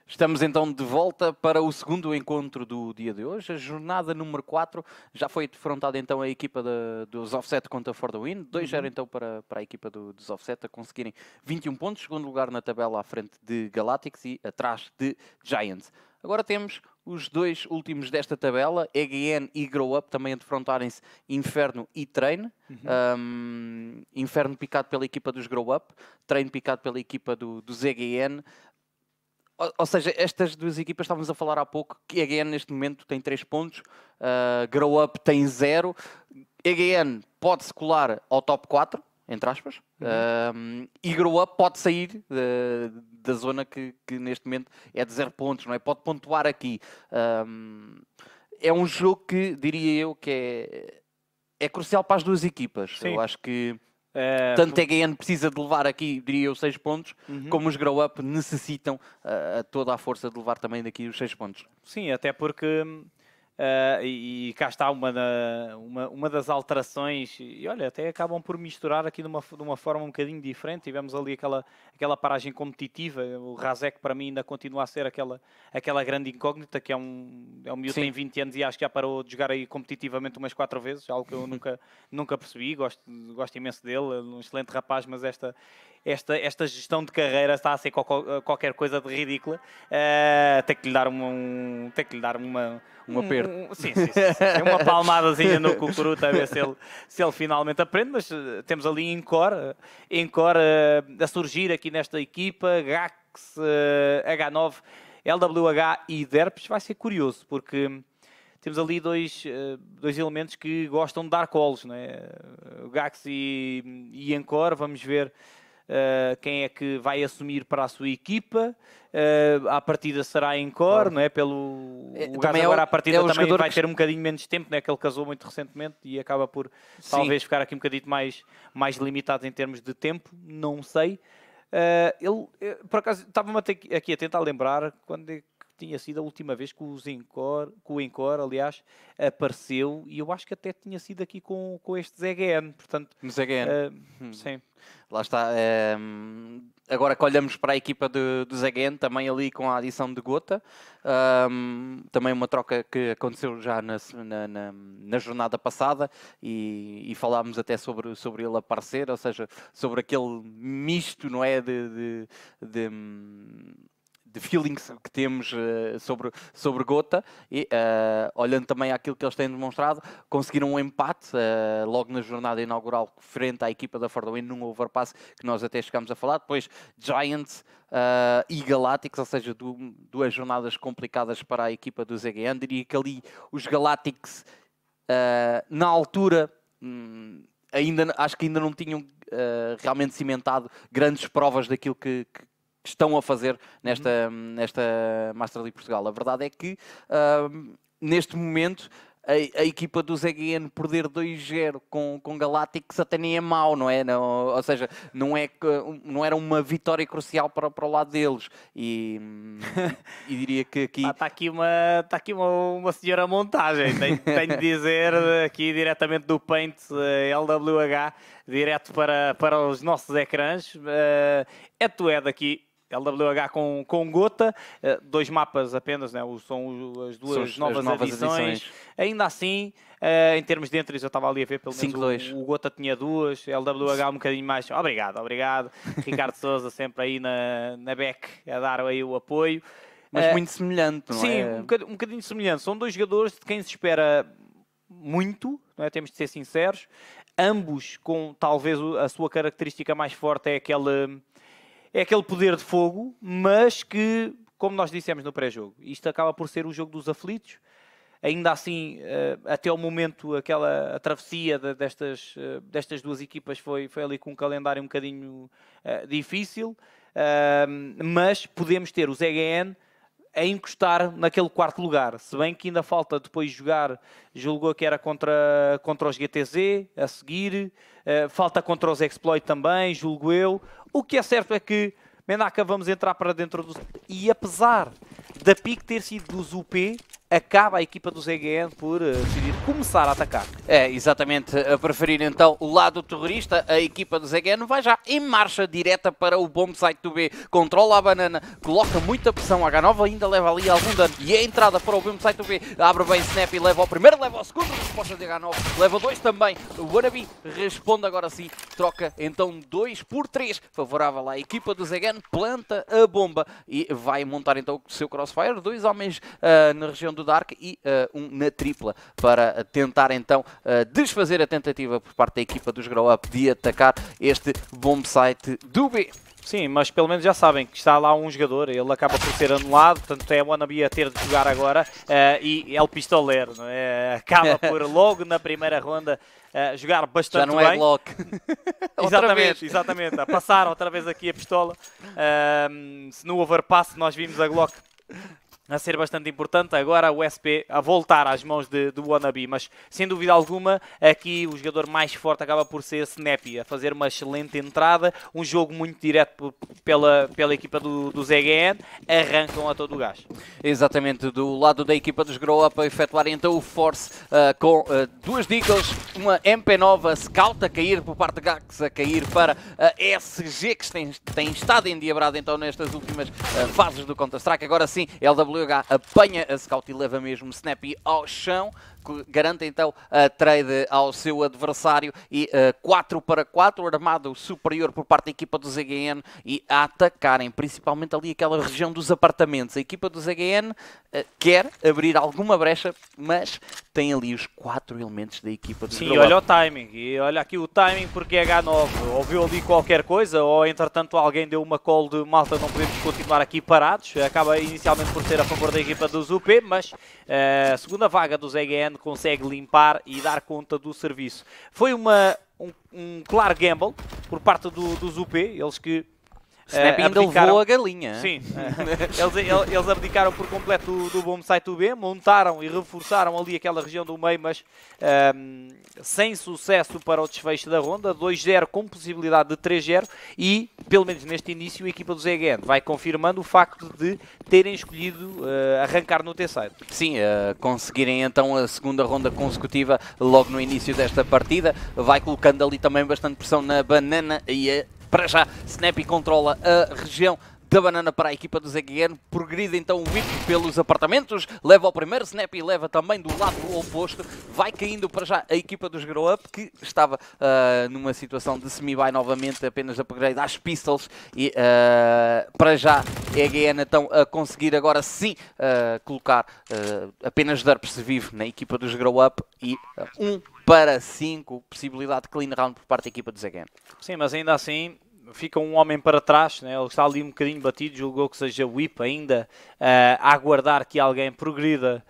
Estamos então de volta para o segundo encontro do dia de hoje, a jornada número 4. Já foi defrontada então a equipa dos Offset contra For The Win. 2-0 então para a equipa dos Offset a conseguirem 21 pontos, segundo lugar na tabela à frente de Galactics e atrás de Giants. Agora temos os dois últimos desta tabela, EGN e Grow Up, também a defrontarem-se Inferno e Train. Inferno picado pela equipa dos Grow Up, Train picado pela equipa dos EGN. Ou seja, estas duas equipas, estávamos a falar há pouco, que EGN neste momento tem 3 pontos, Grow Up tem 0. EGN pode-se colar ao top 4, entre aspas, e Grow Up pode sair da zona que neste momento é de 0 pontos, não é? Pode pontuar aqui. É um jogo que, diria eu, que é crucial para as duas equipas. Sim. Eu acho que tanto a EGN precisa de levar aqui, diria eu, 6 pontos, como os Grow Up necessitam toda a força de levar também daqui os 6 pontos. Sim, até porque, e cá está uma das alterações, e olha, até acabam por misturar aqui de uma forma um bocadinho diferente. Tivemos ali aquela paragem competitiva. O Razek para mim ainda continua a ser aquela grande incógnita, que é um miúdo que tem 20 anos e acho que já parou de jogar aí competitivamente umas 4 vezes, algo que eu nunca percebi. Gosto imenso dele, um excelente rapaz, mas esta gestão de carreira está a ser qualquer coisa de ridícula. Tem que lhe dar Um aperto. Sim. Uma palmadazinha no cucuruto a ver se ele finalmente aprende. Mas temos ali Encore a surgir aqui nesta equipa, Gax, H9, LWH e Derps. Vai ser curioso, porque temos ali dois elementos que gostam de dar calls, não é? Gax e Encore. Vamos ver quem é que vai assumir para a sua equipa. À partida será Encore, não é? O gajo agora à partida também vai ter um bocadinho menos tempo, não é? Que ele casou muito recentemente e acaba por talvez ficar aqui um bocadinho mais limitado em termos de tempo, não sei. Por acaso, estava-me aqui a tentar lembrar quando é que tinha sido a última vez que o Encore, aliás, apareceu, e eu acho que até tinha sido aqui com estes EGN, portanto... Nos EGN. Sim. Lá está. Agora que olhamos para a equipa dos EGN, também ali com a adição de Gota, também uma troca que aconteceu já na jornada passada, e falámos até sobre ele aparecer, ou seja, sobre aquele misto, não é, de feelings que temos sobre Gota, e olhando também àquilo que eles têm demonstrado, conseguiram um empate logo na jornada inaugural frente à equipa da For The Win num overpass que nós até chegámos a falar. Depois Giants e Galactics, ou seja, duas jornadas complicadas para a equipa dos EGN. Diria que ali os Galactics na altura acho que ainda não tinham realmente cimentado grandes provas daquilo que estão a fazer nesta Master League Portugal. A verdade é que neste momento a equipa dos EGN perder 2-0 com Galactics até nem é mau, não é? Ou seja, não era uma vitória crucial para o lado deles. E diria que aqui... Está aqui uma senhora montagem, tenho de dizer, aqui diretamente do Paint LWH, direto para os nossos ecrãs. Head-to-head aqui, LWH com Gota, 2 mapas apenas, né? São as duas novas edições. Ainda assim, em termos de entries, eu estava ali a ver, pelo menos o Gota tinha 2, LWH um bocadinho mais. Obrigado. Ricardo Sousa sempre aí na back a dar aí o apoio. Mas muito semelhante, não é? Sim, um bocadinho semelhante. São 2 jogadores de quem se espera muito, não é? Temos de ser sinceros. Ambos com talvez a sua característica mais forte é aquele poder de fogo, mas que, como nós dissemos no pré-jogo, isto acaba por ser o jogo dos aflitos. Ainda assim, até o momento, a travessia destas duas equipas foi ali com um calendário um bocadinho difícil, mas podemos ter os EGN a encostar naquele 4º lugar, se bem que ainda falta depois jogar, julgou que era contra os GTZ a seguir, falta contra os Exploit também, julgo eu. O que é certo é que Menaka vamos entrar para dentro e apesar da pick ter sido dos UP, acaba a equipa do ZGN por decidir começar a atacar. É, exatamente, a preferir então o lado terrorista, a equipa do ZGN vai já em marcha direta para o bomb site do B, controla a banana, coloca muita pressão, a H9 ainda leva ali algum dano, e a entrada para o bomb site do B, abre bem Snap e leva ao primeiro, leva ao segundo, resposta de H9, leva 2 também, o Wannabe responde agora sim, troca então 2 por 3, favorável à equipa do ZGN, planta a bomba e vai montar então o seu crossfire, 2 homens na região do Dark e um na tripla para tentar então desfazer a tentativa por parte da equipa dos Grow Up de atacar este bomb site do B. Sim, mas pelo menos já sabem que está lá um jogador, ele acaba por ser anulado, portanto é o Wannabe a ter de jogar agora e é o pistoleiro, não é? Acaba por logo na primeira ronda jogar bastante bem. Já não é Glock. Exatamente, a passar outra vez aqui a pistola, se no overpass nós vimos a Glock a ser bastante importante, agora o SP a voltar às mãos do Wannabe, mas sem dúvida alguma aqui o jogador mais forte acaba por ser Snappy, a fazer uma excelente entrada, um jogo muito direto pela equipa do ZGN, arrancam a todo o gás. Exatamente, do lado da equipa dos Grow Up a efetuar então o Force com 2 Deagles, uma MP9 Scout a cair por parte de Gax, a cair para a SG que tem estado endiabrado então nestas últimas fases do Counter-Strike, agora sim LWH apanha a Scout e leva mesmo Snappy ao chão, garante então a trade ao seu adversário e 4 para 4, armado superior por parte da equipa do ZGN e a atacarem principalmente ali aquela região dos apartamentos. A equipa do ZGN quer abrir alguma brecha, mas tem ali os 4 elementos da equipa do Sim, olha o timing, e olha aqui o timing porque é H9 ouviu ali qualquer coisa ou entretanto alguém deu uma call de malta, não podemos continuar aqui parados, acaba inicialmente por ser a favor da equipa do ZUP, mas a segunda vaga do ZGN consegue limpar e dar conta do serviço. Foi um claro gamble por parte do ZUP, eles que Snap ainda levou a galinha. Sim, eles abdicaram por completo do bomb site do B, montaram e reforçaram ali aquela região do meio, mas sem sucesso para o desfecho da ronda, 2-0 com possibilidade de 3-0 e, pelo menos neste início, a equipa do ZGN vai confirmando o facto de terem escolhido arrancar no T-side. Sim, conseguirem então a segunda ronda consecutiva logo no início desta partida, vai colocando ali também bastante pressão na banana e para já, Snappy controla a região da banana para a equipa do ZGN, progride então o whip pelos apartamentos, leva ao primeiro, Snappy leva também do lado oposto, vai caindo para já a equipa dos Grow Up, que estava numa situação de semi-buy novamente, apenas upgrade às pistols, e para já a EGN então a conseguir agora sim colocar apenas derps vivo na equipa dos Grow Up, e 1 para 5, possibilidade de clean round por parte da equipa do ZGN. Sim, mas ainda assim fica um homem para trás, né? Ele está ali um bocadinho batido, julgou que seja whip ainda, a aguardar que alguém progrida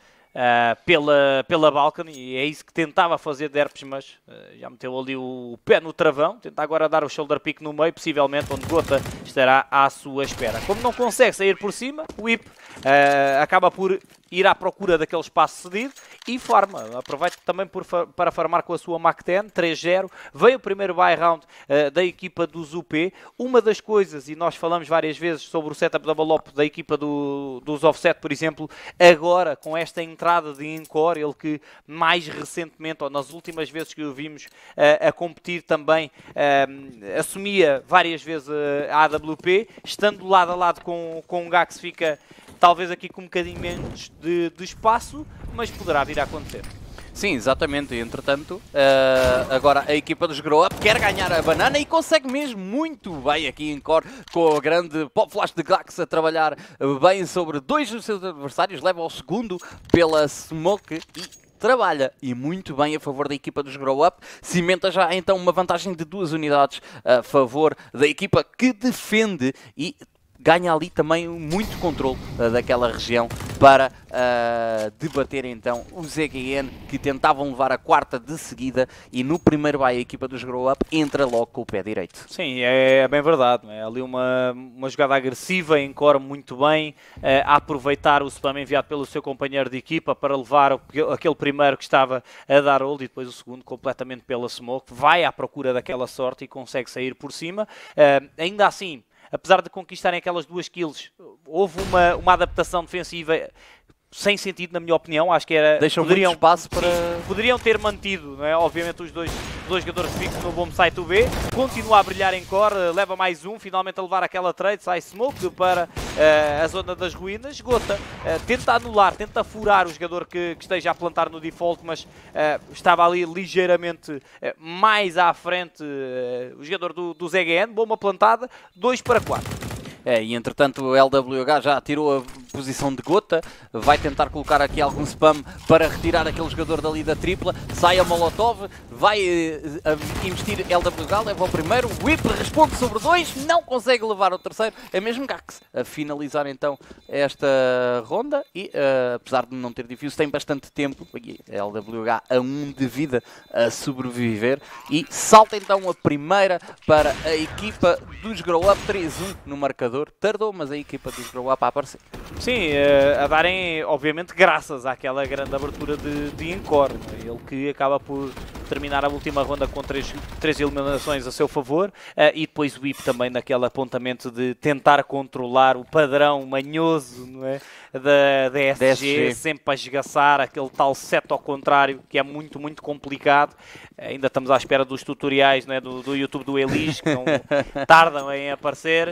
pela balcony, e é isso que tentava fazer Derps, mas já meteu ali o pé no travão, tenta agora dar o shoulder pick no meio, possivelmente onde Gota estará à sua espera. Como não consegue sair por cima, o Whip acaba por ir à procura daquele espaço cedido e farma. Aproveita também para farmar com a sua Mac-10, 3-0. Veio o primeiro buy round da equipa do ZUP. Uma das coisas, e nós falamos várias vezes sobre o setup double up da equipa dos Offset, por exemplo, agora com esta entrada de Encore, ele que mais recentemente, ou nas últimas vezes que o vimos a competir também, assumia várias vezes a AWP, estando lado a lado com o Gax, fica talvez aqui com um bocadinho menos de espaço, mas poderá vir a acontecer. Sim, exatamente. Entretanto, agora a equipa dos Grow Up quer ganhar a banana e consegue mesmo muito bem aqui em core, com o grande pop flash de Gax a trabalhar bem sobre 2 dos seus adversários, leva ao segundo pela smoke e trabalha e muito bem a favor da equipa dos Grow Up, cimenta já então uma vantagem de 2 unidades a favor da equipa que defende e ganha ali também muito controle daquela região para debater então o ZGN, que tentavam levar a 4ª de seguida, e no primeiro buy a equipa dos Grow Up entra logo com o pé direito. Sim, é bem verdade. É ali uma jogada agressiva, encore muito bem, a aproveitar o spam enviado pelo seu companheiro de equipa para levar aquele primeiro que estava a dar hold e depois o segundo completamente pela smoke, vai à procura daquela sorte e consegue sair por cima. Ainda assim, apesar de conquistarem aquelas 2 kills, houve uma adaptação defensiva sem sentido, na minha opinião. Acho que era. Deixam muito espaço para. Poderiam ter mantido, não é? Obviamente, os dois jogadores fixos no bombsite UB. Continua a brilhar em core, leva mais um, finalmente a levar aquela trade. Sai Smoke para a zona das ruínas. Gota tenta anular, tenta furar o jogador que esteja a plantar no default, mas estava ali ligeiramente mais à frente o jogador do ZGN. Bomba plantada, 2 para 4. E entretanto o LWH já tirou a posição de Gota, vai tentar colocar aqui algum spam para retirar aquele jogador dali da tripla, sai a Molotov, vai investir LWH, leva o primeiro, Whip responde sobre 2, não consegue levar o terceiro, é mesmo Gax a finalizar então esta ronda e apesar de não ter defuse tem bastante tempo, LWH a 1 de vida a sobreviver e salta então a primeira para a equipa dos Grow Up, 3-1 no marcador. Tardou, mas a equipa dos Grow Up a aparecer. Sim, a darem, obviamente, graças àquela grande abertura de Encore. Ele que acaba por terminar a última ronda com 3 eliminações a seu favor e depois o Whip também naquele apontamento de tentar controlar o padrão manhoso, não é? da SG, sempre a esgaçar aquele tal set ao contrário, que é muito, muito complicado. Ainda estamos à espera dos tutoriais, não é? do YouTube do Elis, que não tardam em aparecer.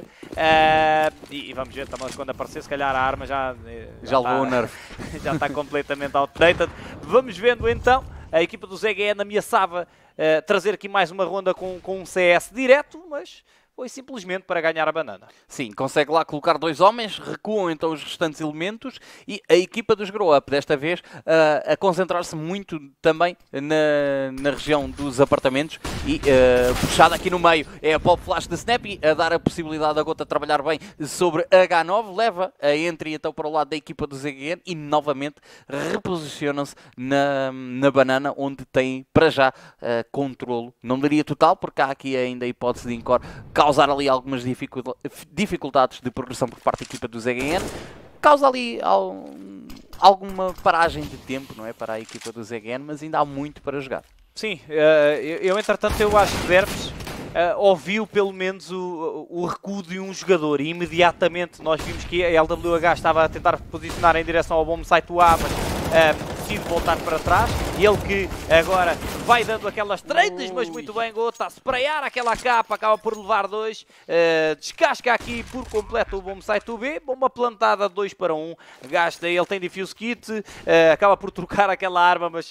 E vamos ver também quando aparecer, se calhar a arma já levou o nerf. Já está completamente outdated. Vamos vendo então. A equipa do ZGN ameaçava trazer aqui mais uma ronda com um CS direto, mas foi simplesmente para ganhar a banana. Sim, consegue lá colocar 2 homens, recuam então os restantes elementos e a equipa dos Grow Up, desta vez, a concentrar-se muito também na região dos apartamentos e puxada aqui no meio é a Pop Flash da Snap e a dar a possibilidade a Gota de trabalhar bem sobre H9, leva a entry então para o lado da equipa do ZGN e novamente reposicionam-se na banana, onde tem para já controlo, não diria total, porque há aqui ainda a hipótese de Encore causar ali algumas dificuldades de progressão por parte da equipa do ZGN, causa ali alguma paragem de tempo, não é, para a equipa do ZGN, mas ainda há muito para jogar. Sim, entretanto eu acho que Derps ouviu pelo menos o recuo de um jogador e imediatamente nós vimos que a LWH estava a tentar posicionar em direção ao bombsite do A, mas decide voltar para trás e ele que agora vai dando aquelas trades, mas muito bem, Gota a sprayar aquela capa, acaba por levar 2, descasca aqui por completo o bombsite do B, bomba plantada 2 para 1, gasta, ele tem defuse kit, acaba por trocar aquela arma, mas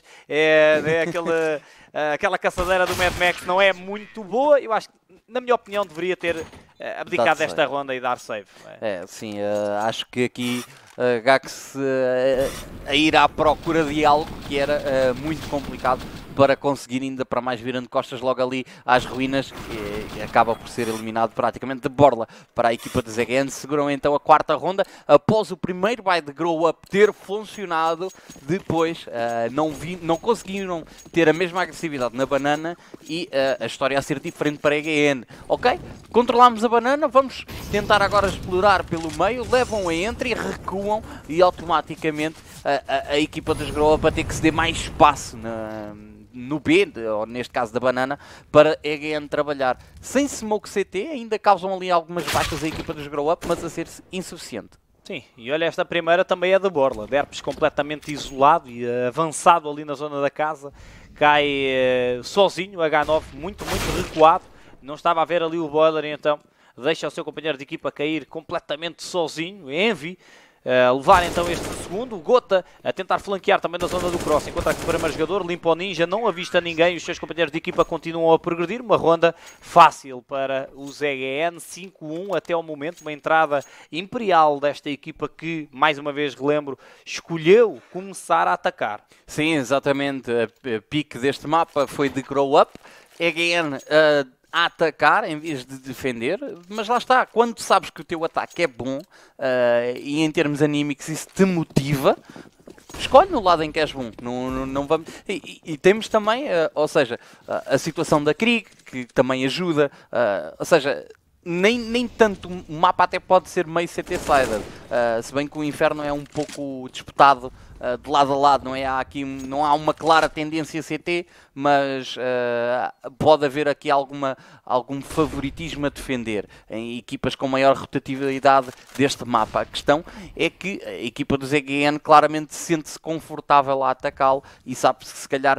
aquela caçadeira do Mad Max não é muito boa. Eu acho que, na minha opinião, deveria ter abdicado desta ronda e dar save. Sim, acho que aqui Gax a ir à procura de algo que era muito complicado para conseguir ainda para mais virando costas logo ali às ruínas e acaba por ser eliminado praticamente de borla para a equipa de ZGN. Seguram então a 4ª ronda após o primeiro buy de Grow Up ter funcionado, depois não conseguiram ter a mesma agressividade na banana e a história a ser diferente para a EGN. Ok, controlamos a banana, vamos tentar agora explorar pelo meio, levam a entry, recuam e automaticamente a equipa dos Grow Up a ter que ceder mais espaço no B, ou neste caso da banana, para a EGN trabalhar. Sem smoke CT, ainda causam ali algumas baixas a equipa dos Grow Up, mas a ser insuficiente. Sim, e olha, esta primeira também é da borla. Derps completamente isolado e avançado ali na zona da casa. Cai sozinho, H9 muito, muito recuado. Não estava a ver ali o boiler, então deixa o seu companheiro de equipa cair completamente sozinho. Envy levar então este segundo, Gota a tentar flanquear também na zona do cross, enquanto aqui o primeiro jogador limpa o ninja, não avista ninguém, os seus companheiros de equipa continuam a progredir, uma ronda fácil para o ZGN, 5-1 até ao momento, uma entrada imperial desta equipa que, mais uma vez relembro, escolheu começar a atacar. Sim, exatamente, a pique deste mapa foi de Grow Up, EGN a atacar em vez de defender, mas lá está, quando tu sabes que o teu ataque é bom e em termos anímicos isso te motiva, escolhe no lado em que és bom. Não vamos... e temos também, ou seja, a situação da Krieg, que também ajuda, ou seja, nem tanto, o mapa até pode ser meio CT-sided, se bem que o Inferno é um pouco disputado de lado a lado, não há uma clara tendência CT, mas pode haver aqui algum favoritismo a defender em equipas com maior rotatividade deste mapa. A questão é que a equipa do ZGN claramente sente-se confortável a atacá-lo e sabe-se que se calhar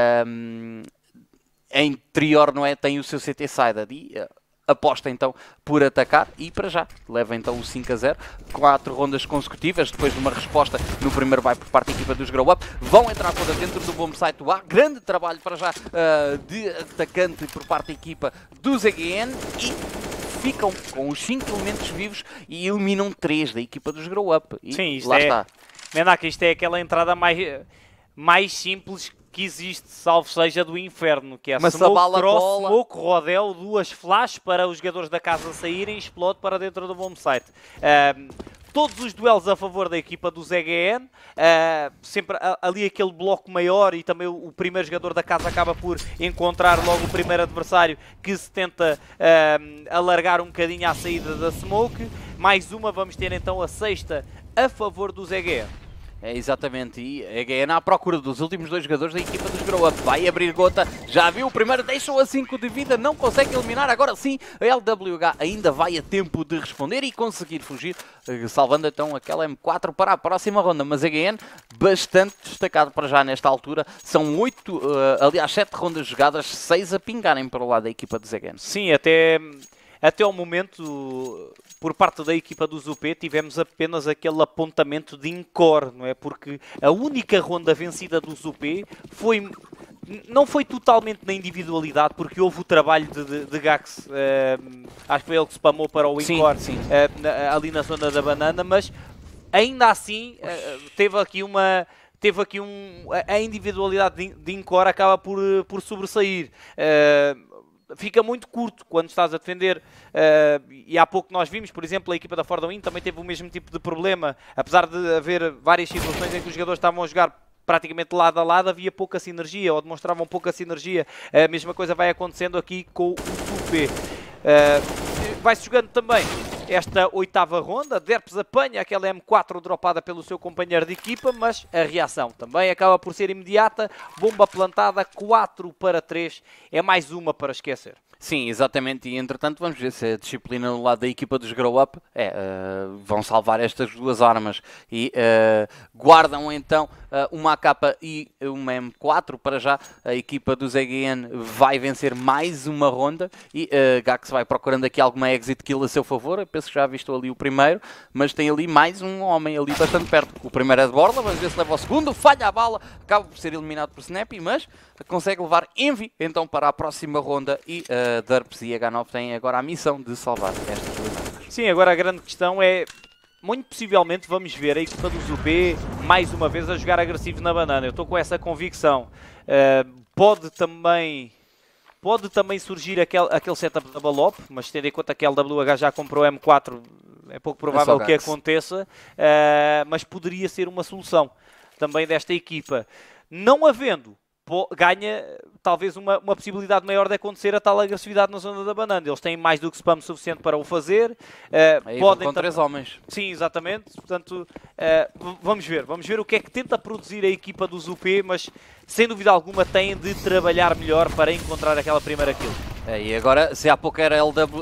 em interior tem o seu CT-sided e aposta então por atacar e para já leva então o 5-0, 4 rondas consecutivas depois de uma resposta no primeiro vai por parte da equipa dos Grow Up, vão entrar todas dentro do bom site do A, grande trabalho para já de atacante por parte da equipa do ZGN e ficam com os 5 elementos vivos e eliminam 3 da equipa dos Grow Up. E sim, isto lá está. Mendak, isto é aquela entrada mais simples que existe, salvo seja do Inferno, que é smoke cross, smoke rodel, 2 flash para os jogadores da casa saírem e explode para dentro do bomb site. Todos os duelos a favor da equipa do ZGN, sempre ali aquele bloco maior e também o primeiro jogador da casa acaba por encontrar logo o primeiro adversário que se tenta alargar um bocadinho à saída da smoke. Mais uma, vamos ter então a 6ª a favor do ZGN. É, exatamente, e a EGN à procura dos últimos 2 jogadores da equipa dos Grow Up. Vai abrir gota, já viu o primeiro, deixou a 5 de vida, não consegue eliminar. Agora sim, a LWH ainda vai a tempo de responder e conseguir fugir, salvando então aquela M4 para a próxima ronda. Mas a EGN bastante destacado para já nesta altura. São 8, aliás 7 rondas jogadas, 6 a pingarem para o lado da equipa dos EGN. Sim, até ao momento, por parte da equipa do ZUP, tivemos apenas aquele apontamento de encore, não é? Porque a única ronda vencida do ZUP não foi totalmente na individualidade, porque houve o trabalho de Gax, acho que foi ele que spamou para o encore, sim. Ali na zona da banana, mas ainda assim teve aqui a individualidade de encore acaba por sobressair. Fica muito curto quando estás a defender e há pouco nós vimos, por exemplo, a equipa da Fordham também teve o mesmo tipo de problema, apesar de haver várias situações em que os jogadores estavam a jogar praticamente lado a lado, havia pouca sinergia ou demonstravam pouca sinergia. A mesma coisa vai acontecendo aqui com o SUP. Vai-se jogando também esta 8ª ronda, Derps apanha aquela M4 dropada pelo seu companheiro de equipa, mas a reação também acaba por ser imediata, bomba plantada, 4-3, é mais uma para esquecer. Sim, exatamente, e entretanto vamos ver se a disciplina no lado da equipa dos Grow Up vão salvar estas 2 armas e guardam então uma AK e uma M4 para já. A equipa do ZGN vai vencer mais uma ronda e Gax vai procurando aqui alguma exit kill a seu favor. Eu penso que já visto ali o primeiro, mas tem ali mais um homem ali bastante perto. O primeiro é de borla, vamos ver se leva o segundo, falha a bala, acaba por ser eliminado por Snappy, mas consegue levar Envy então para a próxima ronda e Derps e H9 têm agora a missão de salvar estas 2 armas. Sim, agora a grande questão é, muito possivelmente vamos ver a equipa do ZUP mais uma vez a jogar agressivo na banana. Eu estou com essa convicção. Pode também surgir aquele setup da Balop, mas tendo em conta que a LWH já comprou M4, é pouco provável que aconteça, mas poderia ser uma solução também desta equipa. Não havendo, ganha talvez uma possibilidade maior de acontecer a tal agressividade na zona da banana. Eles têm mais do que spam suficiente para o fazer. Podem com 3 homens. Sim, exatamente. Portanto, vamos ver o que é que tenta produzir a equipa do ZUP, mas sem dúvida alguma têm de trabalhar melhor para encontrar aquela primeira kill. E agora, se há pouco era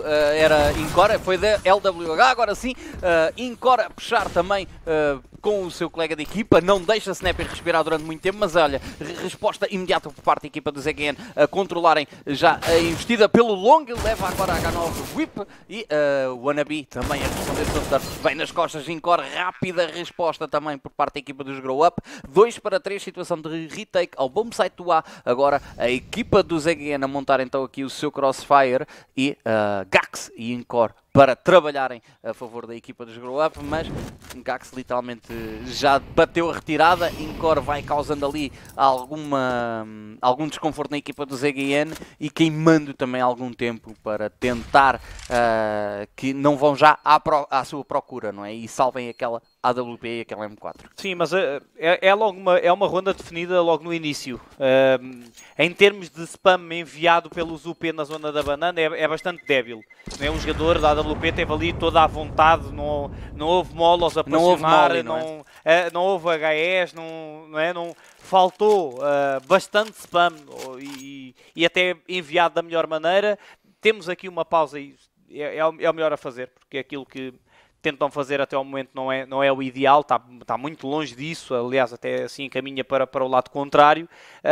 Encore, foi da LWH, agora sim, Encore a puxar também com o seu colega de equipa, não deixa Snapper respirar durante muito tempo, mas olha, resposta imediata por parte da equipa do ZGN a controlarem já a investida pelo long, leva agora a H9 Whip e o Wannabe também a responder, vem nas costas de Encore, rápida resposta também por parte da equipa dos Grow Up, 2-3, situação de retake ao bom site do A, agora a equipa do ZGN a montar então aqui o seu Crossfire e Gax e Encore para trabalharem a favor da equipa dos Grow Up, mas Gax literalmente já bateu a retirada. Encore vai causando ali algum desconforto na equipa do ZGN e queimando também algum tempo para tentar que não vão já à sua procura, não é? E salvem aquela AWP e aquela M4. Sim, mas logo uma ronda definida logo no início. Em termos de spam enviado pelos UP na zona da banana, é bastante débil. Não é? Um jogador da AWP teve ali toda a vontade, não houve molos a pressionar, não houve HEs, não faltou bastante spam e até enviado da melhor maneira. Temos aqui uma pausa e é o melhor a fazer, porque é aquilo que tentam fazer até ao momento não é o ideal, está muito longe disso, aliás até assim caminha para o lado contrário.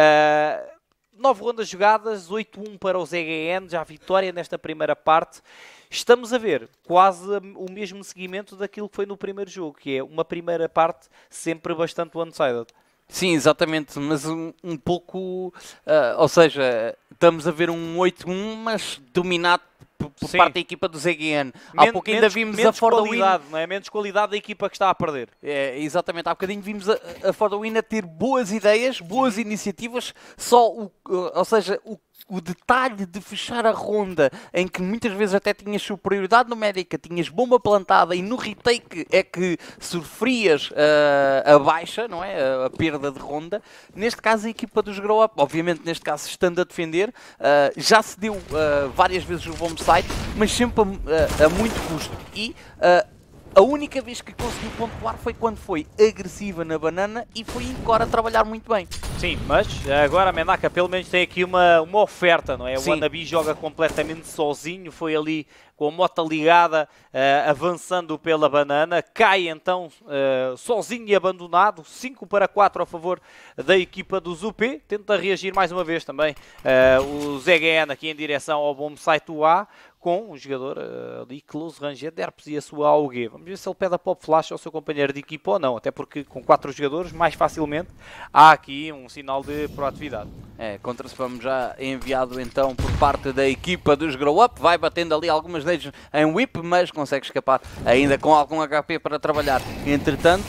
9 rondas jogadas, 8-1 para o ZGN, já vitória nesta primeira parte. Estamos a ver quase o mesmo seguimento daquilo que foi no primeiro jogo, que é uma primeira parte sempre bastante one-sided. Sim, exatamente, mas um pouco, ou seja, estamos a ver um 8-1, mas dominado por parte da equipa do ZGN. Há pouco ainda vimos a For the Win. Não é? Menos qualidade da equipa que está a perder. É, exatamente, há bocadinho vimos a For the Win a ter boas ideias, boas iniciativas, ou seja, o detalhe de fechar a ronda em que muitas vezes até tinhas superioridade numérica, tinhas bomba plantada e no retake é que sofrias a baixa, não é? A perda de ronda. Neste caso a equipa dos Grow Up, obviamente neste caso estando a defender, já se deu várias vezes o bomb site, mas sempre a muito custo. E a única vez que conseguiu pontuar foi quando foi agressiva na banana e foi Encore a trabalhar muito bem. Sim, mas agora a Menaka pelo menos tem aqui uma oferta, não é? Sim. O Wannabe joga completamente sozinho, foi ali com a mota ligada, avançando pela banana, cai então sozinho e abandonado, 5-4 a favor da equipa do ZUP, tenta reagir mais uma vez também o ZGN aqui em direção ao bom site do A, com um jogador ali close range, Derps e a sua AUG. Vamos ver se ele pede a pop flash ao seu companheiro de equipa ou não, até porque com 4 jogadores, mais facilmente, há aqui um sinal de proatividade. Contra-spam já enviado então por parte da equipa dos Grow Up, vai batendo ali algumas nades em whip, mas consegue escapar ainda com algum HP para trabalhar. Entretanto,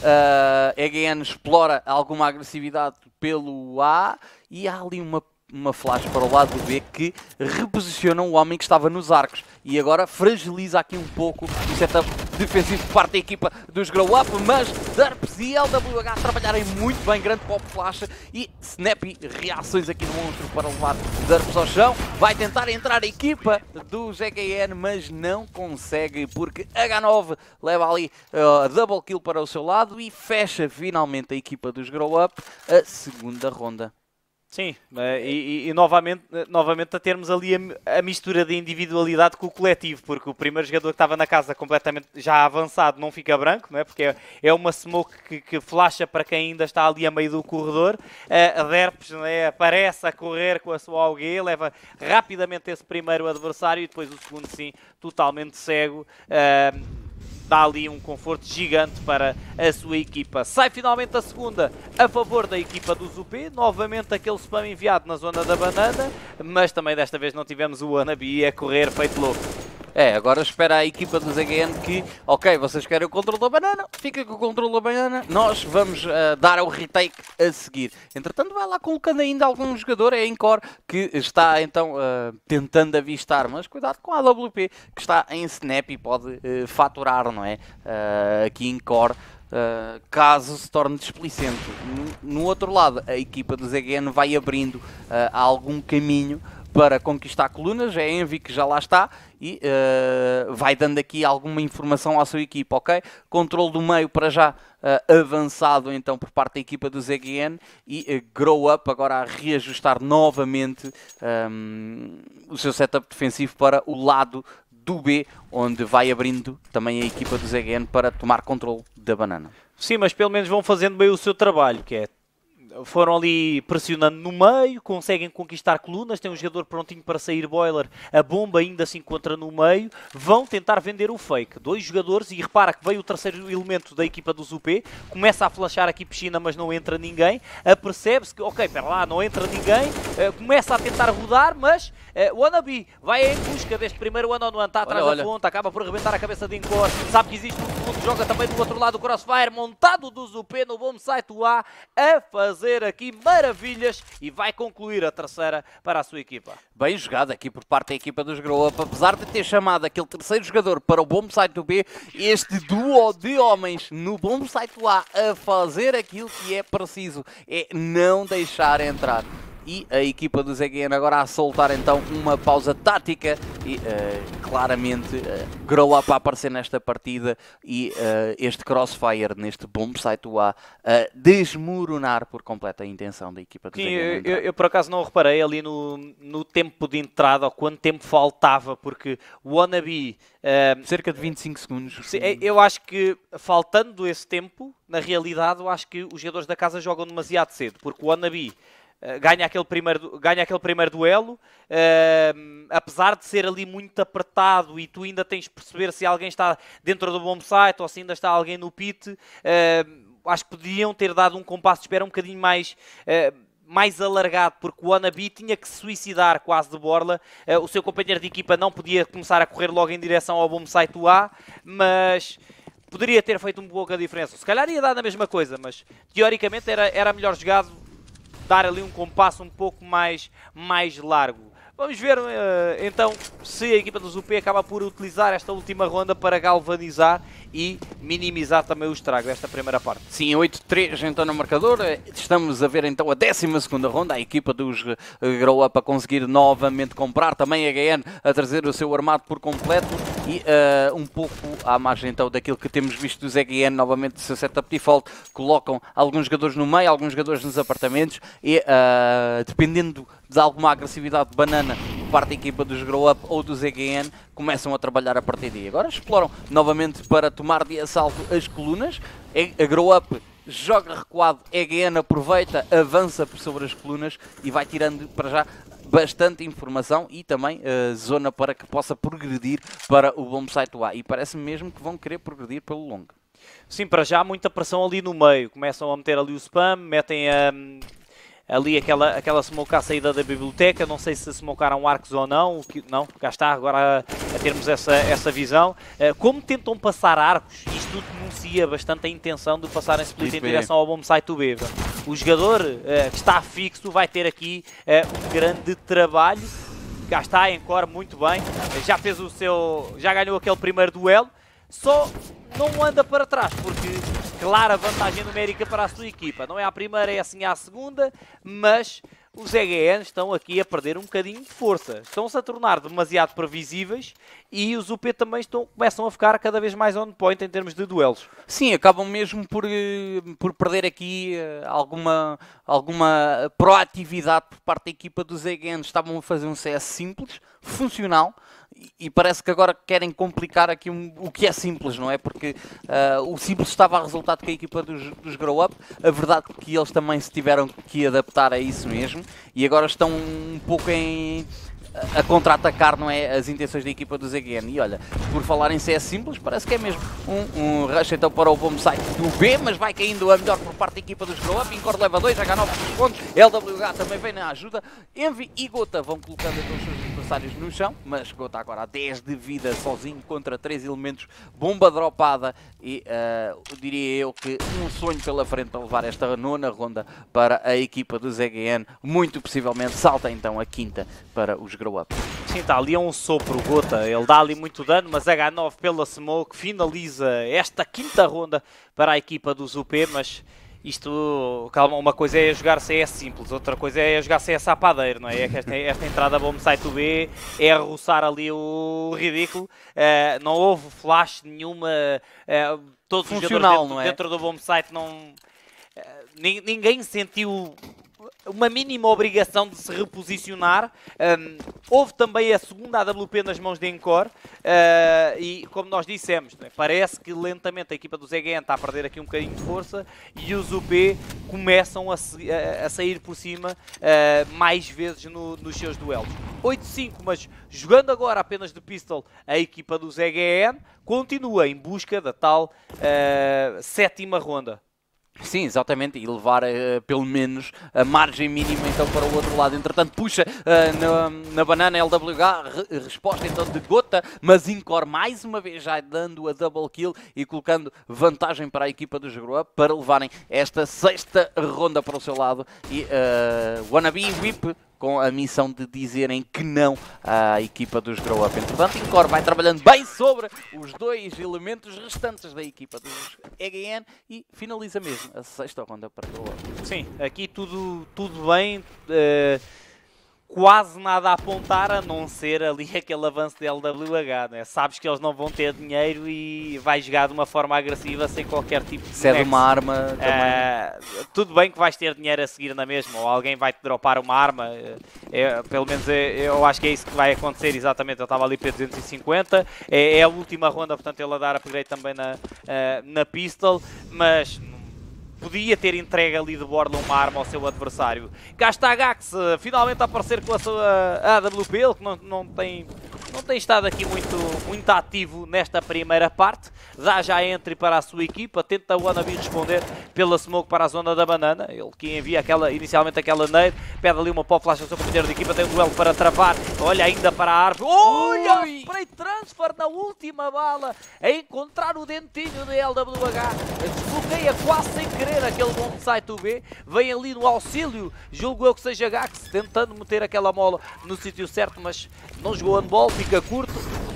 EGN explora alguma agressividade pelo A e há ali uma flash para o lado do B que reposiciona o homem que estava nos arcos e agora fragiliza aqui um pouco o setup defensivo por parte da equipa dos Grow Up, mas Derps e LWH trabalharem muito bem, grande pop flash e Snappy, reações aqui no monstro para levar Derps ao chão, vai tentar entrar a equipa do ZGN, mas não consegue porque H9 leva ali double kill para o seu lado e fecha finalmente a equipa dos Grow Up a segunda ronda. Sim, e novamente a termos ali a mistura de individualidade com o coletivo, porque o primeiro jogador que estava na casa completamente já avançado não fica branco, não é? Porque é uma smoke que flasha para quem ainda está ali a meio do corredor. A Derps, não é? Aparece a correr com a sua AUG, leva rapidamente esse primeiro adversário e depois o segundo sim, totalmente cego. Dá ali um conforto gigante para a sua equipa. Sai finalmente a segunda a favor da equipa do ZUP. Novamente aquele spam enviado na zona da banana, mas também desta vez não tivemos o Wannabe a correr feito louco. Agora espera a equipa do ZGN que, ok, vocês querem o controle da banana, fica com o controle da banana, nós vamos dar o retake a seguir. Entretanto vai lá colocando ainda algum jogador, é Encore, que está então tentando avistar, mas cuidado com a AWP, que está em snap e pode faturar, não é? Aqui Encore. Caso se torne displicente. No outro lado, a equipa do ZGN vai abrindo algum caminho para conquistar colunas, é a Envy que já lá está e vai dando aqui alguma informação à sua equipa, ok? Controle do meio para já avançado então por parte da equipa do ZGN e Grow Up agora a reajustar novamente o seu setup defensivo para o lado do B, onde vai abrindo também a equipa do ZGN para tomar controle da banana. Sim, mas pelo menos vão fazendo bem o seu trabalho, que é foram ali pressionando no meio, conseguem conquistar colunas, tem um jogador prontinho para sair boiler, a bomba ainda se encontra no meio, vão tentar vender o fake. 2 jogadores, e repara que veio o terceiro elemento da equipa do ZUP, começa a flashar aqui piscina, mas não entra ninguém, apercebe-se que, ok, pera lá, não entra ninguém, começa a tentar rodar, mas o Wannabe vai em busca deste primeiro one-on-one, está atrás da fonte, acaba por arrebentar a cabeça de Encore, sabe que existe um segundo, joga também do outro lado o Crossfire, montado do ZUP no bom site A, a fazer aqui maravilhas e vai concluir a terceira para a sua equipa. Bem jogado aqui por parte da equipa dos Grow Up, apesar de ter chamado aquele terceiro jogador para o bomb site do B, este duo de homens no bomb site do A a fazer aquilo que é preciso, é não deixar entrar. E a equipa do ZGN agora a soltar então uma pausa tática e claramente Grow Up a aparecer nesta partida e este Crossfire neste bomb site do A a desmoronar por completo a intenção da equipa do ZGN. Eu por acaso não reparei ali no tempo de entrada ou quanto tempo faltava, porque o Wannabe... cerca de 25 segundos. Eu acho que faltando esse tempo, na realidade eu acho que os jogadores da casa jogam demasiado cedo, porque o Wannabe... ganha aquele primeiro duelo, apesar de ser ali muito apertado e tu ainda tens de perceber se alguém está dentro do bomb site ou se ainda está alguém no pit, acho que podiam ter dado um compasso de espera um bocadinho mais alargado, porque o Wannabe tinha que se suicidar quase de borla, o seu companheiro de equipa não podia começar a correr logo em direção ao bomb site do A, mas... poderia ter feito um pouco a diferença. Se calhar ia dar a mesma coisa, mas teoricamente era melhor jogado dar ali um compasso um pouco mais largo. Vamos ver então se a equipa do ZUP acaba por utilizar esta última ronda para galvanizar e minimizar também o estrago desta primeira parte. Sim, 8-3 então no marcador. Estamos a ver então a 12ª ronda. A equipa dos Grow Up a conseguir novamente comprar. Também a GN a trazer o seu armado por completo. E um pouco à margem então daquilo que temos visto do ZGN, novamente do seu setup default. Colocam alguns jogadores no meio, alguns jogadores nos apartamentos. E dependendo de alguma agressividade de banana por parte da equipa dos Grow Up ou do ZGN, começam a trabalhar a partir daí. Agora exploram novamente para tomar de assalto as colunas. A Grow Up joga recuado, EGN aproveita, avança por sobre as colunas e vai tirando para já bastante informação e também zona para que possa progredir para o bomb site A. E parece mesmo que vão querer progredir pelo longo. Sim, para já muita pressão ali no meio. Começam a meter ali o spam, metem ali aquela smoke à saída da biblioteca, não sei se smocaram arcos ou não, não, cá está, agora a termos essa visão. Como tentam passar arcos, isto denuncia bastante a intenção de passarem split em direção ao bomb site do B. O jogador que está fixo vai ter aqui um grande trabalho. Cá está, Encore muito bem, já ganhou aquele primeiro duelo, só não anda para trás, porque clara vantagem numérica para a sua equipa. Não é a primeira, é assim a segunda, mas os EGN estão aqui a perder um bocadinho de força. Estão-se a tornar demasiado previsíveis e os UP também começam a ficar cada vez mais on point em termos de duelos. Sim, acabam mesmo por perder aqui alguma proatividade por parte da equipa dos EGN. Estavam a fazer um CS simples, funcional, e parece que agora querem complicar aqui o que é simples, não é? Porque o simples estava a resultar com a equipa dos Grow Up. A verdade é que eles também se tiveram que adaptar a isso mesmo e agora estão um pouco a contra-atacar, não é, as intenções da equipa do ZGN. E olha, por falar em CS simples, parece que é mesmo um rush então para o bomb site do B, mas vai caindo a melhor por parte da equipa dos Grow Up. Encore leva 2, H9 pontos, LWH também vem na ajuda, Envy e Gota vão colocando então os seus adversários no chão, mas Gota agora a 10 de vida sozinho contra 3 elementos, bomba dropada e diria eu que um sonho pela frente para levar esta 9ª ronda para a equipa do ZGN, muito possivelmente salta então a 5ª para os Grow Up. Sim, está ali um sopro, Gota, ele dá ali muito dano, mas H9 pela smoke finaliza esta 5ª ronda para a equipa dos UP, mas isto, calma, uma coisa é jogar CS simples, outra coisa é jogar CS à padeiro, não é? Esta entrada bomb site do B é roçar ali o ridículo, não houve flash nenhuma, todos os jogadores dentro do bomb site não... ninguém sentiu uma mínima obrigação de se reposicionar. Houve também a segunda AWP nas mãos de Encore e, como nós dissemos, né, parece que lentamente a equipa do ZGN está a perder aqui um bocadinho de força e os UP começam a sair por cima mais vezes nos seus duelos. 8-5, mas jogando agora apenas de pistol, a equipa do ZGN continua em busca da tal sétima ronda. Sim, exatamente, e levar pelo menos a margem mínima então para o outro lado. Entretanto puxa na banana LWH, resposta então de Gota, mas Encore mais uma vez já dando a double kill e colocando vantagem para a equipa dos Grow Up para levarem esta sexta ronda para o seu lado. E Wannabe e Whip com a missão de dizerem que não à equipa dos Grow Up. Entretanto, Encore vai trabalhando bem sobre os dois elementos restantes da equipa dos EGN e finaliza mesmo a sexta ronda para Grow Up. Sim, aqui tudo bem. Quase nada a apontar a não ser ali aquele avanço de LWH, né? Sabes que eles não vão ter dinheiro e vai jogar de uma forma agressiva sem qualquer tipo de cede uma arma também. Tudo bem que vais ter dinheiro a seguir na mesma, ou alguém vai-te dropar uma arma, pelo menos eu acho que é isso que vai acontecer exatamente. Eu estava ali P250, é a última ronda, portanto ele a dar upgrade também na pistol, mas podia ter entregue ali de borda uma arma ao seu adversário. Cá está a Gax, finalmente a aparecer com a sua AWP, ele que não tem estado aqui muito ativo nesta primeira parte. Dá já entry para a sua equipa, tenta o Wannabe responder pela smoke para a zona da banana. Ele que envia inicialmente aquela nade, pede ali uma pop flash ao seu companheiro de equipa, tem um duelo para travar, olha ainda para a árvore. Olha, spray transfer na última bala, a encontrar o dentinho de LWH, desbloqueia quase sem querer aquele bom site B, vem ali no auxílio, julgo eu que seja Gax, tentando meter aquela mola no sítio certo, mas não jogou handball, fica curto.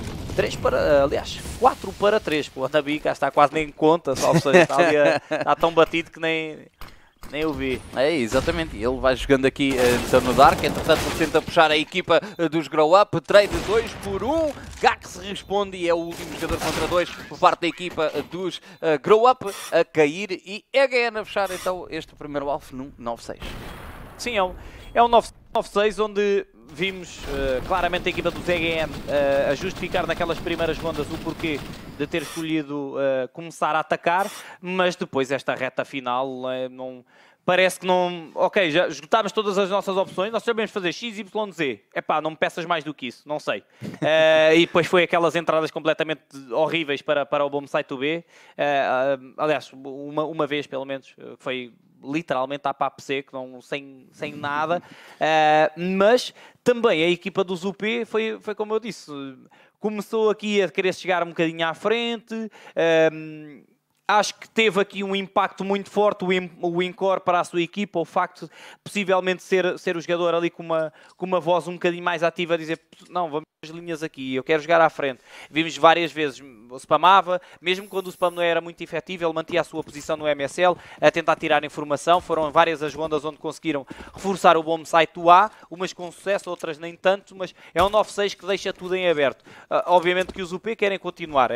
4 para 3, o Wannabe cá está quase nem conta, só seja, está tão batido que nem o vi. É, exatamente, ele vai jogando aqui então no Dark, entretanto tenta puxar a equipa dos Grow Up, trade 2 por 1, Gax responde e é o último jogador contra 2 por parte da equipa dos Grow Up a cair e EGN a fechar então este primeiro alvo num 9-6. Sim, é um 9-6 onde vimos claramente a equipa do ZGN a justificar naquelas primeiras rondas o porquê de ter escolhido começar a atacar, mas depois esta reta final parece que não... Ok, já esgotámos todas as nossas opções, nós sabemos fazer X, Y, Z. Epá, não me peças mais do que isso, não sei. E depois foi aquelas entradas completamente horríveis para o bombsite B. Aliás, uma vez pelo menos, foi literalmente à papo seco, sem nada. Mas também a equipa do ZUP foi como eu disse, começou aqui a querer chegar um bocadinho à frente. Acho que teve aqui um impacto muito forte o Encore para a sua equipa, o facto de possivelmente ser o jogador ali com uma voz um bocadinho mais ativa a dizer não, vamos as linhas aqui, eu quero jogar à frente. Vimos várias vezes, spamava, mesmo quando o spam não era muito efetivo, ele mantinha a sua posição no MSL, a tentar tirar informação. Foram várias as rondas onde conseguiram reforçar o bom site do A, umas com sucesso, outras nem tanto, mas é um 9-6 que deixa tudo em aberto. Obviamente que os UP querem continuar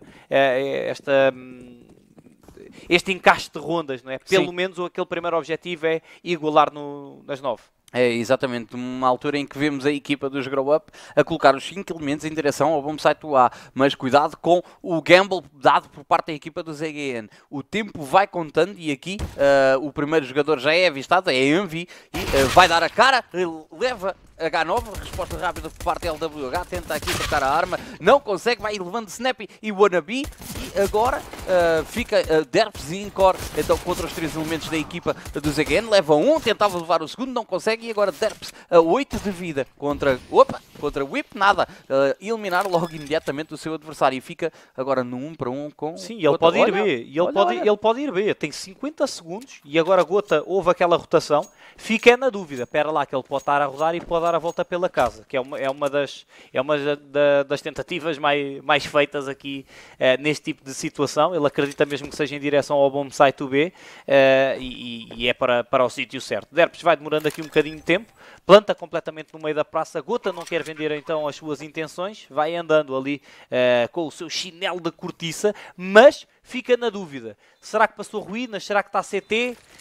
este encaixe de rondas, não é? Pelo menos aquele primeiro objetivo é igualar nas 9. É exatamente uma altura em que vemos a equipa dos Grow Up a colocar os 5 elementos em direção ao bombsite do A, mas cuidado com o gamble dado por parte da equipa do ZGN. O tempo vai contando e aqui o primeiro jogador já é avistado, é Envy, e vai dar a cara, leva H9, resposta rápida por parte da LWH, tenta aqui trocar a arma, não consegue, vai levando Snappy e Wannabe, e agora fica Derps e Encore, então contra os 3 elementos da equipa do ZGN, leva um, tentava levar o segundo, não consegue, e agora Derps a 8 de vida contra Whip, nada, eliminar logo imediatamente o seu adversário, e fica agora no 1 para 1 com... Sim, ele pode ir B, ele pode ir B, tem 50 segundos, e agora Gota houve aquela rotação, fica na dúvida, espera lá que ele pode estar a rodar e pode dar a volta pela casa, que é uma das tentativas mais feitas aqui neste tipo de situação. Ele acredita mesmo que seja em direção ao bombsite B e é para o sítio certo. Derps vai demorando aqui um bocadinho de tempo, planta completamente no meio da praça. Gota não quer vender então as suas intenções, vai andando ali com o seu chinelo de cortiça, mas fica na dúvida. Será que passou ruínas? Será que está CT?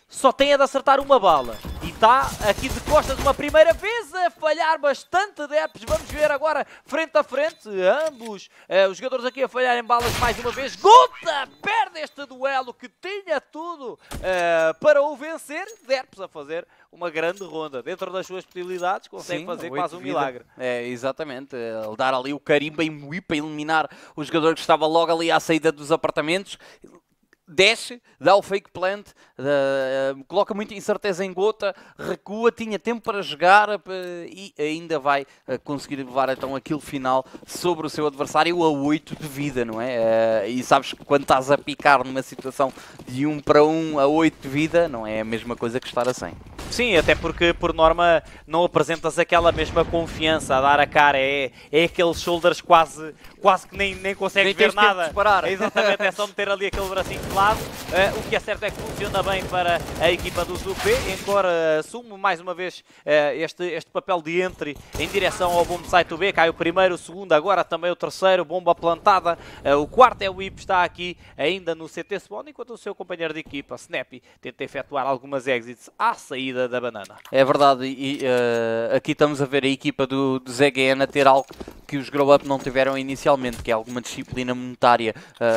só tem a de acertar uma bala. E está aqui de costas uma primeira vez a falhar bastante Derps. Vamos ver agora frente a frente. Ambos os jogadores aqui a falharem balas mais uma vez. Gota perde este duelo que tinha tudo para o vencer. Derps a fazer uma grande ronda. Dentro das suas possibilidades consegue fazer quase um milagre. É, exatamente. Ele dar ali o carimbo em whip para eliminar o jogador que estava logo ali à saída dos apartamentos. Desce, dá o fake plant, coloca muita incerteza em Gota, recua, tinha tempo para jogar e ainda vai conseguir levar então aquele final sobre o seu adversário a 8 de vida, não é? E sabes que quando estás a picar numa situação de 1 para 1 a 8 de vida, não é a mesma coisa que estar a 100. Sim, até porque por norma não apresentas aquela mesma confiança a dar a cara, é aqueles shoulders quase que nem consegues ver nada. Exatamente, é só meter ali aquele bracinho de lado. O que é certo é que funciona bem para a equipa do UP. Embora assume mais uma vez este papel de entry em direção ao bomb site B. Cai o primeiro, o segundo, agora também o terceiro, bomba plantada. O quarto é o Whip, está aqui ainda no CT spawn, enquanto o seu companheiro de equipa, Snappy, tenta efetuar algumas exits à saída da banana. É verdade, e aqui estamos a ver a equipa do ZGN a ter algo que os Grow Up não tiveram inicialmente, que é alguma disciplina monetária.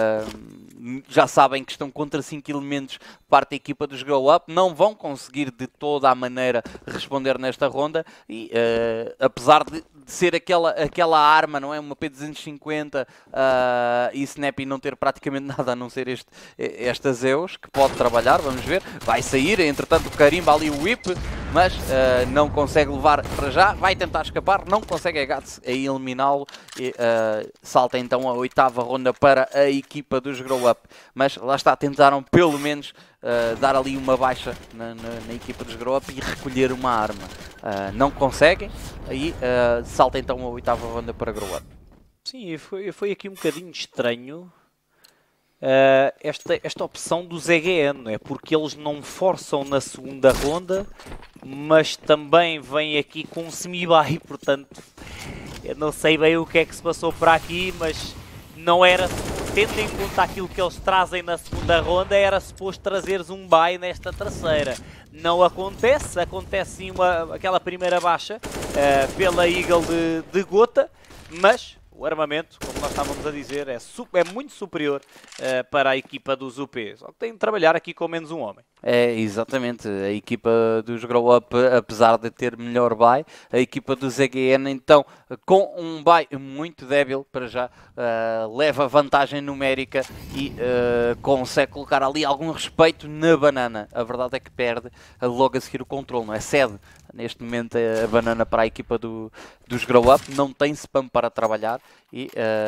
Já sabem que estão contra 5 elementos parte da equipa dos Grow Up, não vão conseguir de toda a maneira responder nesta ronda e apesar de ser aquela arma, não é? Uma P250 e Snappy não ter praticamente nada a não ser esta Zeus, que pode trabalhar, vamos ver, vai sair, entretanto o carimba ali o whip, mas não consegue levar para já, vai tentar escapar, não consegue a Gats a eliminá-lo e salta então a 8ª ronda para a equipa dos Grow Up, mas lá está, tentaram pelo menos dar ali uma baixa na equipa dos Grow Up e recolher uma arma. Não conseguem, aí salta então a 8ª ronda para Grow Up. Sim, foi aqui um bocadinho estranho esta opção do ZGN, não é? Porque eles não forçam na segunda ronda, mas também vêm aqui com um semi-buy, portanto, eu não sei bem o que é que se passou por aqui, mas não era, tendo em conta aquilo que eles trazem na segunda ronda, era suposto trazeres um buy nesta terceira. Não acontece, acontece sim aquela primeira baixa pela Eagle de Gota, mas o armamento, como nós estávamos a dizer, é muito superior para a equipa dos UP. Só que tem de trabalhar aqui com menos um homem. É, exatamente. A equipa dos Grow Up, apesar de ter melhor buy, a equipa do ZGN, então, com um buy muito débil para já, leva vantagem numérica e consegue colocar ali algum respeito na banana. A verdade é que perde logo a seguir o controle, não é? Cede neste momento a banana para a equipa dos Grow Up, não tem spam para trabalhar e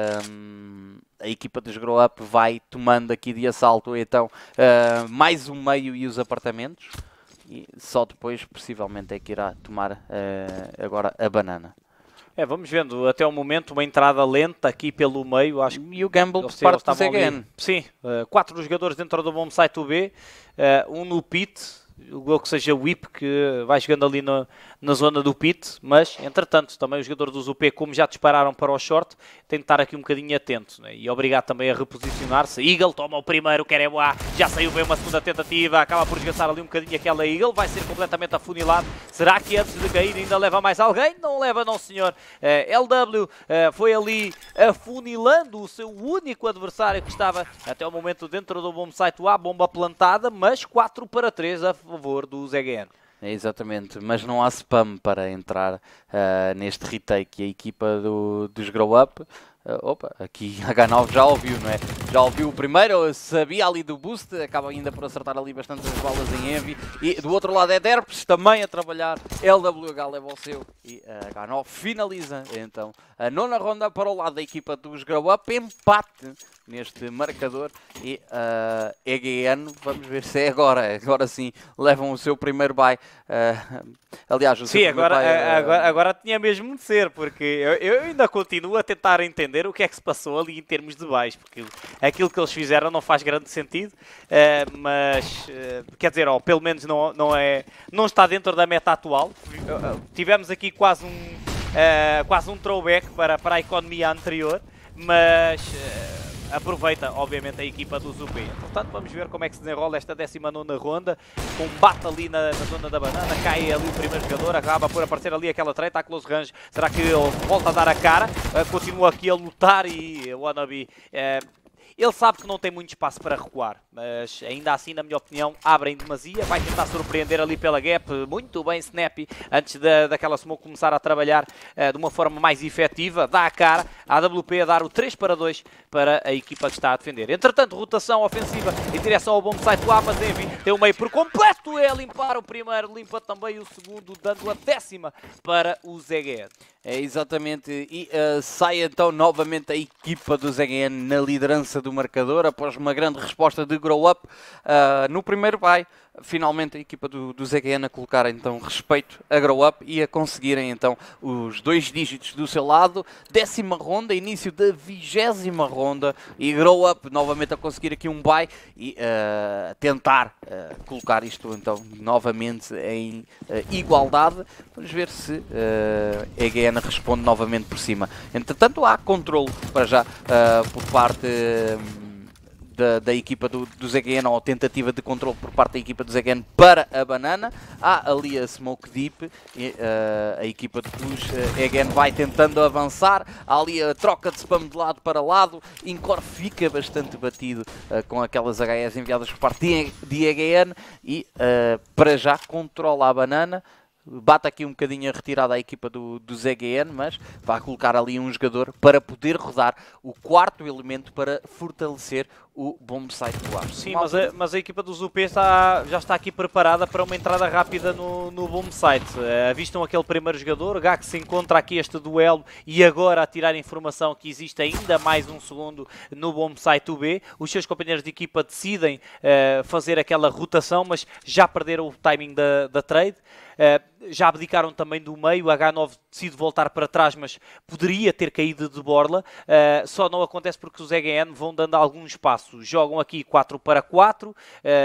a equipa dos Grow Up vai tomando aqui de assalto então mais o meio e os apartamentos e só depois possivelmente é que irá tomar agora a banana. Vamos vendo até o momento uma entrada lenta aqui pelo meio, acho que... E o gamble por parte do ZGN. Sim, 4 jogadores dentro do bomb site UB, um no pit, o que seja o Whip, que vai jogando ali na zona do pit, mas, entretanto, também os jogadores dos UP, como já dispararam para o short, tem de estar aqui um bocadinho atento, né? E obrigado também a reposicionar-se. Eagle toma o primeiro, quer já saiu bem uma segunda tentativa, acaba por esgaçar ali um bocadinho aquela Eagle, vai ser completamente afunilado. Será que antes de cair ainda leva mais alguém? Não leva não, senhor. LW foi ali afunilando o seu único adversário que estava até o momento dentro do bomb site A, bomba plantada, mas 4-3 a favor do ZGN. É, exatamente, mas não há spam para entrar neste retake. A equipa dos Grow Up, opa, aqui a H9 já ouviu, não é? Já ouviu o primeiro, sabia ali do boost, acaba ainda por acertar ali bastante as balas em Envy. E do outro lado é Derps, também a trabalhar, LWH leva o seu e a H9 finaliza. Então, a 9ª ronda para o lado da equipa dos Grow Up, empate neste marcador e EGN, vamos ver se é agora sim, levam o seu primeiro buy. Aliás, o seu sim, primeiro buy, agora tinha mesmo de ser, porque eu ainda continuo a tentar entender o que é que se passou ali em termos de buys, porque aquilo que eles fizeram não faz grande sentido, mas quer dizer, pelo menos não está dentro da meta atual. Tivemos aqui quase um throwback para a economia anterior, mas aproveita, obviamente, a equipa do UP. Portanto, vamos ver como é que se desenrola esta 19ª ronda. Combate ali na zona da banana, cai ali o primeiro jogador, acaba por aparecer ali aquela treta, a close range. Será que ele volta a dar a cara? Continua aqui a lutar e o Wannabe... ele sabe que não tem muito espaço para recuar, mas ainda assim, na minha opinião, abre em demasia. Vai tentar surpreender ali pela gap. Muito bem, Snappy, antes daquela smoke começar a trabalhar de uma forma mais efetiva. Dá a cara, a AWP a dar o 3-2 para a equipa que está a defender. Entretanto, rotação ofensiva em direção ao bom site do A, mas Envy tem o meio por completo. É limpar o primeiro, limpa também o segundo, dando a 10ª para o ZGN. É exatamente, e sai então novamente a equipa do ZGN na liderança do marcador, após uma grande resposta de Grow Up. No primeiro vai, finalmente a equipa do ZGN a colocar então respeito a Grow Up e a conseguirem então os 2 dígitos do seu lado. 10ª ronda, início da 20ª ronda, e Grow Up novamente a conseguir aqui um buy e tentar colocar isto então novamente em igualdade. Vamos ver se a EGN responde novamente por cima. Entretanto, há controle para já por parte da equipa do ZGN, ou tentativa de controle por parte da equipa do ZGN para a banana. Há ali a Smoke Deep e a equipa de Push, EGN vai tentando avançar. Há ali a troca de spam de lado para lado. Incor fica bastante batido com aquelas HEs enviadas por parte de EGN e para já controla a banana. Bate aqui um bocadinho a retirada à equipa do ZGN, mas vai colocar ali um jogador para poder rodar o 4º elemento para fortalecer o bomb site do ar. Sim, mas a equipa dos UP já está aqui preparada para uma entrada rápida no bomb site. Avistam aquele primeiro jogador, Gax se encontra aqui este duelo e agora a tirar informação que existe ainda mais um segundo no bomb site UB. Os seus companheiros de equipa decidem fazer aquela rotação, mas já perderam o timing da trade. Já abdicaram também do meio, a H9 decide voltar para trás, mas poderia ter caído de borla. Só não acontece porque os EGN vão dando algum espaço. Jogam aqui 4-4,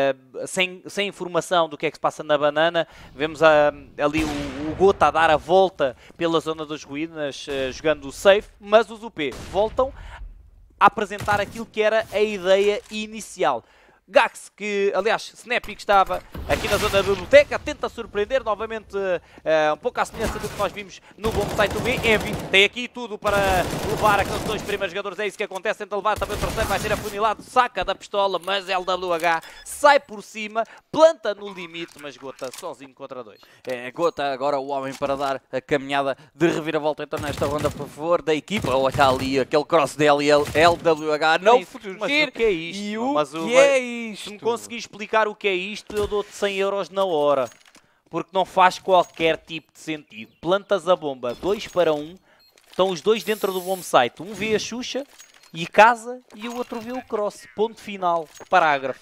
sem informação do que é que se passa na banana. Vemos ali o Gota a dar a volta pela zona das ruínas, jogando safe, mas os UP voltam a apresentar aquilo que era a ideia inicial. Gax, que aliás, Snappy, que estava aqui na zona da biblioteca, tenta surpreender novamente um pouco à semelhança do que nós vimos no bom site do B. Envy tem aqui tudo para levar aqueles 2 primeiros jogadores, é isso que acontece, tenta levar também o terceiro, vai ser afunilado, saca da pistola, mas LWH sai por cima, planta no limite, mas Gota sozinho contra 2. Gota agora o homem para dar a caminhada de reviravolta então nesta ronda por favor da equipa. Olha ali aquele cross dele e LWH não fugir. Mas o que é isto? E o que é isto? Se me conseguir explicar o que é isto, eu dou-te 100 euros na hora. Porque não faz qualquer tipo de sentido. Plantas a bomba 2 para 1. Estão os 2 dentro do bomb site. Um vê a Xuxa e casa e o outro vê o cross. Ponto final. Parágrafo.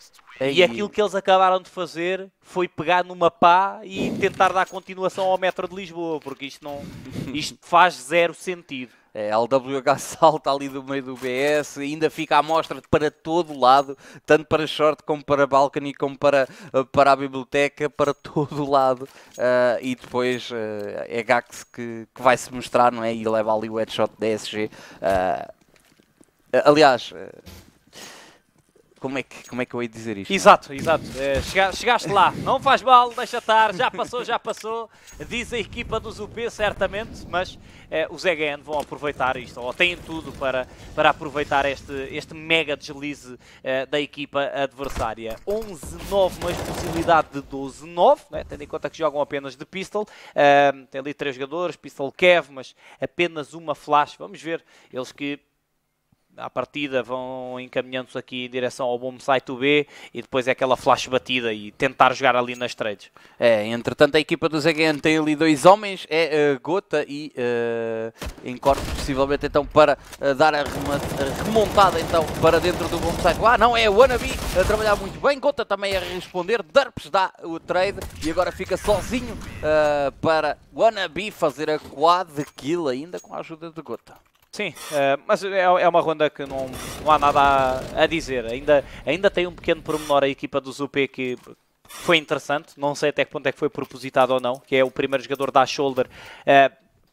E aquilo que eles acabaram de fazer foi pegar numa pá e tentar dar continuação ao metro de Lisboa. Porque isto faz 0 sentido. A LWH salta ali do meio do BS, ainda fica à mostra para todo o lado, tanto para short como para balcony, como para a biblioteca, para todo o lado. E depois é Gax que vai se mostrar, não é? E leva ali o headshot da SG. Aliás... Como é que eu ia dizer isto? Exato. Chegaste lá, não faz mal, deixa estar, já passou, diz a equipa dos UP certamente, mas os EGN vão aproveitar isto, ou têm tudo para aproveitar este mega deslize da equipa adversária. 11-9, mas possibilidade de 12-9, né? Tendo em conta que jogam apenas de pistol. Tem ali 3 jogadores, pistol Kev, mas apenas uma flash. Vamos ver, eles que à partida vão encaminhando-se aqui em direção ao bom site B e depois é aquela flash batida e tentar jogar ali nas trades. Entretanto a equipa do ZGN tem ali 2 homens, Gota e Encore, possivelmente então para dar a remontada então para dentro do bom site. Não, é o Wannabe a trabalhar muito bem, Gota também a responder, Derps dá o trade e agora fica sozinho para Wannabe fazer a quad kill ainda com a ajuda de Gota. Sim, mas é uma ronda que não há nada a dizer. Ainda tem um pequeno pormenor a equipa do UP que foi interessante. Não sei até que ponto é que foi propositado ou não, que é o primeiro jogador da shoulder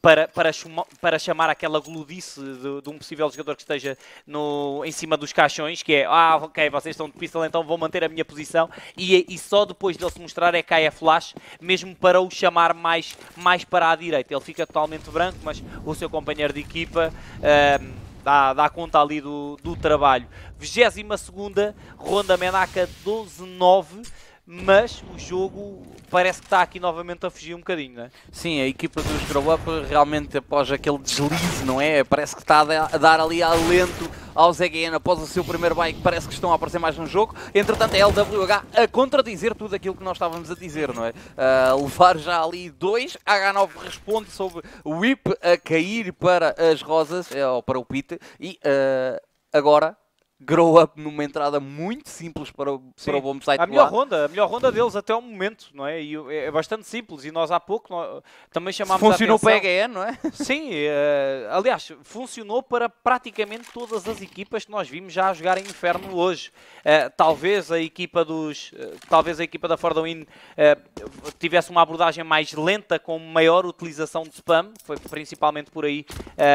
para chamar aquela gludice de um possível jogador que esteja em cima dos caixões, que é, ok, vocês estão de pistol, então vou manter a minha posição, e só depois dele se mostrar é que cai a flash, mesmo para o chamar mais para a direita. Ele fica totalmente branco, mas o seu companheiro de equipa dá conta ali do trabalho. 22ª ronda Menaka 12-9. Mas o jogo parece que está aqui novamente a fugir um bocadinho, não é? Sim, a equipa dos Grow Up realmente após aquele deslize, não é? Parece que está a dar ali alento aos EGN após o seu primeiro bike, parece que estão a aparecer mais no jogo. Entretanto, a LWH a contradizer tudo aquilo que nós estávamos a dizer, não é? Levar já ali 2, H9 responde sobre o Whip a cair para as rosas, ou para o pit, e agora Grow Up numa entrada muito simples para o bombsite. A melhor ronda deles até o momento, não é? E é bastante simples, e nós há pouco também chamámos funcionou a atenção. para a EGN, não é? Sim, aliás, funcionou para praticamente todas as equipas que nós vimos já a jogar em Inferno hoje. Talvez a equipa da Fordwin tivesse uma abordagem mais lenta, com maior utilização de spam, foi principalmente por aí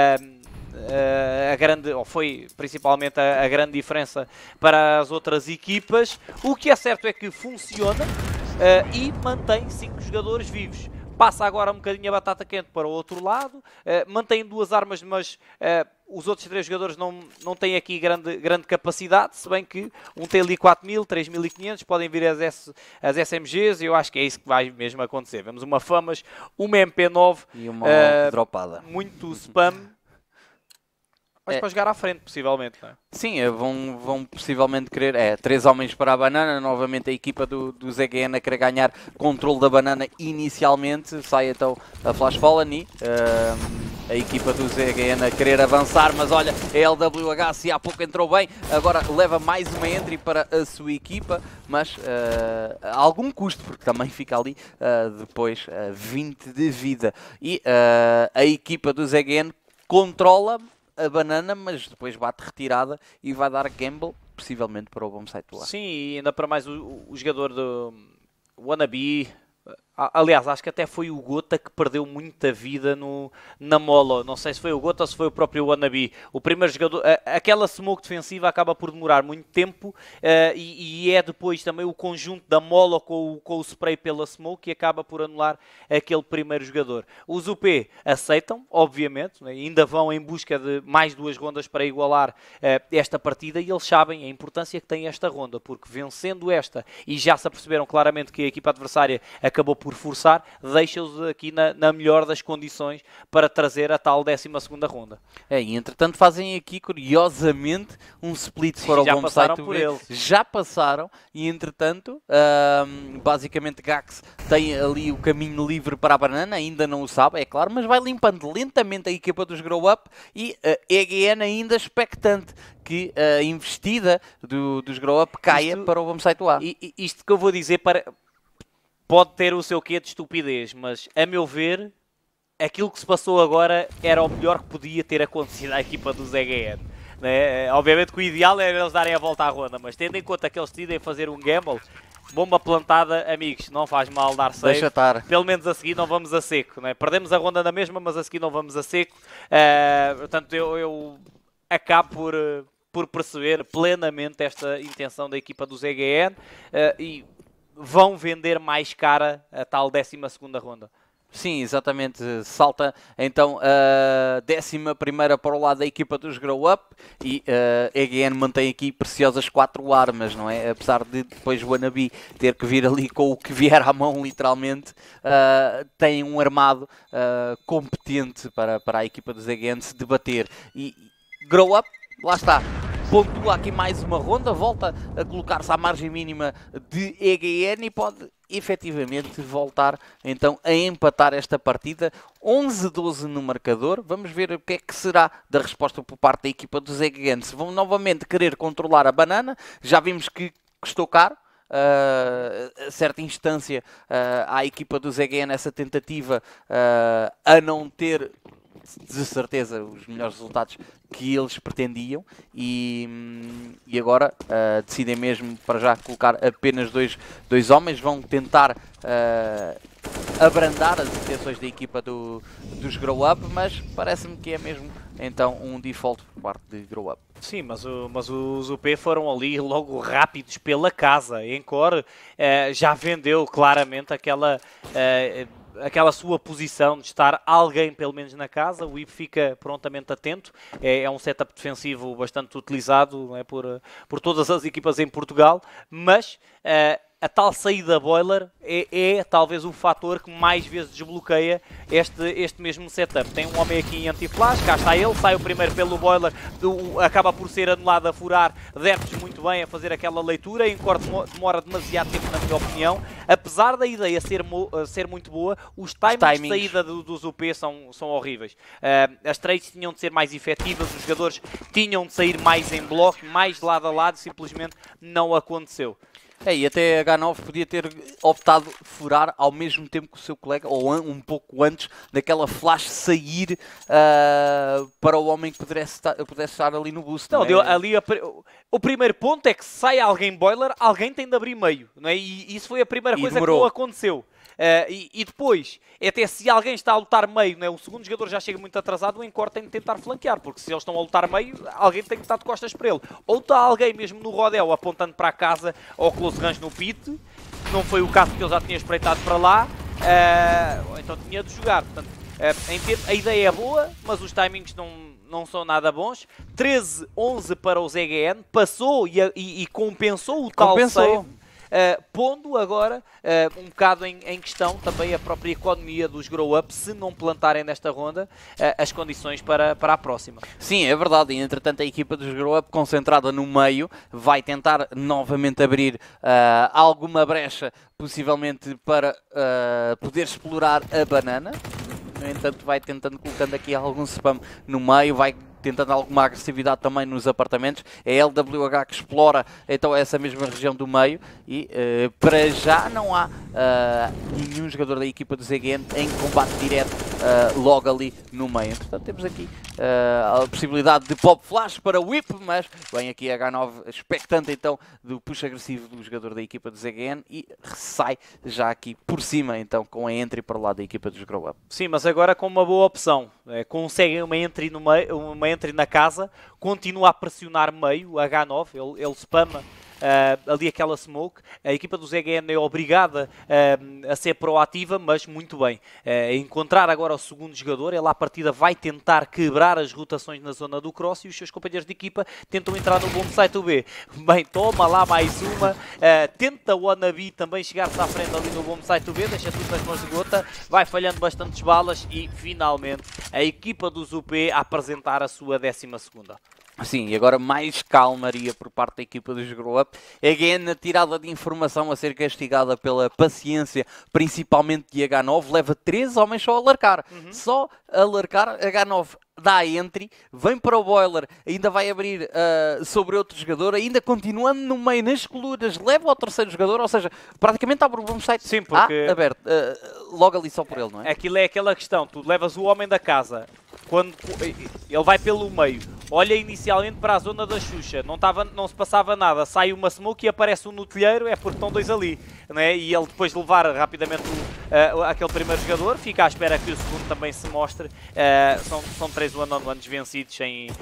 foi principalmente a grande diferença para as outras equipas. O que é certo é que funciona e mantém 5 jogadores vivos. Passa agora um bocadinho a batata quente para o outro lado, mantém 2 armas, mas os outros 3 jogadores não têm aqui grande capacidade, se bem que um tem ali 4.000, 3.500, podem vir as SMGs, e eu acho que é isso que vai mesmo acontecer. Vemos uma FAMAS, uma MP9 e uma dropada. Muito spam. Mas para jogar à frente, possivelmente, não é? Sim, vão possivelmente querer 3 homens para a banana, novamente a equipa do EGN a querer ganhar controle da banana inicialmente, sai então a Flash Fallen e a equipa do EGN a querer avançar, mas olha, a LWH se há pouco entrou bem, agora leva mais uma entry para a sua equipa, mas a algum custo, porque também fica ali depois 20 de vida. E a equipa do EGN controla a banana, mas depois bate retirada e vai dar gamble, possivelmente para o bombsite lá. Sim, e ainda para mais o jogador do Wannabe. Aliás, acho que até foi o Gota que perdeu muita vida na Molo. Não sei se foi o Gota ou se foi o próprio Wannabe. O primeiro jogador, aquela smoke defensiva acaba por demorar muito tempo e é depois também o conjunto da Molo com o spray pela smoke que acaba por anular aquele primeiro jogador. Os UP aceitam, obviamente, né? Ainda vão em busca de mais 2 rondas para igualar esta partida, e eles sabem a importância que tem esta ronda, porque vencendo esta, e já se aperceberam claramente que a equipa adversária acabou por forçar, deixa-os aqui na melhor das condições para trazer a tal 12ª ronda. E entretanto fazem aqui, curiosamente, um split para o já bombsite. passaram por eles. Já passaram, e entretanto, basicamente Gax tem ali o caminho livre para a banana, ainda não o sabe, é claro, mas vai limpando lentamente a equipa dos Grow Up, e a EGN ainda expectante que a investida dos Grow Up caia para o bombsite lá. Isto que eu vou dizer pode ter o seu quê de estupidez, mas a meu ver, aquilo que se passou agora era o melhor que podia ter acontecido à equipa do EGN. Né? Obviamente que o ideal era eles darem a volta à ronda, mas tendo em conta que eles decidem fazer um gamble, bomba plantada, amigos, não faz mal dar save. Deixa estar. Pelo menos a seguir não vamos a seco. Né? Perdemos a ronda na mesma, mas a seguir não vamos a seco. Portanto, eu acabo por perceber plenamente esta intenção da equipa do EGN e vão vender mais cara a tal 12ª ronda. Sim, exatamente. Salta então a 11ª para o lado da equipa dos Grow Up, e a EGN mantém aqui preciosas 4 armas, não é? Apesar de depois o Wannabe ter que vir ali com o que vier à mão, literalmente, tem um armado competente para a equipa dos EGN se debater. E Grow Up, lá está. Pontua aqui mais uma ronda, volta a colocar-se à margem mínima de EGN e pode efetivamente voltar então a empatar esta partida. 11-12 no marcador. Vamos ver o que é que será da resposta por parte da equipa dos EGN. Se vão novamente querer controlar a banana, já vimos que custou caro. A certa instância à equipa dos EGN essa tentativa a não ter de certeza os melhores resultados que eles pretendiam, e agora decidem mesmo para já colocar apenas dois homens. Vão tentar abrandar as intenções da equipa dos Grow Up, mas parece-me que é mesmo então um default por parte de Grow Up. Sim, mas os UP foram ali logo rápidos pela casa. Encore já vendeu claramente aquela sua posição de estar alguém pelo menos na casa. O IP fica prontamente atento. É um setup defensivo bastante utilizado, não é, por todas as equipas em Portugal, mas a tal saída boiler é talvez o fator que mais vezes desbloqueia este mesmo setup. Tem um homem aqui em anti-flash, cá está ele, sai o primeiro pelo boiler, acaba por ser anulado a furar, Derps muito bem a fazer aquela leitura, Encore demora demasiado tempo na minha opinião, apesar da ideia ser muito boa, os timings de saída dos UP são horríveis. As trades tinham de ser mais efetivas, os jogadores tinham de sair mais em bloco, mais lado a lado, simplesmente não aconteceu. E até a H9 podia ter optado furar ao mesmo tempo que o seu colega, ou um pouco antes daquela flash sair para o homem que pudesse estar ali no boost. Não, não é? ali o primeiro ponto é que se sai alguém boiler, alguém tem de abrir meio, não é? E isso foi a primeira coisa que não aconteceu. E depois, até se alguém está a lutar meio, né, o segundo jogador já chega muito atrasado, o Encore tem de tentar flanquear, porque se eles estão a lutar meio, alguém tem que estar de costas para ele. Ou está alguém mesmo no rodel apontando para a casa, ou close range no pit, que não foi o caso que eu já tinha espreitado para lá, ou então tinha de jogar. Portanto, a ideia é boa, mas os timings não são nada bons. 13-11 para o ZGN, passou e compensou o tal save. Pondo agora um bocado em questão também a própria economia dos Grow-Up, se não plantarem nesta ronda as condições para a próxima. Sim, é verdade, e entretanto a equipa dos Grow-Up concentrada no meio vai tentar novamente abrir alguma brecha, possivelmente para poder explorar a banana. No entanto vai tentando, colocando aqui algum spam no meio, vai tentando alguma agressividade também nos apartamentos. É a LWH que explora então essa mesma região do meio e para já não há nenhum jogador da equipa do ZGN em combate direto logo ali no meio. Portanto temos aqui a possibilidade de pop flash para o Whip, mas vem aqui a H9 expectante então do push agressivo do jogador da equipa do ZGN e sai já aqui por cima então com a entry para o lado da equipa dos Grow Up. Sim, mas agora com uma boa opção. Conseguem uma entry no meio, uma entry na casa, continua a pressionar meio, o H9, ele spama ali aquela smoke. A equipa do ZGN é obrigada a ser proativa, mas muito bem. Encontrar agora o segundo jogador, ele à partida vai tentar quebrar as rotações na zona do cross e os seus companheiros de equipa tentam entrar no bomb site B. Bem, toma lá mais uma, tenta o Wannabe também chegar-se à frente ali no bomb site B, deixa tudo nas mãos de Gota, vai falhando bastantes balas e finalmente a equipa dos UP a apresentar a sua 12ª. Sim, e agora mais calmaria por parte da equipa dos Grow Up. Again, a tirada de informação a ser castigada pela paciência, principalmente de H9, leva 3 homens só a largar. Só a largar, H9 dá a entry, vem para o boiler, ainda vai abrir sobre outro jogador, ainda continuando no meio nas colunas, leva ao terceiro jogador, ou seja, praticamente abre o bomb site aberto, logo ali só por ele, não é? Aquilo é aquela questão, tu levas o homem da casa, quando ele vai pelo meio, olha inicialmente para a zona da Xuxa, não se passava nada, sai uma smoke e aparece um no telheiro, é porque estão 2 ali, não é? E ele depois de levar rapidamente aquele primeiro jogador, fica à espera que o segundo também se mostre. São 3 one-on-ones vencidos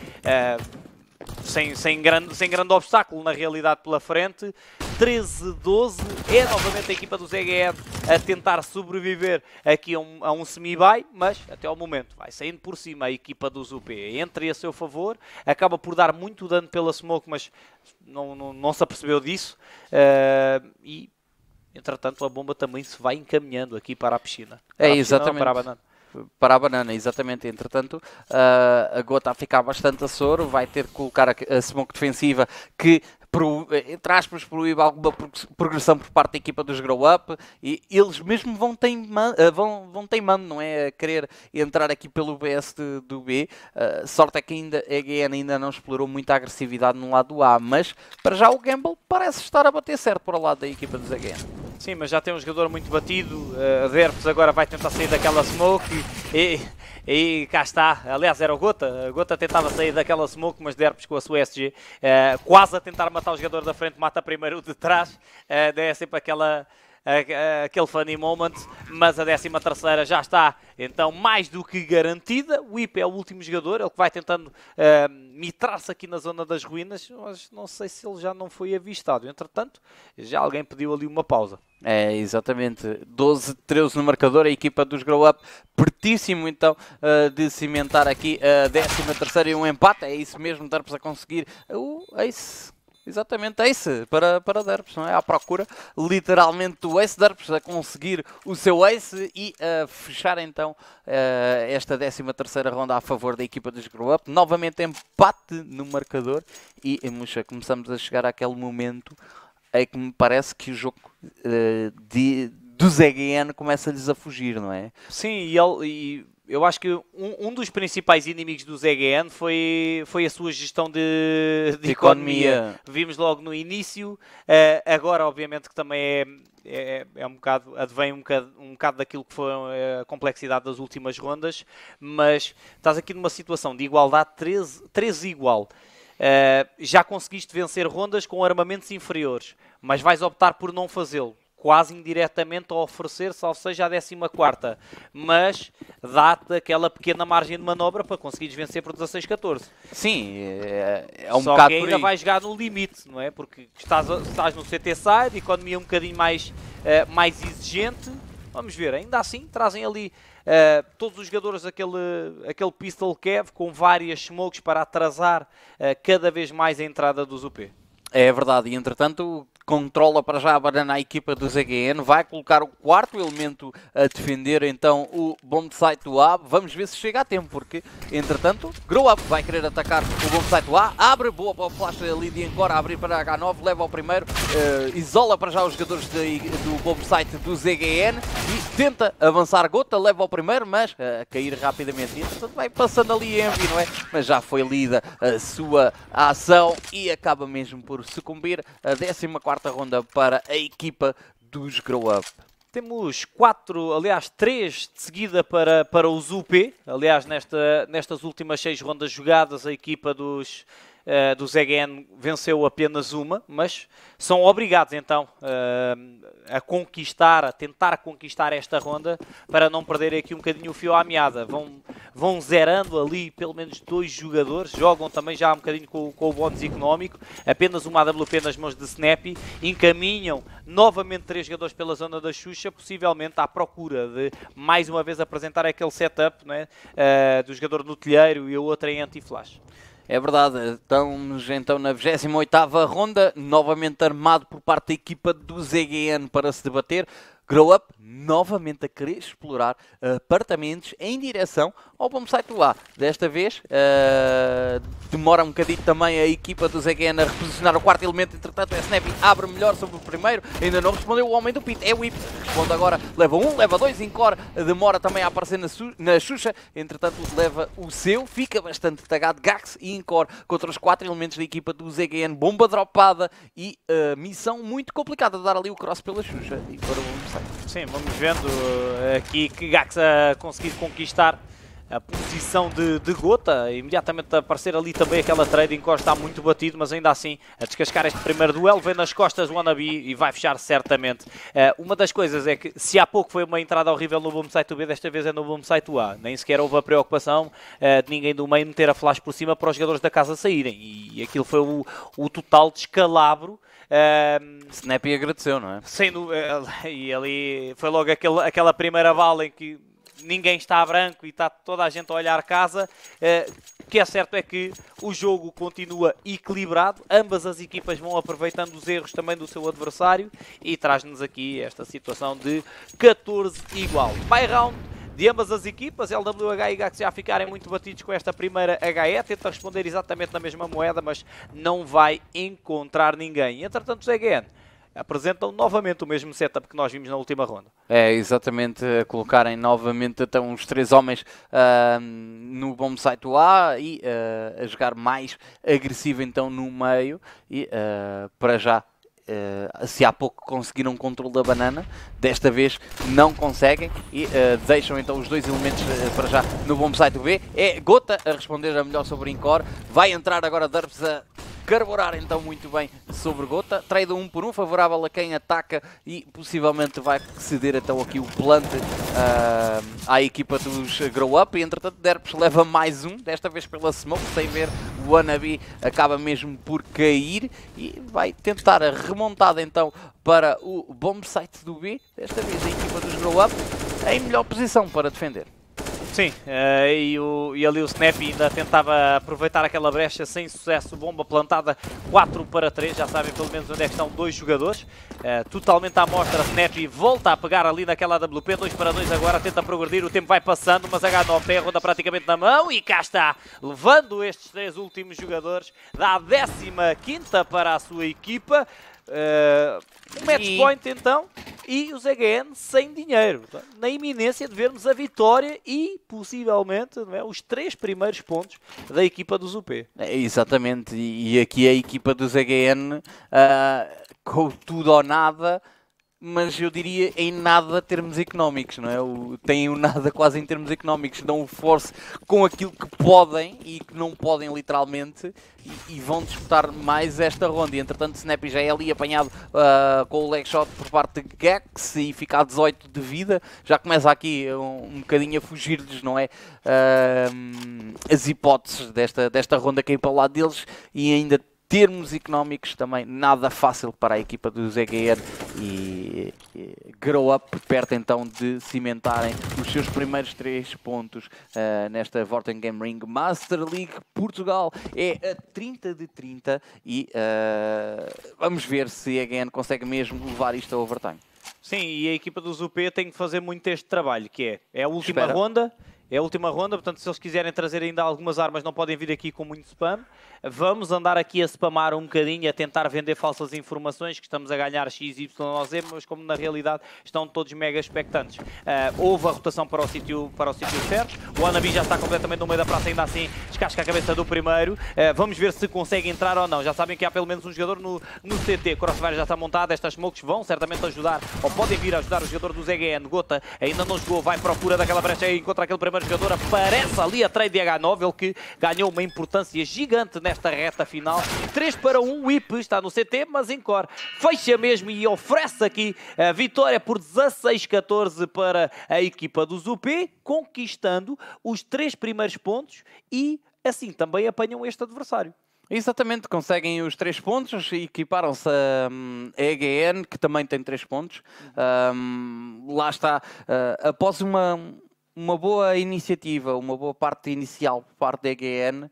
sem grande obstáculo na realidade pela frente. 13-12, é novamente a equipa do ZGN a tentar sobreviver aqui a um semi-bye, mas até ao momento vai saindo por cima a equipa dos UP. Entra a seu favor, acaba por dar muito dano pela smoke, mas não se apercebeu disso. E entretanto a bomba também se vai encaminhando aqui para a piscina. Exatamente. Para a banana. Para a banana, exatamente. Entretanto, a Gota a ficar bastante a soro, vai ter que colocar a smoke defensiva que, entre aspas, proíbe alguma progressão por parte da equipa dos Grow Up e eles mesmo vão teimando, não é? A querer entrar aqui pelo BS do B. Sorte é que a EGN ainda não explorou muita agressividade no lado A, mas para já o Gamble parece estar a bater certo para o lado da equipa dos EGN. Sim, mas já tem um jogador muito batido. A Derps agora vai tentar sair daquela smoke e cá está. Aliás, era o Gota. A Gota tentava sair daquela smoke, mas Derps com a sua SG quase a tentar matar o jogador da frente, mata primeiro o de trás. É sempre aquela aquele funny moment, mas a 13ª já está então mais do que garantida. O IP é o último jogador, ele que vai tentando mitrar-se aqui na zona das ruínas, mas não sei se ele já não foi avistado. Entretanto, já alguém pediu ali uma pausa. É, exatamente. 12-13 no marcador, a equipa dos Grow Up pertíssimo então de cimentar aqui a 13ª e um empate. É isso mesmo, Derps a conseguir o ace. Exatamente, ace para Derps, não é? À procura literalmente do ace, Derps a conseguir o seu ace e a fechar então esta 13ª ronda a favor da equipa dos Grow Up. Novamente empate no marcador e, Muxa, começamos a chegar àquele momento em que me parece que o jogo dos EGN começa-lhes a fugir, não é? Sim, e eu acho que um dos principais inimigos do ZGN foi a sua gestão de economia. Vimos logo no início, agora obviamente que também é um bocado, advém um bocado daquilo que foi a complexidade das últimas rondas, mas estás aqui numa situação de igualdade 13 igual. Já conseguiste vencer rondas com armamentos inferiores, mas vais optar por não fazê-lo. Quase indiretamente a oferecer, salvo seja a 14ª, mas dá-te aquela pequena margem de manobra para conseguires vencer por 16-14. Sim, é um Só bocado que ainda por aí. vais jogar no limite, não é? Porque estás no CT side, economia um bocadinho mais exigente. Vamos ver, ainda assim trazem ali todos os jogadores aquele pistol cave com várias smokes para atrasar cada vez mais a entrada dos UP. É verdade, e entretanto controla para já a banana a equipa do ZGN, vai colocar o quarto elemento a defender então o bombsite do A. Vamos ver se chega a tempo, porque entretanto Grow Up vai querer atacar o bombsite do A, abre, boa para o flash ali de Encore, a abrir para a H9, leva ao primeiro, isola para já os jogadores do bombsite do ZGN e tenta avançar Gota, leva ao primeiro, mas a cair rapidamente, e entretanto vai passando ali Envy, não é? Mas já foi lida a sua ação e acaba mesmo por sucumbir. A 14ª ronda para a equipa dos Grow Up. Temos 3 de seguida para os UP. Aliás, nestas últimas 6 rondas jogadas, a equipa dos EGN venceu apenas uma, mas são obrigados então a tentar conquistar esta ronda para não perderem aqui um bocadinho o fio à meada. Vão zerando ali pelo menos 2 jogadores, jogam também já um bocadinho com o bónus económico, apenas uma AWP nas mãos de Snappy, encaminham novamente 3 jogadores pela zona da Xuxa, possivelmente à procura de mais uma vez apresentar aquele setup, não é? Do jogador no telheiro e a outra em anti-flash. É verdade, estamos então na 28ª ronda, novamente armado por parte da equipa do ZGN para se debater. Grow Up novamente a querer explorar apartamentos em direção ao bombsite do A. Desta vez demora um bocadinho também a equipa do ZGN a reposicionar o quarto elemento, entretanto a Snappy abre melhor sobre o primeiro, ainda não respondeu o homem do pit, é o Whip, responde agora, leva 1, leva 2, Encore, demora também a aparecer na Xuxa, entretanto leva o seu, fica bastante tagado, Gax e Encore contra os 4 elementos da equipa do ZGN, bomba dropada e missão muito complicada de dar ali o cross pela Xuxa e para o bombsite. Sim, vamos vendo aqui que Gax a conseguir conquistar a posição de Gota, imediatamente a aparecer ali também aquela trade. Encore está muito batido, mas ainda assim a descascar este primeiro duelo, vem nas costas o Wannabe e vai fechar certamente. Uma das coisas é que se há pouco foi uma entrada horrível no bombsite B, desta vez é no bombsite A, nem sequer houve a preocupação de ninguém do meio meter a flash por cima para os jogadores da casa saírem, e aquilo foi o total descalabro. Snappy agradeceu, não é? E ali foi logo aquela primeira bala em que ninguém está a branco e está toda a gente a olhar casa. O que é certo é que o jogo continua equilibrado, ambas as equipas vão aproveitando os erros também do seu adversário e traz-nos aqui esta situação de 14 igual. By round de ambas as equipas, LWH e Gax já ficarem muito batidos com esta primeira HE, tenta responder exatamente na mesma moeda, mas não vai encontrar ninguém. Entretanto, os EGN apresentam novamente o mesmo setup que nós vimos na última ronda. É, exatamente, a colocarem novamente então os 3 homens no bombsite A e a jogar mais agressivo então no meio e para já. Se há pouco conseguiram o controle da banana, desta vez não conseguem e deixam então os 2 elementos para já no bombsite B. É Gota a responder a melhor sobre Encore, vai entrar agora Derps a carburar então muito bem sobre Gota. Trade 1 por 1, favorável a quem ataca e possivelmente vai ceder então aqui o plante à equipa dos Grow Up. E entretanto Derps leva mais um, desta vez pela smoke, sem ver o Wannabe acaba mesmo por cair e vai tentar a remontada então para o bomb site do B. Desta vez a equipa dos Grow Up em melhor posição para defender. Sim, e ali o Snap ainda tentava aproveitar aquela brecha sem sucesso, bomba plantada 4 para 3, já sabem pelo menos onde é que estão dois jogadores, totalmente à mostra. Snap volta a pegar ali naquela AWP, 2 para 2 agora, tenta progredir, o tempo vai passando, mas H9 tem a ronda praticamente na mão e cá está, levando estes 3 últimos jogadores, dá a 15ª para a sua equipa. Um match point então e o ZGN sem dinheiro, na iminência de vermos a vitória e possivelmente, não é, os 3 primeiros pontos da equipa do ZUP. Exatamente, e aqui a equipa do ZGN com tudo ou nada, mas eu diria em nada termos económicos, não é? Têm o nada quase em termos económicos, dão o force com aquilo que podem e que não podem literalmente e vão disputar mais esta ronda. E entretanto Snap já é ali apanhado com o leg shot por parte de Gex e fica a 18 de vida, já começa aqui um bocadinho a fugir-lhes, não é? As hipóteses desta ronda cair para o lado deles e ainda termos económicos também nada fácil para a equipa do ZGN e Grow Up perto então de cimentarem os seus primeiros 3 pontos nesta Vorten Game Ring Master League Portugal. É a 30 de 30 e vamos ver se a EGN consegue mesmo levar isto a overtime. Sim, e a equipa do ZUP tem que fazer muito este trabalho, que é a última ronda. É a última ronda, portanto, se eles quiserem trazer ainda algumas armas, não podem vir aqui com muito spam. Vamos andar aqui a spamar um bocadinho, a tentar vender falsas informações, que estamos a ganhar XYZ, mas como na realidade estão todos mega expectantes. Houve a rotação para o sítio certo. O Wannabe já está completamente no meio da praça, ainda assim descasca a cabeça do primeiro. Vamos ver se consegue entrar ou não. Já sabem que há pelo menos um jogador no CT. Crossfire já está montado, estas smokes vão certamente ajudar, ou podem vir a ajudar o jogador do ZGN. Gota ainda não jogou, vai à procura daquela brecha e encontra aquele primeiro jogador, aparece ali a trade de H9, ele que ganhou uma importância gigante nesta reta final. 3 para 1, o IP está no CT, mas Encore fecha mesmo e oferece aqui a vitória por 16-14 para a equipa do ZUP, conquistando os 3 primeiros pontos e assim também apanham este adversário. Exatamente, conseguem os 3 pontos e equiparam-se a EGN, que também tem 3 pontos. Lá está, após uma boa iniciativa, uma boa parte inicial por parte da EGN,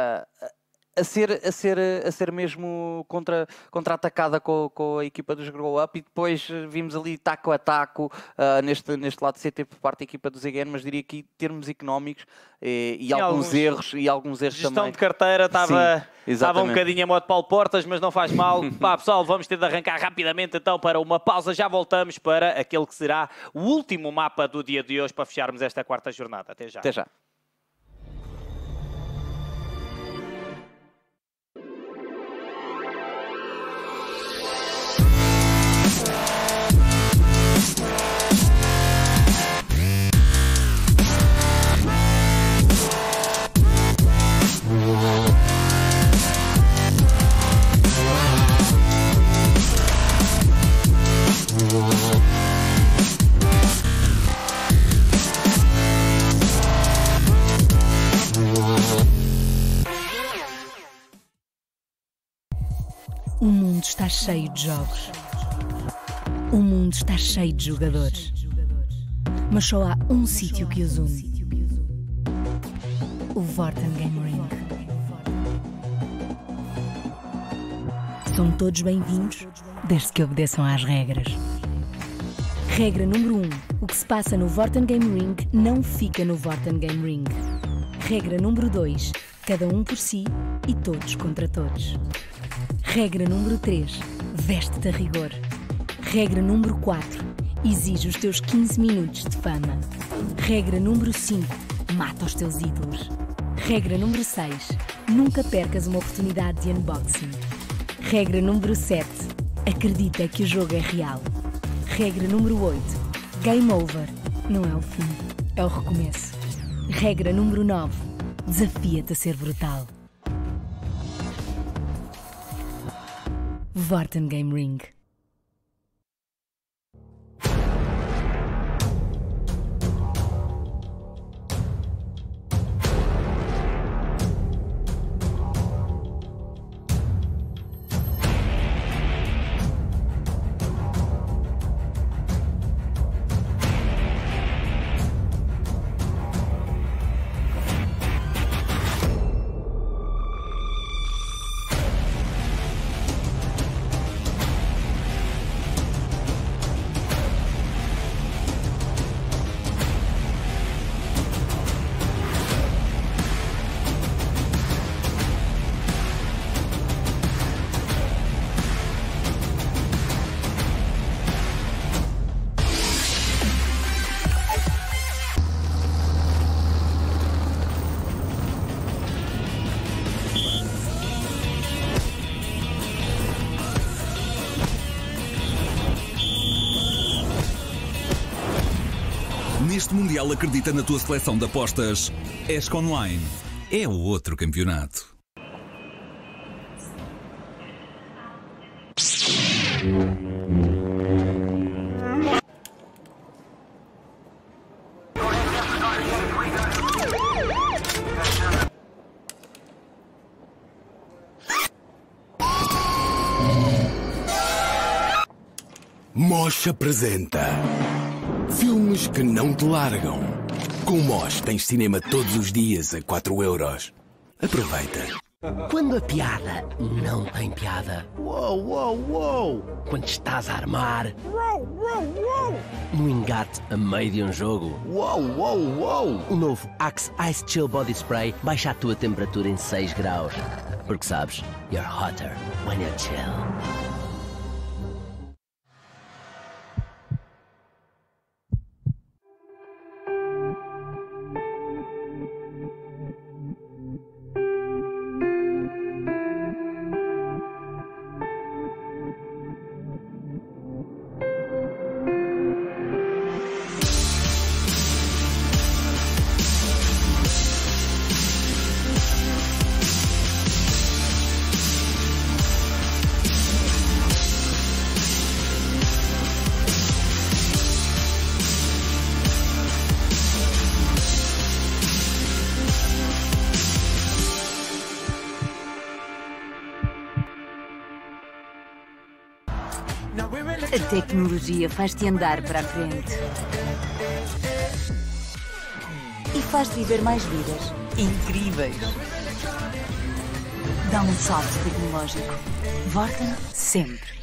a ser mesmo contra-atacada com a equipa dos Grow Up, e depois vimos ali taco a taco neste lado de CT por parte da equipa dos EGN, mas diria que em termos económicos e alguns erros gestão também. De carteira estava um bocadinho a modo Paulo Portas, mas não faz mal. Pá, pessoal, vamos ter de arrancar rapidamente então para uma pausa, já voltamos para aquele que será o último mapa do dia de hoje para fecharmos esta 4ª jornada. Até já. Até já. O mundo está cheio de jogos. O mundo está cheio de jogadores. Mas só há um sítio que os une. O Vorten Game Ring. São todos bem-vindos, desde que obedeçam às regras. Regra número 1. O que se passa no Vorten Game Ring não fica no Vorten Game Ring. Regra número 2. Cada um por si e todos contra todos. Regra número 3. Veste-te a rigor. Regra número 4. Exige os teus 15 minutos de fama. Regra número 5. Mata os teus ídolos. Regra número 6. Nunca percas uma oportunidade de unboxing. Regra número 7. Acredita que o jogo é real. Regra número 8. Game over. Não é o fim, é o recomeço. Regra número 9. Desafia-te a ser brutal. Vorten Game Ring. Neste Mundial acredita na tua seleção de apostas. ESC Online é o outro campeonato. Mosh apresenta filmes que não te largam. Com Mosh tens cinema todos os dias a 4€. Aproveita. Quando a piada não tem piada. Uou, uou, uou. Quando estás a armar. Uou, uou, uou. No engate a meio de um jogo. Uou, uou, uou. O novo Axe Ice Chill Body Spray baixa a tua temperatura em 6 graus. Porque sabes, you're hotter when you're chill. A tecnologia faz-te andar para a frente. E faz-te viver mais vidas incríveis. Dá um salto tecnológico. Vorten sempre.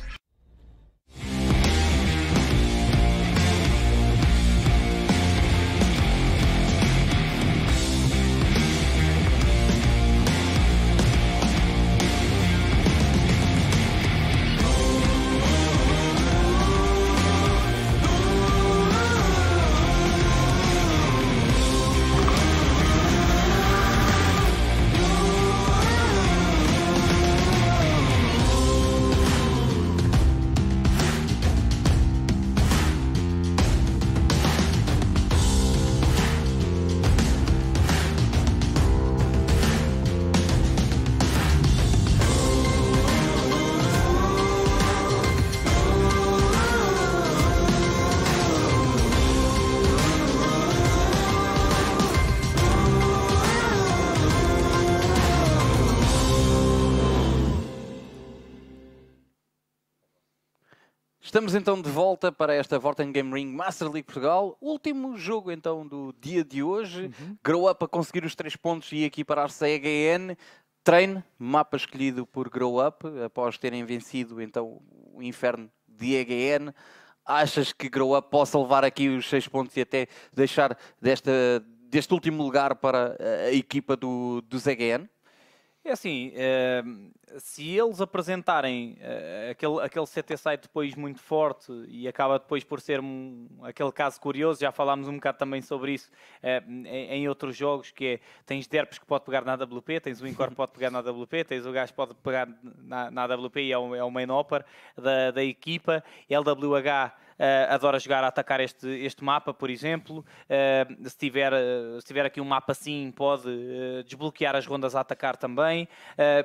Estamos então de volta para esta Vorten Game Ring Master League Portugal. Último jogo então do dia de hoje. Grow Up a conseguir os 3 pontos e equiparar-se a EGN. Train, mapa escolhido por Grow Up, após terem vencido então o inferno de EGN. Achas que Grow Up possa levar aqui os 6 pontos e até deixar deste último lugar para a equipa dos EGN? É assim, se eles apresentarem aquele CT site depois muito forte e acaba depois por ser aquele caso curioso, já falámos um bocado também sobre isso em outros jogos, que é, tens Derpes que pode pegar na AWP, tens o Incor que pode pegar na AWP, tens o gajo que pode pegar na AWP e é o main opper da equipa, LWH adora jogar a atacar este mapa, por exemplo. Se tiver aqui um mapa assim, pode desbloquear as rondas a atacar também.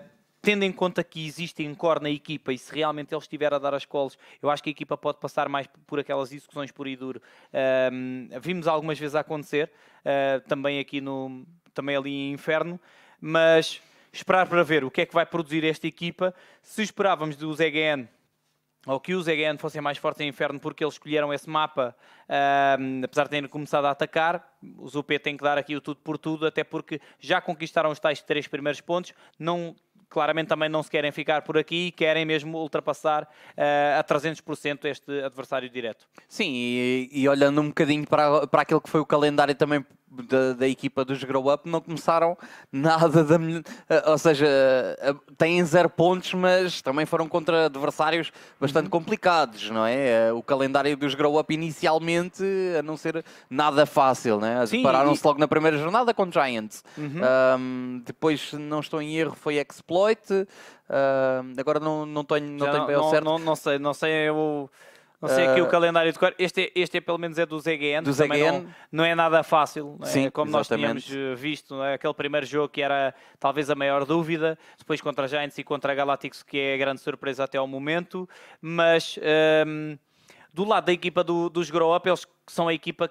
tendo em conta que existe encore na equipa e se realmente ele estiver a dar as calls, eu acho que a equipa pode passar mais por aquelas execuções puro e duro. Vimos algumas vezes a acontecer, também aqui também ali em Inferno, mas esperar para ver o que é que vai produzir esta equipa. Se esperávamos do ZGN, ou que os ZGN fossem mais fortes em Inferno porque eles escolheram esse mapa, apesar de terem começado a atacar, os UP têm que dar aqui o tudo por tudo, até porque já conquistaram os tais 3 primeiros pontos, claramente também não se querem ficar por aqui, querem mesmo ultrapassar a 300% este adversário direto. Sim, e olhando um bocadinho para aquilo que foi o calendário também da equipa dos Grow Up, não começaram nada ou seja, têm 0 pontos, mas também foram contra adversários bastante complicados, não é? O calendário dos Grow Up inicialmente a não ser nada fácil, não é? Pararam-se logo na primeira jornada com Giants. Depois, se não estou em erro, foi Exploit. Agora não tenho bem ao certo. Não sei aqui o calendário de cor. Este é pelo menos é do ZGN. Do ZGN. Não é nada fácil. Sim, como exatamente. Nós tínhamos visto, não é? Aquele primeiro jogo que era talvez a maior dúvida. Depois contra a Giants e contra a Galactics, que é a grande surpresa até ao momento. Mas do lado da equipa dos Grow Up, eles são a equipa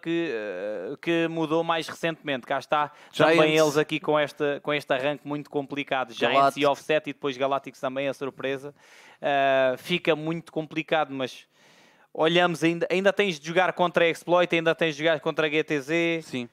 que mudou mais recentemente. Cá está Giants. Também eles aqui com este arranque muito complicado. Giants e Offset, e depois Galactics também, a surpresa. Fica muito complicado, mas olhamos, ainda tens de jogar contra a Exploit, ainda tens de jogar contra a GTZ. Sim.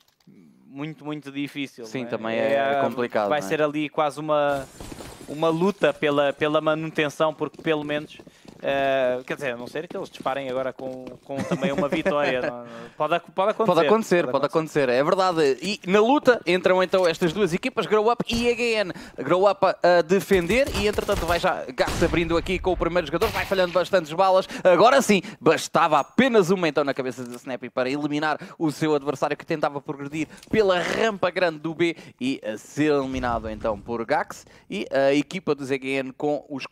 Muito, muito difícil. Sim, também é complicado. Vai ser ali quase uma luta pela manutenção, porque pelo menos... quer dizer, a não ser que eles disparem agora com também uma vitória. Pode acontecer. Pode acontecer, é verdade. E na luta entram então estas duas equipas, Grow Up e AGN. Grow Up a defender e entretanto vai já Gax abrindo aqui com o primeiro jogador, vai falhando bastantes balas. Agora sim, bastava apenas uma então na cabeça de Snappy para eliminar o seu adversário que tentava progredir pela rampa grande do B e a ser eliminado então por Gax. E a equipa do ZGN com os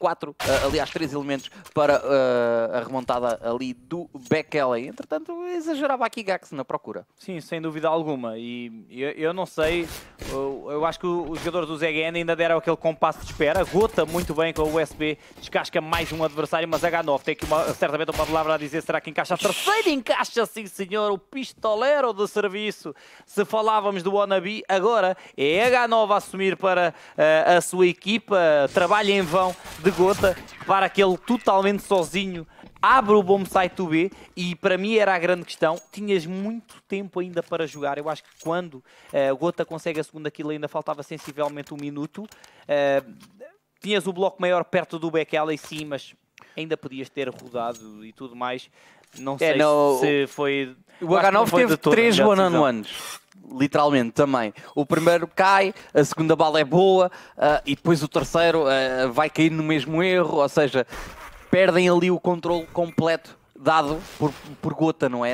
3 elementos para a remontada ali do back alley. Entretanto, exagerava aqui Gax na procura. Sim, sem dúvida alguma. E eu não sei, eu acho que os jogadores do ZGN ainda deram aquele compasso de espera. Gota muito bem com o USB, descasca mais um adversário, mas H9 tem aqui certamente uma palavra a dizer. Será que encaixa a terceira? Encaixa, sim senhor, o pistolero de serviço. Se falávamos do Wannabe, agora é H9 a assumir para a sua equipa. Trabalho em vão de Gota para aquele totalmente sozinho, abre o bombsite do B e para mim era a grande questão. Tinhas muito tempo ainda para jogar. Eu acho que quando o Gota consegue a segunda kill ainda faltava sensivelmente 1 minuto. Tinhas o bloco maior perto do back alley, sim, mas ainda podias ter rodado e tudo mais. Não sei se foi... O H9 teve 3 one-on-ones. Literalmente também. O primeiro cai, a segunda bala é boa e depois o terceiro vai cair no mesmo erro, ou seja, perdem ali o controle completo dado por Gota, não é?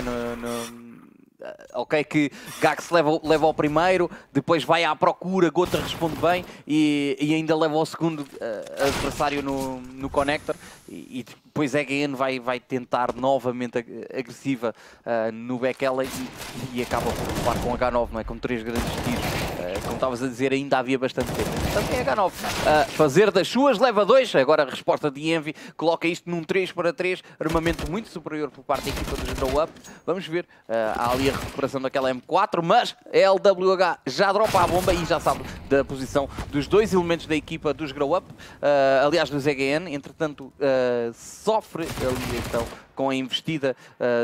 Ok, que Gax leva ao primeiro, depois vai à procura, Gota responde bem e ainda leva ao segundo adversário no connector e depois AGN vai tentar novamente agressiva no back alley e acaba por levar com H9, não é? Com 3 grandes tiros. Como estavas a dizer, ainda havia bastante tempo. Portanto, é H9. Fazer das suas, leva 2. Agora a resposta de Envy coloca isto num 3-3. Armamento muito superior por parte da equipa dos Grow Up. Vamos ver. Há ali a recuperação daquela M4, mas a LWH já dropa a bomba e já sabe da posição dos 2 elementos da equipa dos Grow Up. Aliás, do ZGN. Entretanto, sofre ali então com a investida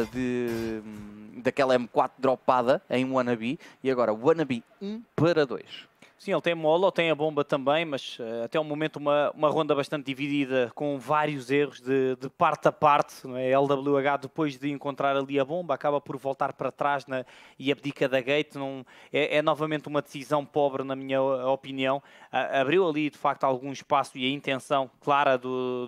daquela M4 dropada em Wannabe. E agora Wannabe 1-2. Sim, ele tem Molo, tem a bomba também, mas até o momento uma ronda bastante dividida, com vários erros de parte a parte. Não é? A LWH, depois de encontrar ali a bomba, acaba por voltar para trás e abdica da gate. É novamente uma decisão pobre, na minha opinião. Abriu ali, de facto, algum espaço e a intenção clara do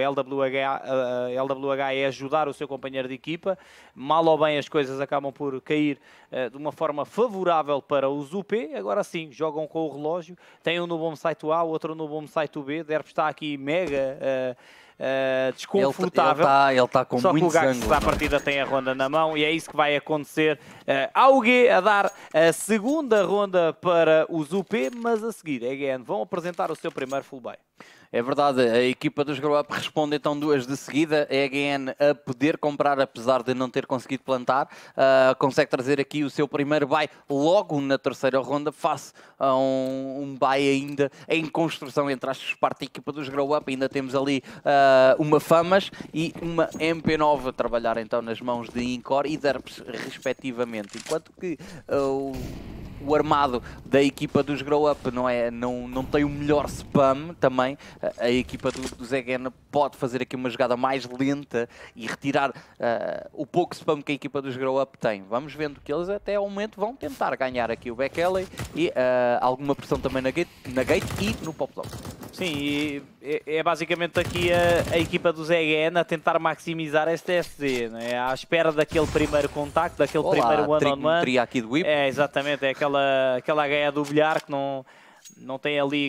LWH é ajudar o seu companheiro de equipa. Mal ou bem as coisas acabam por cair de uma forma favorável para os UP. Agora sim, jogam com o relógio. Tem um no bombsite A, outro no bombsite B. Derp está aqui mega desconfortável. Ele está com só muito que o Gax sangue. à partida tem a ronda na mão e é isso que vai acontecer. AUG a dar a segunda ronda para os UP, mas a seguir, again, vão apresentar o seu primeiro full buy. É verdade, a equipa dos Grow Up responde então 2 de seguida, a EGN a poder comprar, apesar de não ter conseguido plantar, consegue trazer aqui o seu primeiro buy logo na terceira ronda, face a um buy ainda em construção, entre aspas, parte da equipa dos Grow Up. Ainda temos ali uma Famas e uma MP9 a trabalhar então nas mãos de Incor e Derps, respectivamente, enquanto que o armado da equipa dos Grow Up não tem o melhor spam também. A equipa do Zegena pode fazer aqui uma jogada mais lenta e retirar o pouco spam que a equipa dos Grow Up tem. Vamos vendo que eles até ao momento vão tentar ganhar aqui o back alley e alguma pressão também na gate e no pop dog. Sim, e é basicamente aqui a equipa do Zegena a tentar maximizar este SD, não é? À espera daquele primeiro contacto, daquele primeiro one-on-one. Teria aqui do whip. É, exatamente, é aquela HE do bilhar que não tem ali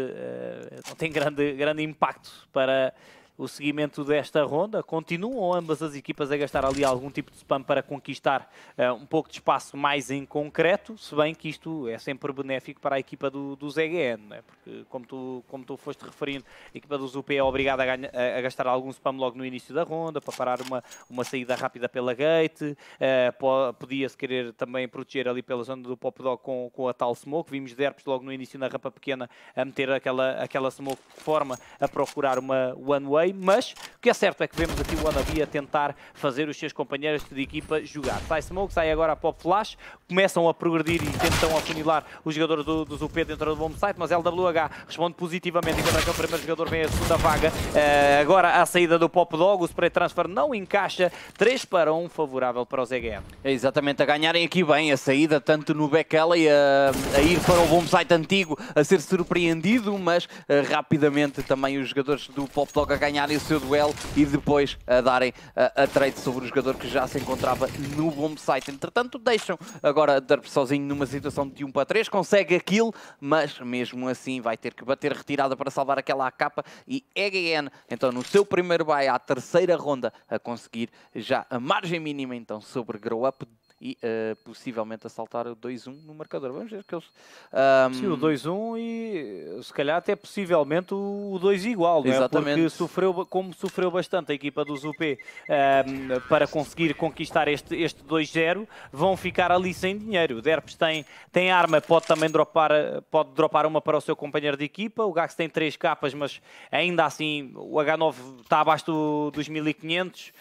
grande impacto para o seguimento desta ronda. Continuam ambas as equipas a gastar ali algum tipo de spam para conquistar um pouco de espaço mais em concreto, se bem que isto é sempre benéfico para a equipa do ZGN, não é? Porque como tu foste referindo, a equipa do ZUP é obrigada a gastar algum spam logo no início da ronda, para parar uma saída rápida pela gate, podia-se querer também proteger ali pela zona do pop dog com a tal smoke. Vimos Derps logo no início na rampa pequena a meter aquela smoke de forma a procurar uma one way. Mas o que é certo é que vemos aqui o Wannabe a tentar fazer os seus companheiros de equipa jogar. Sai smoke, sai agora a pop flash, começam a progredir e tentam afunilar os jogadores do ZUP dentro do bomb site, mas LWH responde positivamente enquanto aquele primeiro jogador vem a segunda vaga. Agora a saída do pop dog, o spray transfer não encaixa, 3-1 favorável para o ZGN. É exatamente, a ganharem aqui bem a saída, tanto no back alley, a ir para o bomb site antigo, a ser surpreendido, mas rapidamente também os jogadores do pop dog a ganhar o seu duelo e depois a darem a trade sobre o jogador que já se encontrava no bomb site. Entretanto, deixam agora Derp sozinho numa situação de 1-3, consegue a kill, mas mesmo assim vai ter que bater retirada para salvar aquela AK e EGN, então no seu primeiro buy à terceira ronda, a conseguir já a margem mínima então sobre Grow Up e possivelmente a saltar o 2-1 no marcador. Vamos ver que eles... Sim, o 2-1 e se calhar até possivelmente o 2 igual, não é? Exatamente. Porque como sofreu bastante a equipa do ZUP para conseguir conquistar este 2-0, vão ficar ali sem dinheiro. O Derps tem arma, pode também dropar uma para o seu companheiro de equipa. O Gax tem 3 capas, mas ainda assim o H9 está abaixo dos 1500.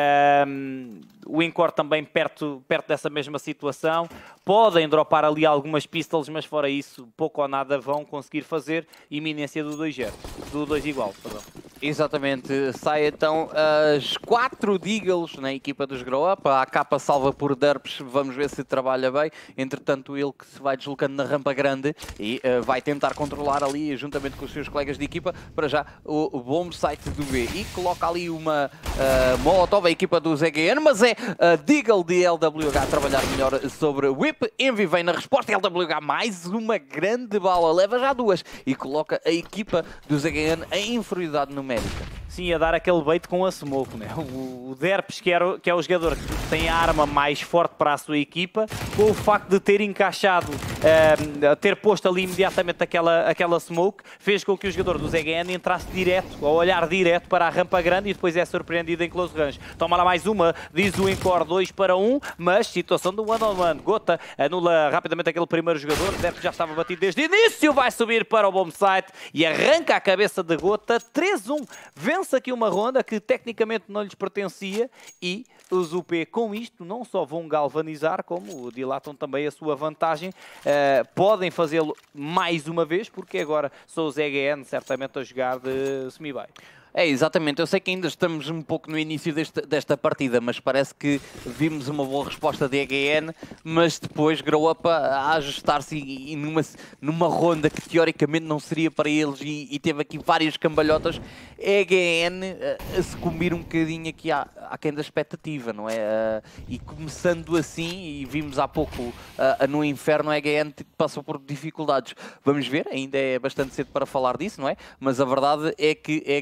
O Incor também perto dessa mesma situação. Podem dropar ali algumas pistols, mas fora isso, pouco ou nada vão conseguir fazer. Iminência do 2-0, do 2 igual, perdão. Exatamente, sai então as 4 Deagles na equipa dos Grow Up, a capa salva por Derps, vamos ver se trabalha bem. Entretanto, ele que se vai deslocando na rampa grande e vai tentar controlar ali, juntamente com os seus colegas de equipa, para já o bomb site do B. E coloca ali uma Molotov, a equipa do ZGN, mas é a Deagle de LWH a trabalhar melhor sobre o Whip. Envy vem na resposta, LWH mais uma grande bala, leva já 2 e coloca a equipa do ZGN em inferioridade numérica. Sim, a dar aquele bait com a smoke, né? O Derps, que é o jogador que tem a arma mais forte para a sua equipa, com o facto de ter encaixado, ter posto ali imediatamente aquela smoke, fez com que o jogador do ZGN entrasse direto, a olhar direto para a rampa grande e depois é surpreendido em close range. Toma lá mais uma, diz o Incor 2-1, mas situação do one-on-one. Gota anula rapidamente aquele primeiro jogador, o Derps já estava batido desde o início, vai subir para o bomb site e arranca a cabeça de Gota, 3-1, vence aqui uma ronda que tecnicamente não lhes pertencia e os UP com isto não só vão galvanizar, como dilatam também a sua vantagem. Podem fazê-lo mais uma vez, porque agora são os EGN certamente a jogar de semi-bye. É, exatamente. Eu sei que ainda estamos um pouco no início desta partida, mas parece que vimos uma boa resposta de EGN, mas depois Grow Up a ajustar-se e numa ronda que teoricamente não seria para eles e teve aqui várias cambalhotas, EGN a sucumbir um bocadinho aqui àquém da expectativa, não é? E começando assim, e vimos há pouco no Inferno, a EGN passou por dificuldades. Vamos ver, ainda é bastante cedo para falar disso, não é? Mas a verdade é que EGN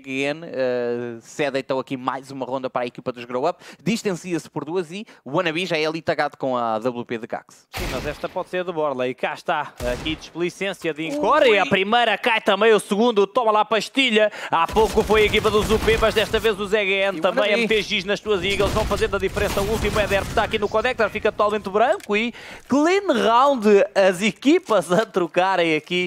cede então aqui mais uma ronda para a equipa dos Grow Up, distancia-se por 2 e o Wannabe já é ali tagado com a AWP de Gax. Sim, mas esta pode ser de borla. E cá está, aqui displicência de Encore. E a primeira cai também, o segundo toma lá a pastilha. Há pouco foi a equipa dos UP, mas desta vez os EGN também a meter giz nas suas Eagles. Vão fazendo a diferença. O último Eder está aqui no Connector, fica totalmente branco. E clean round, as equipas a trocarem aqui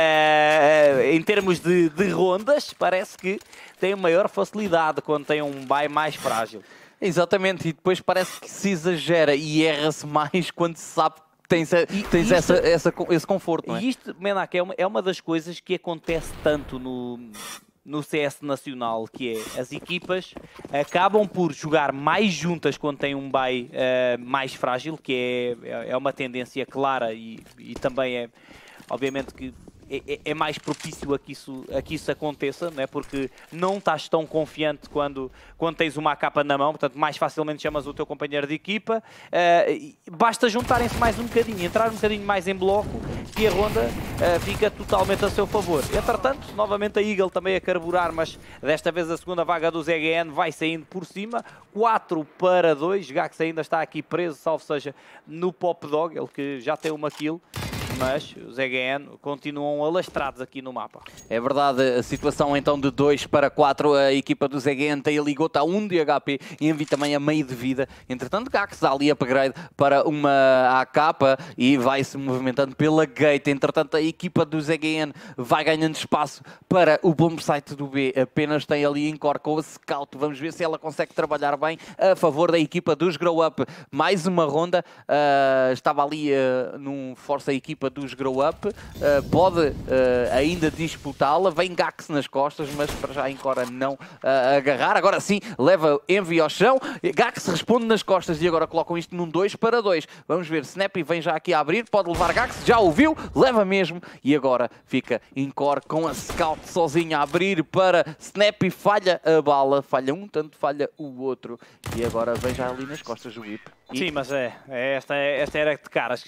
em termos de rondas. Parece que tem maior facilidade quando tem um buy mais frágil. Exatamente, e depois parece que se exagera e erra-se mais quando se sabe que tens esse conforto, não é? E isto, Menak, é uma das coisas que acontece tanto no CS nacional, que é as equipas acabam por jogar mais juntas quando têm um buy mais frágil, que é uma tendência clara e também é, obviamente, que é mais propício a que isso aconteça, não é? Porque não estás tão confiante quando tens uma AK na mão, portanto mais facilmente chamas o teu companheiro de equipa, basta juntarem-se mais um bocadinho, entrar um bocadinho mais em bloco, que a ronda fica totalmente a seu favor. Entretanto, novamente a Eagle também a carburar, mas desta vez a segunda vaga dos EGN vai saindo por cima, 4-2, Gax ainda está aqui preso, salvo seja no Pop Dog, ele que já tem uma kill. Mas os EGN continuam alastrados aqui no mapa. É verdade, a situação então de 2-4, a equipa dos EGN tem ali Gota a 1 de HP e Envy também a meio de vida. Entretanto, Gax dá ali upgrade para uma AK e vai-se movimentando pela gate. Entretanto, a equipa dos EGN vai ganhando espaço para o bomb site do B. Apenas tem ali Encore com a Scout. Vamos ver se ela consegue trabalhar bem a favor da equipa dos Grow Up. Mais uma ronda, estava ali num força a equipa dos Grow Up, pode ainda disputá-la, vem Gax nas costas, mas para já Encore não agarrar, agora sim leva Envy ao chão, Gax responde nas costas e agora colocam isto num 2-2, vamos ver, Snappy vem já aqui a abrir, pode levar Gax, já ouviu, leva mesmo e agora fica Encore com a Scout sozinha a abrir para Snappy, falha a bala, falha um, tanto falha o outro e agora vem já ali nas costas o Whip. Sim, mas esta era de caras que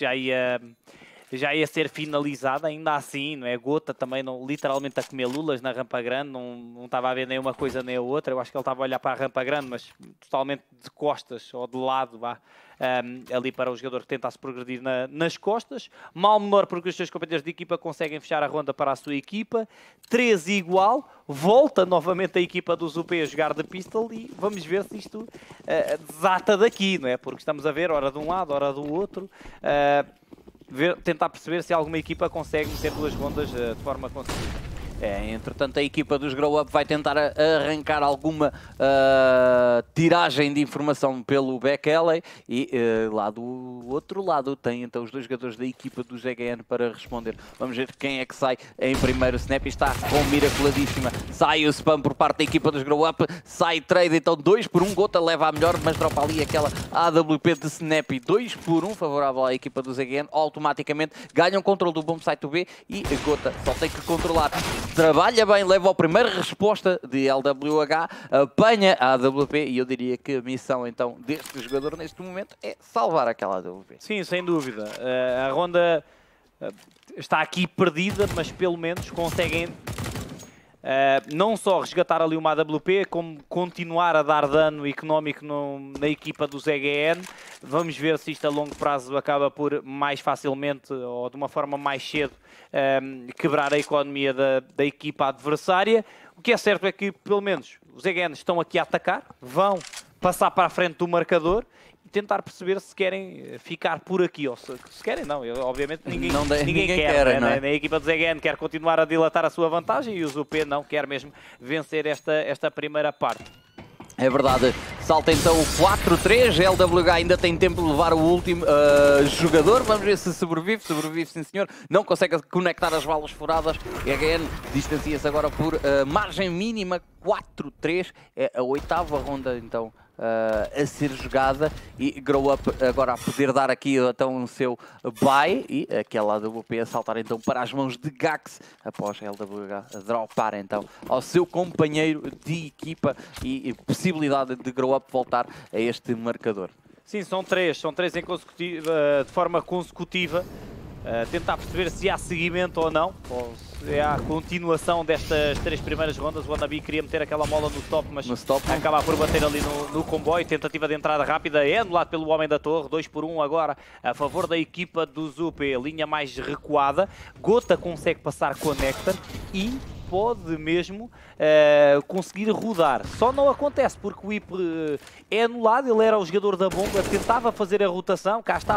já ia ser finalizada, ainda assim, não é? Gota também não, literalmente a comer lulas na rampa grande, não estava a ver nem uma coisa nem a outra. Eu acho que ele estava a olhar para a rampa grande, mas totalmente de costas ou de lado, ali para o jogador que tentasse progredir nas costas. Mal menor porque os seus companheiros de equipa conseguem fechar a ronda para a sua equipa. 3 igual, volta novamente a equipa dos UP a jogar de pistol e vamos ver se isto desata daqui, não é? Porque estamos a ver hora de um lado, hora do outro. Tentar perceber se alguma equipa consegue meter 2 rondas de forma consecutiva. Entretanto, a equipa dos Grow Up vai tentar arrancar alguma tiragem de informação pelo back alley e lá do outro lado tem então os 2 jogadores da equipa dos EGN para responder. Vamos ver quem é que sai em primeiro. Snap está com mira coladíssima, sai o spam por parte da equipa dos Grow Up, sai trade, então 2-1, Gota leva a melhor, mas dropa ali aquela AWP de Snap, 2-1 favorável à equipa dos EGN, automaticamente ganham controle do bomb site do B e Gota só tem que controlar. Trabalha bem, leva a primeira resposta de LWH, apanha a AWP e eu diria que a missão então deste jogador neste momento é salvar aquela AWP. Sim, sem dúvida. A ronda está aqui perdida, mas pelo menos conseguem não só resgatar ali uma AWP, como continuar a dar dano económico na equipa dos EGN. Vamos ver se isto a longo prazo acaba por mais facilmente ou de uma forma mais cedo quebrar a economia da equipa adversária. O que é certo é que, pelo menos, os EGN estão aqui a atacar, vão passar para a frente do marcador e tentar perceber se querem ficar por aqui, ou se querem, não, obviamente ninguém quer, não é? A equipa dos EGN quer continuar a dilatar a sua vantagem e os UP não quer mesmo vencer esta primeira parte. É verdade, salta então o 4-3, LWH ainda tem tempo de levar o último jogador, vamos ver se sobrevive sim senhor, não consegue conectar as balas furadas, EGN distancia-se agora por margem mínima, 4-3, é a 8ª ronda então a ser jogada e Grow Up agora a poder dar aqui então o seu buy e aquela AWP a saltar então para as mãos de Gax após a LWH a dropar então ao seu companheiro de equipa e possibilidade de Grow Up voltar a este marcador. Sim, são três de forma consecutiva, tentar perceber se há seguimento ou não, ou é a continuação destas 3 primeiras rondas. O Wannabe queria meter aquela mola no stop, mas acaba por bater ali no comboio. Tentativa de entrada rápida é anulado pelo Homem da Torre. 2-1 agora a favor da equipa do ZUP. Linha mais recuada. Gota consegue passar com a Nectar e pode mesmo conseguir rodar. Só não acontece porque o IP é anulado. Ele era o jogador da bomba, tentava fazer a rotação. Cá está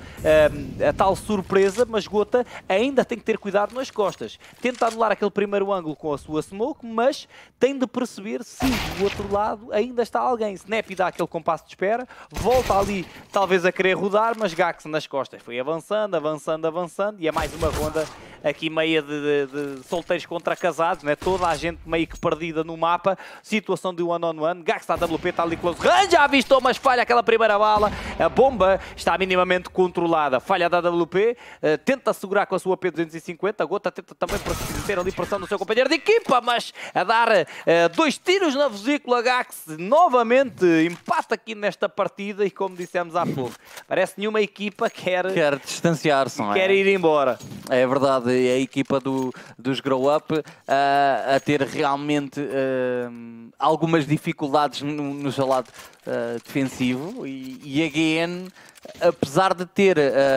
a tal surpresa, mas Gota ainda tem que ter cuidado nas costas. Tenta anular aquele primeiro ângulo com a sua smoke, mas tem de perceber se do outro lado ainda está alguém. Snap dá aquele compasso de espera, volta ali talvez a querer rodar, mas Gax nas costas. Foi avançando, avançando, avançando, e é mais uma ronda aqui meia de solteiros contra casados, né? Toda a gente meio que perdida no mapa. Situação de one-on-one. Gax está AWP, está ali close range, já avistou, mas falha aquela primeira bala. A bomba está minimamente controlada. Falha da AWP, tenta segurar com a sua P250. A Gota tenta também ter ali pressão no seu companheiro de equipa, mas a dar 2 tiros na vesícula. Gax novamente empata aqui nesta partida e, como dissemos há pouco, parece nenhuma equipa quer distanciar-se, não é? Quer ir embora. É verdade, a equipa dos Grow Up a ter realmente algumas dificuldades no seu lado defensivo, e a GN, apesar de ter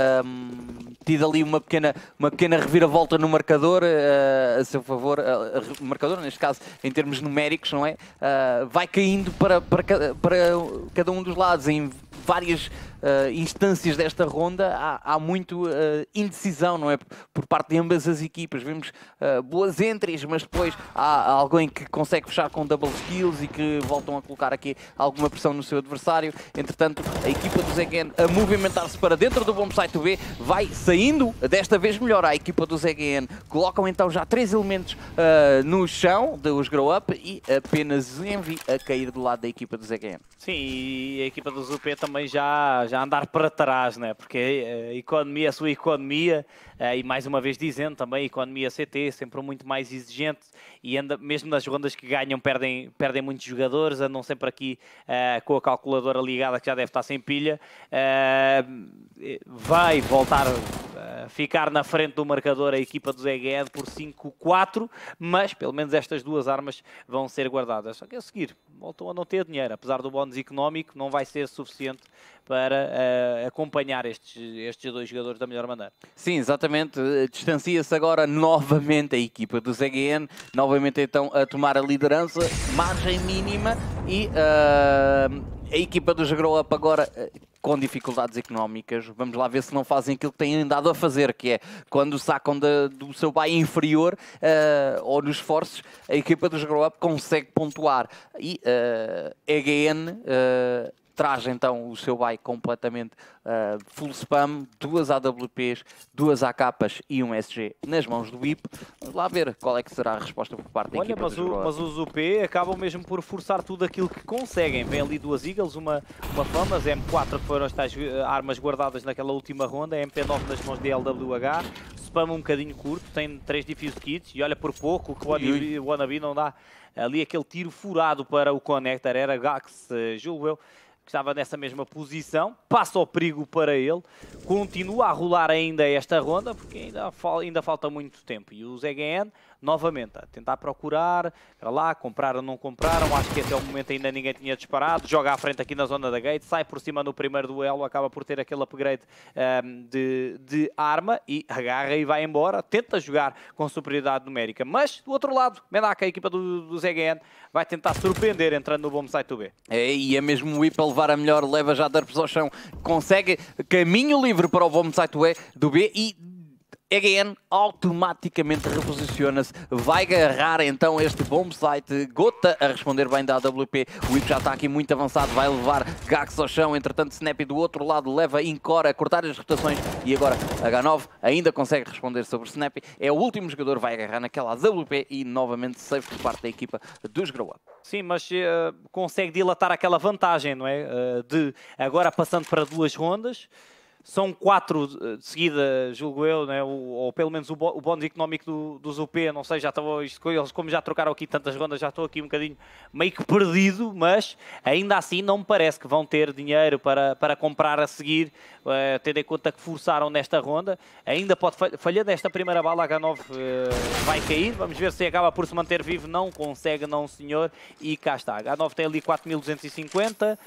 tido ali uma pequena reviravolta no marcador a seu favor, o marcador neste caso em termos numéricos, não é? Vai caindo para cada um dos lados. Em várias instâncias desta ronda há muito indecisão, não é? Por parte de ambas as equipas. Vemos boas entries, mas depois há alguém que consegue fechar com double kills e que voltam a colocar aqui alguma pressão no seu adversário. Entretanto, a equipa do ZGN a movimentar-se para dentro do bombsite B vai saindo, desta vez melhor a equipa do ZGN. Colocam então já 3 elementos no chão dos Grow Up e apenas Envy a cair do lado da equipa do ZGN. Sim, e a equipa do ZUP também já andar para trás, né? Porque a economia, a sua economia, e mais uma vez dizendo também, a economia CT sempre muito mais exigente, e anda, mesmo nas rondas que ganham perdem muitos jogadores, andam sempre aqui com a calculadora ligada, que já deve estar sem pilha. Vai voltar a ficar na frente do marcador a equipa do ZGN por 5-4, mas pelo menos estas 2 armas vão ser guardadas. Só que a seguir voltam a não ter dinheiro, apesar do bónus económico, não vai ser suficiente para acompanhar estes 2 jogadores da melhor maneira. Sim, exatamente. Distancia-se agora novamente a equipa do ZGN, novamente então a tomar a liderança, margem mínima, e a equipa dos Grow Up agora com dificuldades económicas. Vamos lá ver se não fazem aquilo que têm andado a fazer, que é quando sacam do seu buy inferior ou nos forces, a equipa dos Grow Up consegue pontuar. E a EGN traz então o seu buy completamente full spam, 2 AWPs, 2 AKs e um SG nas mãos do IP. Vamos lá ver qual é que será a resposta por parte da equipa dos Grow Up. Mas os UP acabam mesmo por forçar tudo aquilo que conseguem. Vem ali 2 Eagles, uma Famas, M4 que foram as tais armas guardadas naquela última ronda, MP9 nas mãos de LWH, spam um bocadinho curto, tem 3 diffuse kits e olha por pouco que o Wannabe não dá ali aquele tiro furado para o Connector. Era Gax, julgo eu, que estava nessa mesma posição, passa o perigo para ele, continua a rolar ainda esta ronda, porque ainda falta muito tempo. E o ZGN, novamente, a tentar procurar, para lá, compraram, não compraram, acho que até o momento ainda ninguém tinha disparado, joga à frente aqui na zona da gate, sai por cima no primeiro duelo, acaba por ter aquele upgrade de arma e agarra e vai embora, tenta jogar com superioridade numérica. Mas, do outro lado, Menaka, a equipa do ZGN, vai tentar surpreender entrando no bombsite do B. E é mesmo o IP a levar a melhor, leva já derpes ao chão, consegue caminho livre para o bombsite do B e EGN automaticamente reposiciona-se, vai agarrar então este bombsite. Gota a responder bem da AWP, o IP já está aqui muito avançado, vai levar Gax ao chão, entretanto Snap do outro lado leva Incora a cortar as rotações e agora H9 ainda consegue responder sobre Snap, é o último jogador, vai agarrar naquela AWP e novamente safe por parte da equipa dos Grow Up. Sim, mas consegue dilatar aquela vantagem, não é? De agora passando para 2 rondas, São 4 de seguida, julgo eu, né? Ou pelo menos o bónus económico dos UP, não sei, já estava isto, eles como já trocaram aqui tantas rondas, já estou aqui um bocadinho meio que perdido, mas ainda assim não me parece que vão ter dinheiro para comprar a seguir, tendo em conta que forçaram nesta ronda. Ainda pode, falhando esta primeira bala, a H9 vai cair, vamos ver se acaba por se manter vivo, não consegue, não senhor, e cá está. A H9 tem ali 4.250,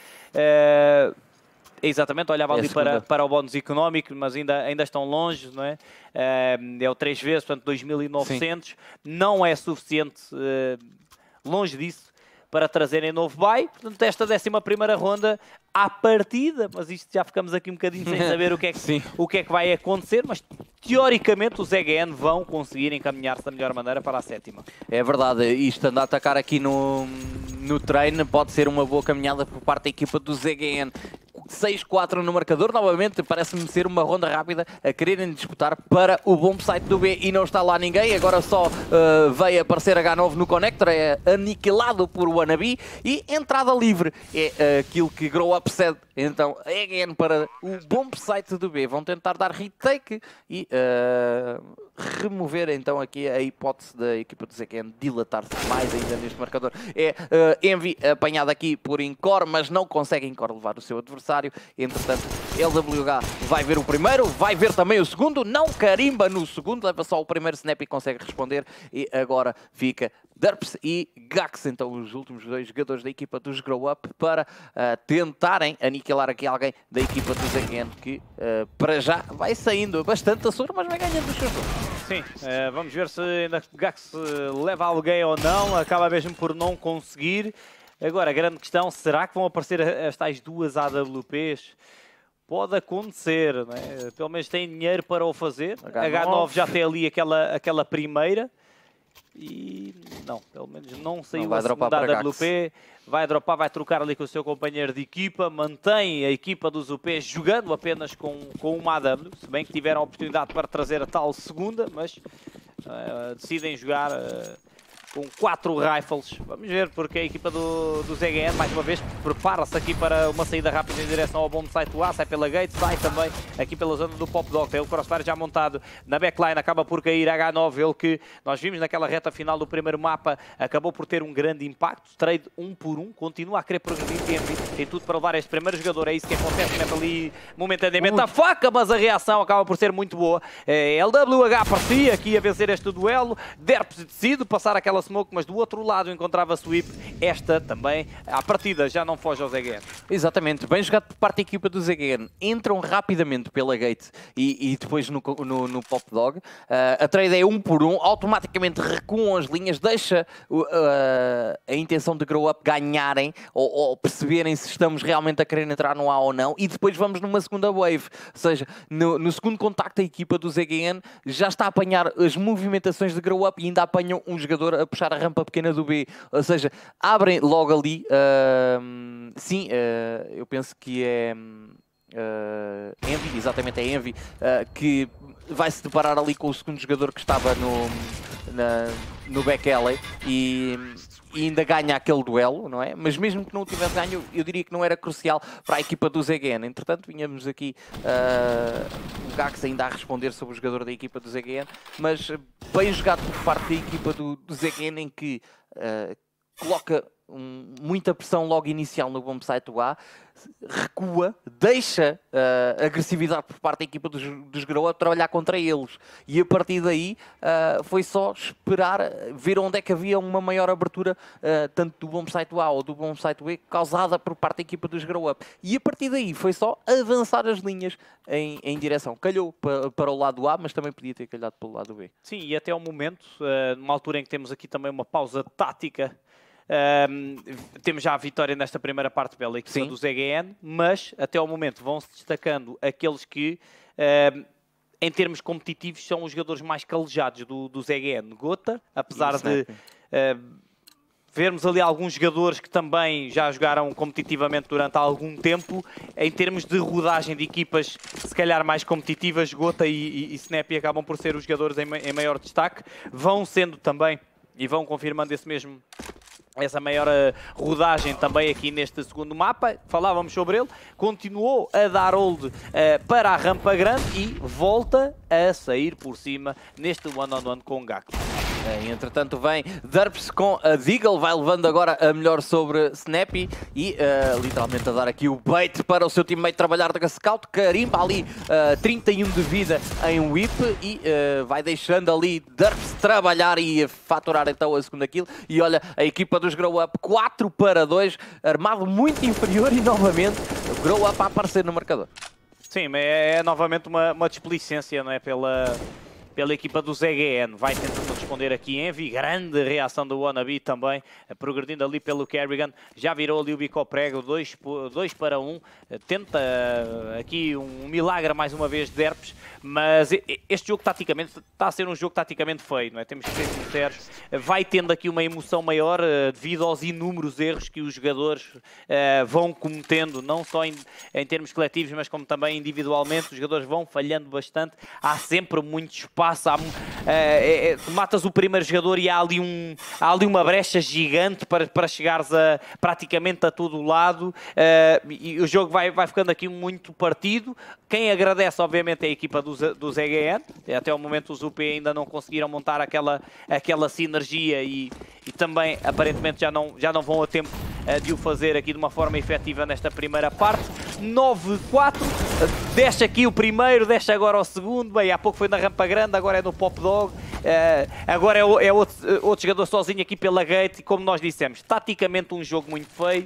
exatamente, olhava ali para o bónus económico, mas ainda estão longe, não é? É o 3 vezes, portanto 2.900, não é suficiente, longe disso, para trazerem novo buy. Portanto, esta 11ª ronda, à partida, mas isto já ficamos aqui um bocadinho sem saber o que é que vai acontecer, mas teoricamente os EGN vão conseguir encaminhar-se da melhor maneira para a 7ª. É verdade, isto anda a atacar aqui no treino, pode ser uma boa caminhada por parte da equipa dos EGN. 6-4 no marcador, novamente parece-me ser uma ronda rápida a quererem disputar para o bom site do B e não está lá ninguém, agora só veio aparecer H9 no connector, é aniquilado por Wannabe e entrada livre é aquilo que Grow Up cede. Então, again para o bom site do B, vão tentar dar retake e remover então aqui a hipótese da equipa do ZQN dilatar-se mais ainda neste marcador. É Envy apanhado aqui por Encore, mas não consegue Encore levar o seu adversário. Entretanto, LWH vai ver o primeiro, vai ver também o segundo, não carimba no segundo, leva só o primeiro snap e consegue responder. E agora fica Derps e Gax, então os últimos 2 jogadores da equipa dos Grow Up, para tentarem aniquilar aqui alguém da equipa do ZQN, que para já vai saindo bastante a surra, mas vai ganhando os seus jogos. Sim, vamos ver se ainda Gax leva alguém ou não, acaba mesmo por não conseguir. Agora, a grande questão, será que vão aparecer as tais 2 AWPs? Pode acontecer, não é? Pelo menos tem dinheiro para o fazer. H9 já tem ali aquela primeira. E não, pelo menos não saiu a segunda AWP. Vai dropar, vai trocar ali com o seu companheiro de equipa. Mantém a equipa dos UPs jogando apenas com uma AW. Se bem que tiveram a oportunidade para trazer a tal segunda, mas decidem jogar com 4 rifles. Vamos ver, porque a equipa do ZGN, mais uma vez, prepara-se aqui para uma saída rápida em direção ao bom site do A, sai pela gate, sai também aqui pela zona do Pop Dog. Tem o crossfire já montado na backline, acaba por cair H9, ele que nós vimos naquela reta final do primeiro mapa, acabou por ter um grande impacto. Trade 1 por 1, continua a querer progredir, tem tudo para levar este primeiro jogador, é isso que acontece, mete ali momentaneamente a faca, mas a reação acaba por ser muito boa. LWH parecia aqui a vencer este duelo, Derps decide passar aquela smoke, mas do outro lado encontrava Sweep. Esta também, à partida, já não foge ao ZGN. Exatamente, bem jogado por parte da equipa do ZGN. Entram rapidamente pela gate e depois no Pop Dog. A trade é 1 por 1, automaticamente recuam as linhas, deixa a intenção de Grow Up ganharem ou perceberem se estamos realmente a querer entrar no A ou não, e depois vamos numa segunda wave. Ou seja, no segundo contacto a equipa do ZGN já está a apanhar as movimentações de Grow Up e ainda apanham um jogador a puxar a rampa pequena do B. Ou seja, abrem logo ali. Eu penso que é Envy, exatamente, é Envy, que vai se deparar ali com o segundo jogador que estava no back alley e ainda ganha aquele duelo, não é? Mas mesmo que não o tivesse ganho, eu diria que não era crucial para a equipa do ZGN. Entretanto, vinhamos aqui o Gax ainda a responder sobre o jogador da equipa do ZGN, mas bem jogado por parte da equipa do ZGN, em que coloca muita pressão logo inicial no bom site do A, recua, deixa agressividade por parte da equipa dos Grow Up trabalhar contra eles, e a partir daí foi só esperar, ver onde é que havia uma maior abertura, tanto do bom site do A ou do bom site do B, causada por parte da equipa dos Grow Up, e a partir daí foi só avançar as linhas em direção. Calhou para o lado do A, mas também podia ter calhado pelo lado do B. Sim, e até ao momento, numa altura em que temos aqui também uma pausa tática, temos já a vitória nesta primeira parte pela equipa do ZGN, mas até ao momento vão-se destacando aqueles que, em termos competitivos, são os jogadores mais calejados do ZGN. Gota, apesar de vermos ali alguns jogadores que também já jogaram competitivamente durante algum tempo, em termos de rodagem de equipas, se calhar mais competitivas, Gota e Snappy acabam por ser os jogadores em maior destaque, vão sendo também, e vão confirmando esse mesmo essa maior rodagem também aqui neste segundo mapa, falávamos sobre ele, continuou a dar hold para a rampa grande e volta a sair por cima neste one-on-one com Gax. Entretanto vem Derps com a Deagle, vai levando agora a melhor sobre Snappy e literalmente a dar aqui o bait para o seu teammate trabalhar da Scout, carimba ali 31 de vida em whip e vai deixando ali Derps trabalhar e faturar então a segunda kill. E olha, a equipa dos Grow Up 4-2, armado muito inferior e novamente o Grow Up a aparecer no marcador. Sim, é novamente uma displicência, não é? Pela equipa do ZGN, vai tentando responder aqui Envy, grande reação do Wannabe também, progredindo ali pelo Kerrigan, já virou ali o bico ao prego, 2 para 1, tenta aqui um milagre mais uma vez de Derps, mas este jogo taticamente está a ser um jogo taticamente feio, não é? Temos que ser sinceros, vai tendo aqui uma emoção maior devido aos inúmeros erros que os jogadores vão cometendo, não só em termos coletivos, mas como também individualmente, os jogadores vão falhando bastante, há sempre muito espaço. Matas o primeiro jogador e há ali uma brecha gigante para chegares praticamente a todo o lado e o jogo vai ficando aqui muito partido. Quem agradece obviamente é a equipa do ZGN, até o momento os UP ainda não conseguiram montar aquela sinergia e também aparentemente já não vão a tempo de o fazer aqui de uma forma efetiva nesta primeira parte. 9-4, deixa aqui o primeiro, deixa agora o segundo, bem, há pouco foi na rampa grande, agora é no Pop Dog, agora é outro jogador sozinho aqui pela gate e como nós dissemos, taticamente um jogo muito feio,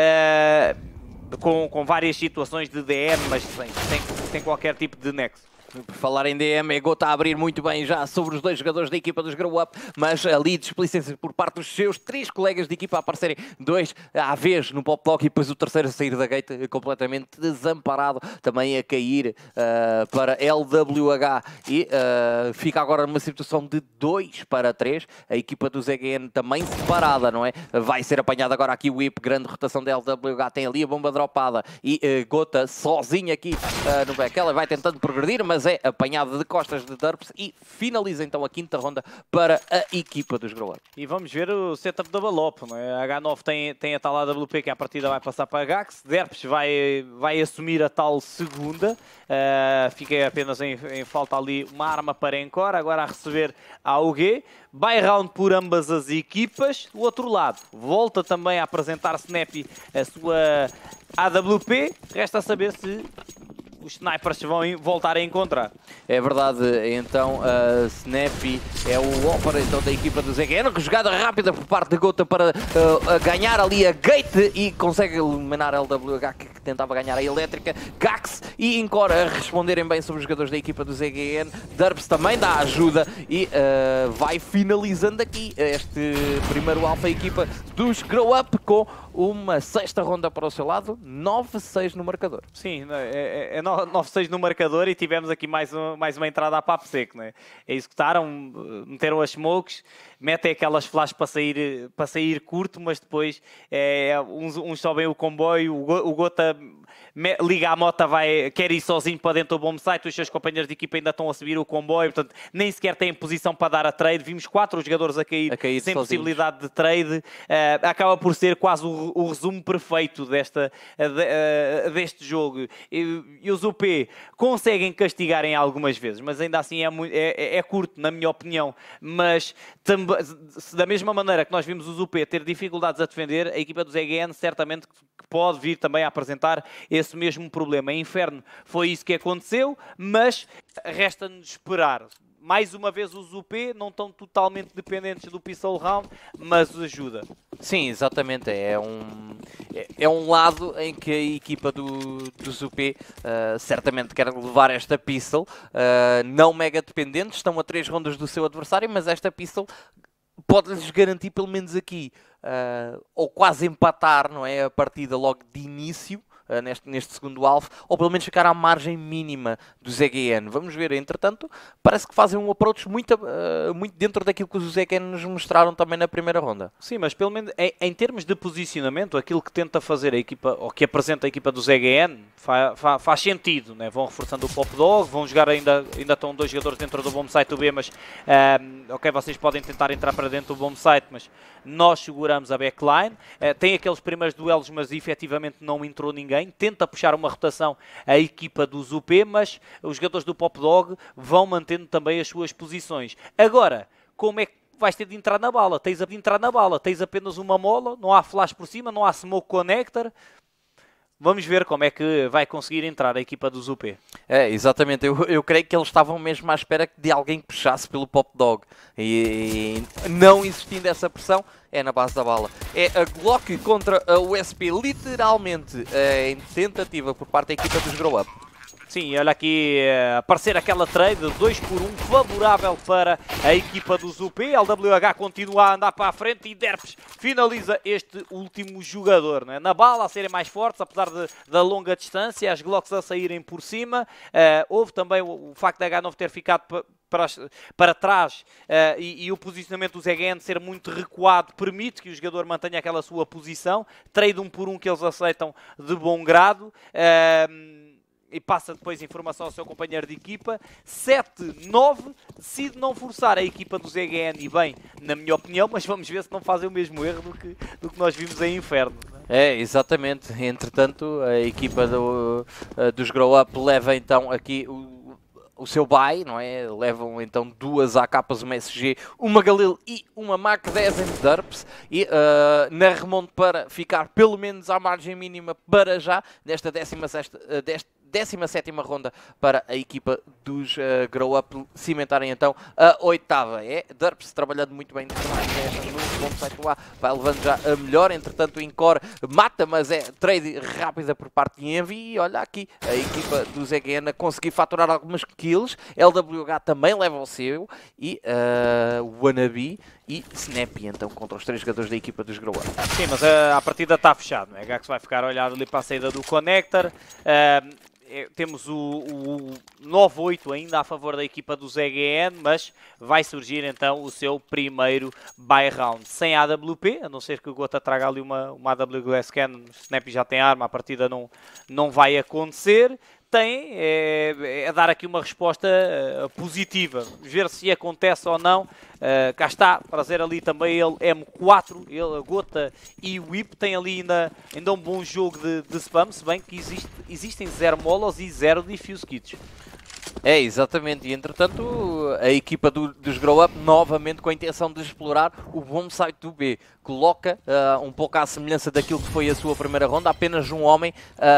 com várias situações de DM, mas sem qualquer tipo de nexo. Por falar em DM, a Gota a abrir muito bem já sobre os dois jogadores da equipa dos Grow Up, mas ali displicência por parte dos seus 3 colegas de equipa a aparecerem 2 à vez no Pop Dog e depois o terceiro a sair da gate completamente desamparado, também a cair para LWH e fica agora numa situação de 2-3, a equipa do ZGN também separada, não é? Vai ser apanhado agora aqui o Whip, grande rotação da LWH, tem ali a bomba dropada e Gota sozinha aqui no back, ela vai tentando progredir, mas é apanhado de costas de Derps e finaliza então a quinta ronda para a equipa dos Grow Up. E vamos ver o setup da Balop, não é? A H9 tem a tal AWP que a partida vai passar para a Gax, Derps vai assumir a tal segunda, fica apenas em falta ali uma arma para Encore, agora a receber a AUG, buy round por ambas as equipas, do outro lado volta também a apresentar Snappy a sua AWP, resta saber se os snipers vão voltar a encontrar. É verdade, então Snappy é o ópera então, da equipa do ZGN, jogada rápida por parte de Gota para ganhar ali a gate e consegue eliminar a LWH que tentava ganhar a elétrica, Gax e Encore a responderem bem sobre os jogadores da equipa do ZGN, Derps também dá ajuda e vai finalizando aqui este primeiro alfa equipa dos Grow Up com uma 6ª ronda para o seu lado, 9-6 no marcador. Sim, é 9-6 no marcador e tivemos aqui mais uma entrada a papo seco, não é? Executaram, meteram as smokes, metem aquelas flashes para sair curto, mas depois uns sobem o comboio, o Gota liga a moto, quer ir sozinho para dentro do bomb site, os seus companheiros de equipa ainda estão a subir o comboio, portanto nem sequer têm posição para dar a trade, vimos 4 jogadores a cair sem sozinhos. Possibilidade de trade, acaba por ser quase o resumo perfeito deste jogo. E os UP conseguem castigar em algumas vezes, mas ainda assim é curto, na minha opinião, mas da mesma maneira que nós vimos os UP ter dificuldades a defender, a equipa do ZGN certamente pode vir também a apresentar esse mesmo problema. Em Inferno foi isso que aconteceu, mas resta-nos esperar. Mais uma vez os UP não estão totalmente dependentes do Pistol Round, mas os ajuda. Sim, exatamente. É um lado em que a equipa dos UP certamente quer levar esta Pistol. Não mega dependentes, estão a 3 rondas do seu adversário, mas esta Pistol pode-lhes garantir pelo menos aqui, ou quase empatar, não é, a partida logo de início, neste segundo alvo, ou pelo menos ficar à margem mínima do ZGN. Vamos ver, entretanto, parece que fazem um approach muito dentro daquilo que os ZGN nos mostraram também na primeira ronda. Sim, mas pelo menos em termos de posicionamento, aquilo que tenta fazer a equipa, ou que apresenta a equipa do ZGN, faz sentido, né? Vão reforçando o Pop Dog, vão jogar ainda estão 2 jogadores dentro do bombsite do B, mas ok, vocês podem tentar entrar para dentro do bombsite, mas nós seguramos a backline. Tem aqueles primeiros duelos, mas efetivamente não entrou ninguém. Tenta puxar uma rotação a equipa dos UP, mas os jogadores do Pop Dog vão mantendo também as suas posições. Agora, como é que vais ter de entrar na bala? Tens de entrar na bala, tens apenas uma mola, não há flash por cima, não há smoke connector. Vamos ver como é que vai conseguir entrar a equipa dos UP. Exatamente. Eu creio que eles estavam mesmo à espera de alguém que puxasse pelo Pop Dog. E não existindo essa pressão, é na base da bala. É a Glock contra a USP, literalmente, em tentativa por parte da equipa dos Grow Up. Sim, olha aqui aparecer aquela trade 2 por 1 favorável para a equipa dos UP. LWH continua a andar para a frente e Derps finaliza este último jogador, né? Na bala, a serem mais fortes, apesar da longa distância, as Glocks a saírem por cima. Houve também o facto da H9 ter ficado para trás e o posicionamento do ZGN ser muito recuado permite que o jogador mantenha aquela sua posição. Trade 1 por 1 que eles aceitam de bom grado. E passa depois informação ao seu companheiro de equipa. 7-9, decide não forçar a equipa do ZGN, e bem, na minha opinião, mas vamos ver se não fazem o mesmo erro do que nós vimos em Inferno. Exatamente. Entretanto, a equipa dos Grow Up leva então aqui o seu buy, não é? Levam então 2 AKs, uma SG, uma Galil e uma Mac 10 em Derps. E na remonte para ficar pelo menos à margem mínima para já, desta 17ª ronda, para a equipa dos Grow Up cimentarem então a 8ª. Derps trabalhando muito bem no bombsite lá, vai levando já a melhor. Entretanto o Encore mata, mas é trade rápida por parte de Envy. E olha aqui a equipa do ZGN a conseguir faturar algumas kills. LWH também leva o seu, e Wannabe e Snappy então contra os 3 jogadores da equipa dos Grow Up. Sim, mas a partida está fechada, não é? Gax vai ficar olhado ali para a saída do Connector. Temos o 9-8 ainda a favor da equipa do ZGN, mas vai surgir então o seu primeiro buy round. Sem AWP, a não ser que o Gota traga ali uma AW Glass Cannon, Snappy já tem arma, a partida não vai acontecer. Tem dar aqui uma resposta positiva, ver se acontece ou não. Cá está, trazer ali também ele M4, ele, a Gota e o Whip. Tem ali ainda um bom jogo de spam, se bem que existem 0 molos e 0 defuse kits. Exatamente, e entretanto a equipa dos Grow Up novamente com a intenção de explorar o bombsite do B. Coloca um pouco à semelhança daquilo que foi a sua primeira ronda, apenas um homem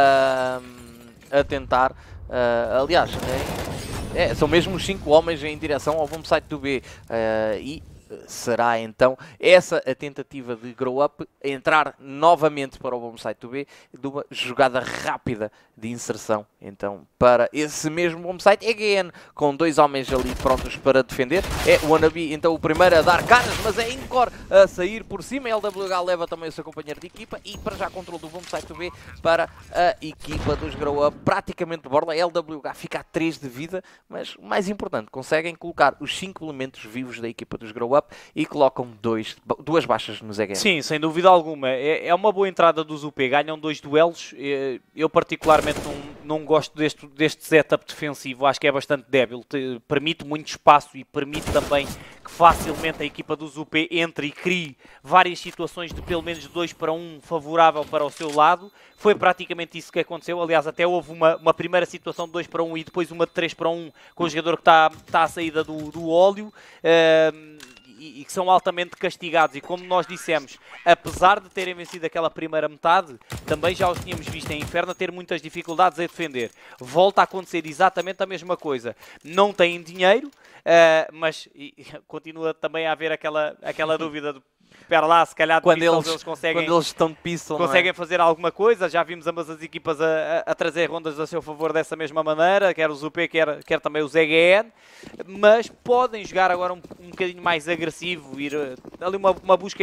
a tentar, aliás, são mesmo os 5 homens em direção ao bombsite do B, e será então essa a tentativa de Grow Up entrar novamente para o bombsite do B, de uma jogada rápida de inserção então para esse mesmo bombsite. EGN com 2 homens ali prontos para defender. É o Wannabe então o primeiro a dar caras, mas é Encore a sair por cima. LWH leva também o seu companheiro de equipa e para já controle do bombsite do B para a equipa dos Grow Up, praticamente de borla. LWH fica a 3 de vida, mas o mais importante, conseguem colocar os 5 elementos vivos da equipa dos Grow Up e colocam 2 baixas no ZGN. Sim, sem dúvida alguma. É uma boa entrada dos UP, ganham 2 duelos. Eu particularmente não gosto deste setup defensivo, acho que é bastante débil, permite muito espaço e permite também que facilmente a equipa dos UP entre e crie várias situações de pelo menos 2 para 1 favorável para o seu lado. Foi praticamente isso que aconteceu, aliás até houve uma primeira situação de 2 para 1 e depois uma de 3 para 1 com o jogador que está à saída do óleo. E que são altamente castigados, e como nós dissemos, apesar de terem vencido aquela primeira metade, também já os tínhamos visto em Inferno a ter muitas dificuldades a defender. Volta a acontecer exatamente a mesma coisa. Não têm dinheiro, mas continua também a haver aquela dúvida de espera lá, se calhar quando eles estão de pistol, conseguem fazer alguma coisa. Já vimos ambas as equipas a trazer rondas a seu favor dessa mesma maneira, quer os UP, quer também o ZGN, mas podem jogar agora um bocadinho mais agressivo, ir ali uma busca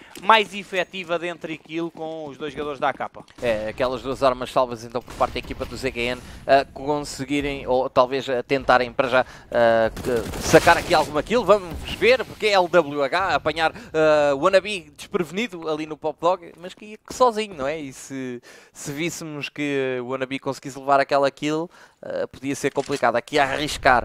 mais efetiva dentro daquilo com os dois jogadores da AK. É, aquelas duas armas salvas então por parte da equipa do ZGN conseguirem, ou talvez tentarem para já sacar aqui alguma kill, vamos ver, porque é LWH, apanhar o Wannabe desprevenido ali no Pop Dog, mas que sozinho, não é? E se víssemos que o Wannabe conseguisse levar aquela kill, podia ser complicado aqui a arriscar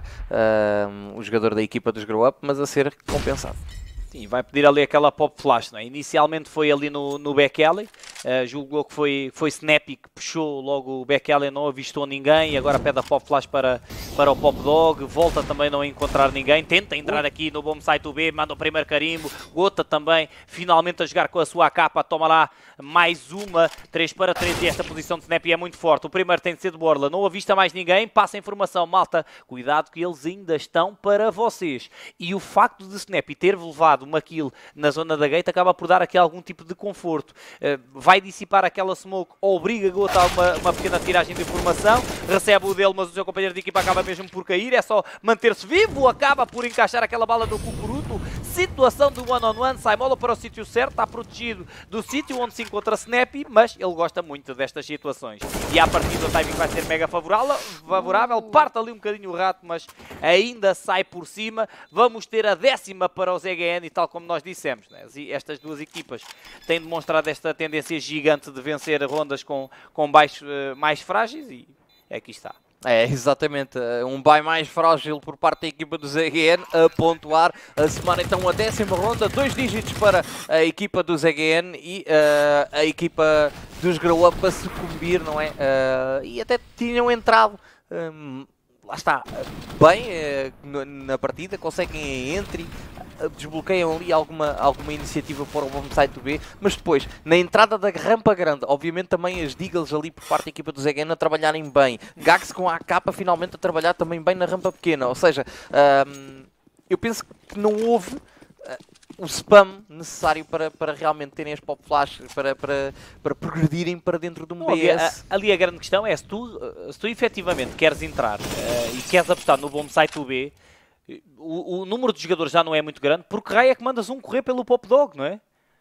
o jogador da equipa dos Grow Up, mas a ser compensado. Sim, vai pedir ali aquela pop flash, não é? Inicialmente foi ali no back alley, julgou que foi Snappy que puxou logo o back alley, não avistou ninguém, e agora pede a pop flash para o Pop Dog, volta também a não encontrar ninguém, tenta entrar aqui no bom site B, manda o primeiro carimbo, Gota também, finalmente a jogar com a sua AK, toma lá mais uma, 3 para 3, e esta posição de Snappy é muito forte, o primeiro tem de ser de Borla, não avista mais ninguém, passa a informação, malta, cuidado que eles ainda estão para vocês, e o facto de Snappy ter levado uma kill na zona da gate acaba por dar aqui algum tipo de conforto. Vai dissipar aquela smoke, obriga Gota a uma pequena tiragem de informação, recebe o dele, mas o seu companheiro de equipa acaba mesmo por cair, é só manter-se vivo, acaba por encaixar aquela bala no Cucuruto, situação do one-on-one, sai mola para o sítio certo, está protegido do sítio onde se encontra Snappy, mas ele gosta muito destas situações. E à partida o timing vai ser mega favorável, parte ali um bocadinho o rato, mas ainda sai por cima. Vamos ter a 10ª para o ZGN e tal como nós dissemos, né? Estas duas equipas têm demonstrado esta tendência gigante de vencer rondas com baixos mais frágeis e aqui está. É, exatamente, um bye mais frágil por parte da equipa do ZGN a pontuar, a semana então a 10ª ronda, 2 dígitos para a equipa do ZGN e a equipa dos Grow Up a sucumbir, não é? E até tinham entrado, lá está, bem na partida, conseguem entry, desbloqueiam ali alguma iniciativa para o bom site B, mas depois, na entrada da rampa grande, obviamente também as Deagles ali por parte da equipa do ZGN a trabalharem bem, Gax com a AK finalmente a trabalhar também bem na rampa pequena, ou seja, eu penso que não houve o spam necessário para realmente terem as pop flash, para progredirem para dentro de um BS. Ali a grande questão é, se tu efetivamente queres entrar e queres apostar no bom site B, o número de jogadores já não é muito grande, porque raio é que mandas um correr pelo Pop Dog, não é?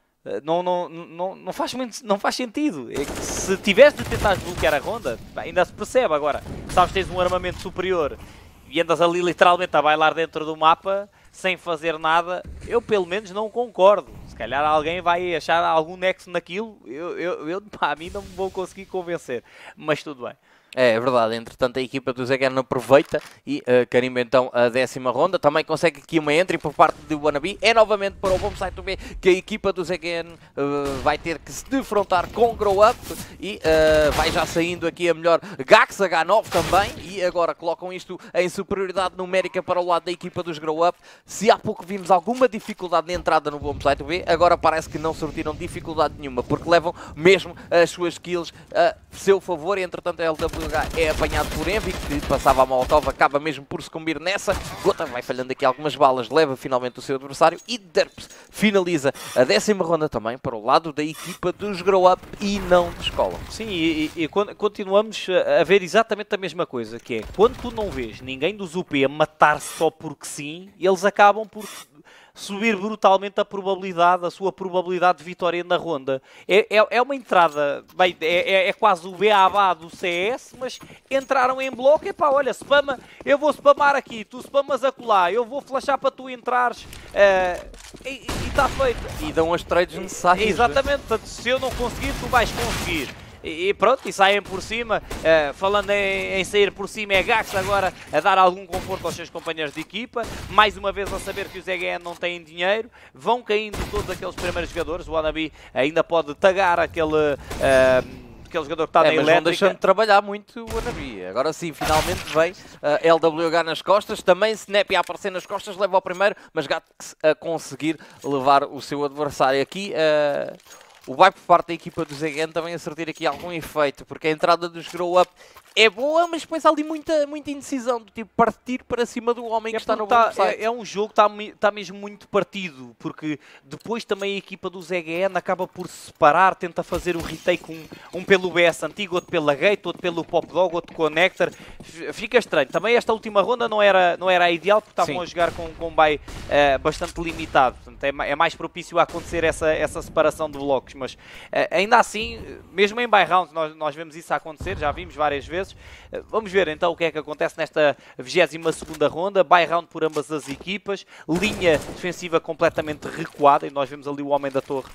Não faz sentido. É que se tiveres de tentar desbloquear a ronda, ainda se percebe agora. Sabes que tens um armamento superior e andas ali literalmente a bailar dentro do mapa sem fazer nada, eu pelo menos não concordo. Se calhar alguém vai achar algum nexo naquilo, a mim não me vou conseguir convencer, mas tudo bem. É verdade, entretanto a equipa do ZGN aproveita e carimba então a 10ª ronda, também consegue aqui uma entry por parte do Wannabe, é novamente para o bom site B que a equipa do ZGN vai ter que se defrontar com o Grow Up e vai já saindo aqui a melhor Gax H9 também, e agora colocam isto em superioridade numérica para o lado da equipa dos Grow Up. Se há pouco vimos alguma dificuldade na entrada no bom site B, agora parece que não surtiram dificuldade nenhuma, porque levam mesmo as suas kills a seu favor, e entretanto a LW é apanhado por Envy, que passava a Molotov, acaba mesmo por sucumbir nessa. Gota vai falhando aqui algumas balas, leva finalmente o seu adversário e Derps finaliza a 10ª ronda também para o lado da equipa dos Grow Up e não descolam. Sim, e continuamos a ver exatamente a mesma coisa, que é, quando tu não vês ninguém dos UP a matar-se só porque sim, eles acabam por subir brutalmente a sua probabilidade de vitória na ronda. É uma entrada, bem, é quase o BABA do CS, mas entraram em bloco, epá, olha, spama, eu vou spamar aqui, tu spamas acolá, eu vou flashar para tu entrares, e está feito. E dão as trades necessárias. Exatamente, portanto, se eu não conseguir, tu vais conseguir. E pronto, e saem por cima, falando em sair por cima, é Gax agora a dar algum conforto aos seus companheiros de equipa, mais uma vez a saber que os ZGN não têm dinheiro, vão caindo todos aqueles primeiros jogadores, o Wannabe ainda pode tagar aquele jogador que está na mas elétrica. Não deixando de trabalhar muito o Wannabe. Agora sim, finalmente vem LWH nas costas, também Snappy a aparecer nas costas, leva ao primeiro, mas Gax a conseguir levar o seu adversário aqui. O vai por parte da equipa do ZGN também a surtir aqui algum efeito, porque a entrada dos Grow Up é boa, mas depois há ali muita indecisão, do tipo partir para cima do homem que está no bom site. É um jogo que está mesmo muito partido, porque depois também a equipa do ZGN acaba por se separar, tenta fazer um retake, um pelo BS antigo, outro pela Gate, outro pelo Pop Dog, outro com a Nectar. fica estranho. Também esta última ronda não era a ideal, porque estavam Sim. a jogar com um buy bastante limitado. Portanto, é mais propício a acontecer essa separação de blocos. Mas ainda assim, mesmo em buy round, nós vemos isso a acontecer, já vimos várias vezes. Vamos ver então o que é que acontece nesta 22ª ronda. Buy round por ambas as equipas, linha defensiva completamente recuada, e nós vemos ali o homem da torre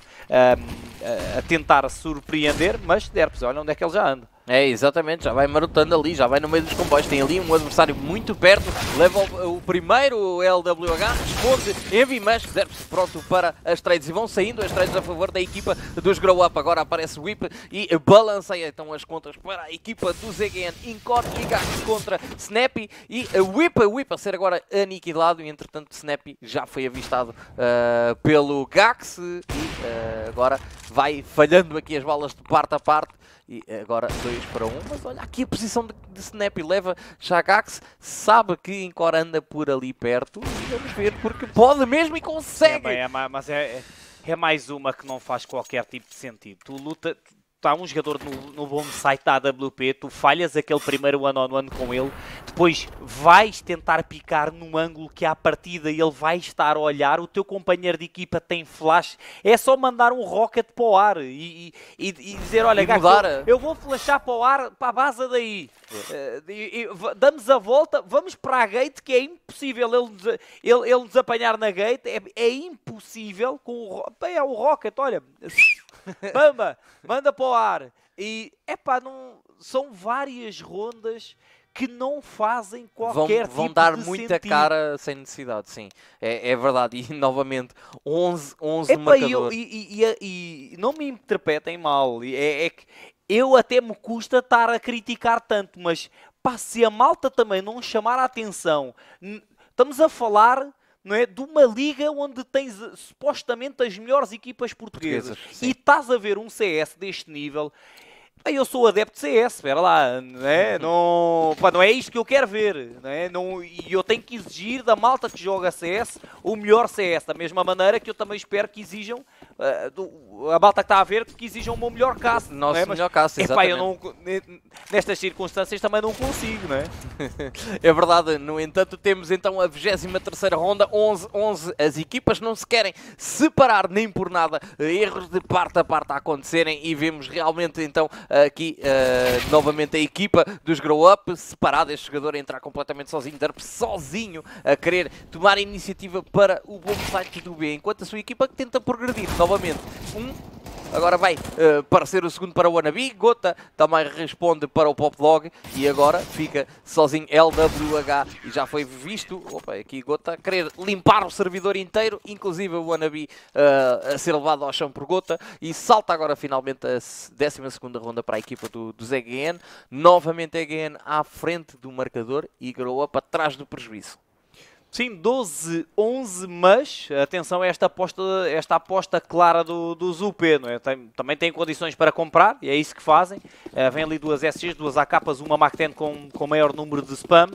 a tentar surpreender, mas Derps, olha onde é que ele já anda. É, exatamente, já vai marotando ali, já vai no meio dos comboios, tem ali um adversário muito perto, leva o primeiro, o LWH, responde Envy, mas Derps pronto para as trades, e vão saindo as trades a favor da equipa dos Grow Up. Agora aparece o Whip e balanceia então as contas para a equipa do ZGN, Incor e Gax contra Snappy, e Whip a ser agora aniquilado, e entretanto Snappy já foi avistado pelo Gax, e agora vai falhando aqui as balas de parte a parte. E agora 2 para 1, mas olha aqui a posição de Snappy, leva Shagax, sabe que Incor anda por ali perto, e vamos ver, porque pode mesmo e consegue. Mas é mais uma que não faz qualquer tipo de sentido. Tu luta, está um jogador no bom site da AWP, tu falhas aquele primeiro one-on-one com ele, depois vais tentar picar num ângulo que à partida ele vai estar a olhar, o teu companheiro de equipa tem flash, é só mandar um rocket para o ar e dizer, olha, Gax, eu vou flashar para o ar, para a base daí. Damos a volta, vamos para a gate, que é impossível ele nos apanhar na gate, é impossível com o rocket, olha... Bamba, manda para o ar. E, são várias rondas que não fazem qualquer tipo de vão dar sentido. muita cara sem necessidade, sim. É verdade. E, novamente, 11 no marcador. E não me interpretem mal. É que eu até me custa estar a criticar tanto, mas, pá, se a malta também não chamar a atenção... Estamos a falar... Não é? De uma liga onde tens supostamente as melhores equipas portuguesas. E estás a ver um CS deste nível. Eu sou adepto de CS, espera lá, não é? Não é isto que eu quero ver, não é? E eu tenho que exigir da malta que joga CS o melhor CS, da mesma maneira que eu também espero que exijam a malta que está a ver, que exijam o meu melhor caso. Nosso melhor caso, exatamente. Nestas circunstâncias também não consigo, não é? É verdade, no entanto temos então a 23ª ronda, 11-11, as equipas não se querem separar nem por nada, erros de parte a parte a acontecerem, e vemos realmente então aqui novamente a equipa dos Grow Up separada, este jogador a entrar completamente sozinho, Derp sozinho a querer tomar a iniciativa para o bom site do B, enquanto a sua equipa que tenta progredir novamente. Agora vai parecer o segundo para o Wannabe, Gota também responde para o Popdog, e agora fica sozinho LWH, e já foi visto, aqui Gota a querer limpar o servidor inteiro, inclusive o Wannabe a ser levado ao chão por Gota, e salta agora finalmente a 12ª ronda para a equipa do ZGN, novamente EGN à frente do marcador e Grow Up atrás do prejuízo. Sim, 12-11, mas atenção a esta aposta clara dos UP, não é? Também tem condições para comprar, e é isso que fazem. Vem ali 2 SGs, 2 AKs, uma Mac-10 com maior número de spam.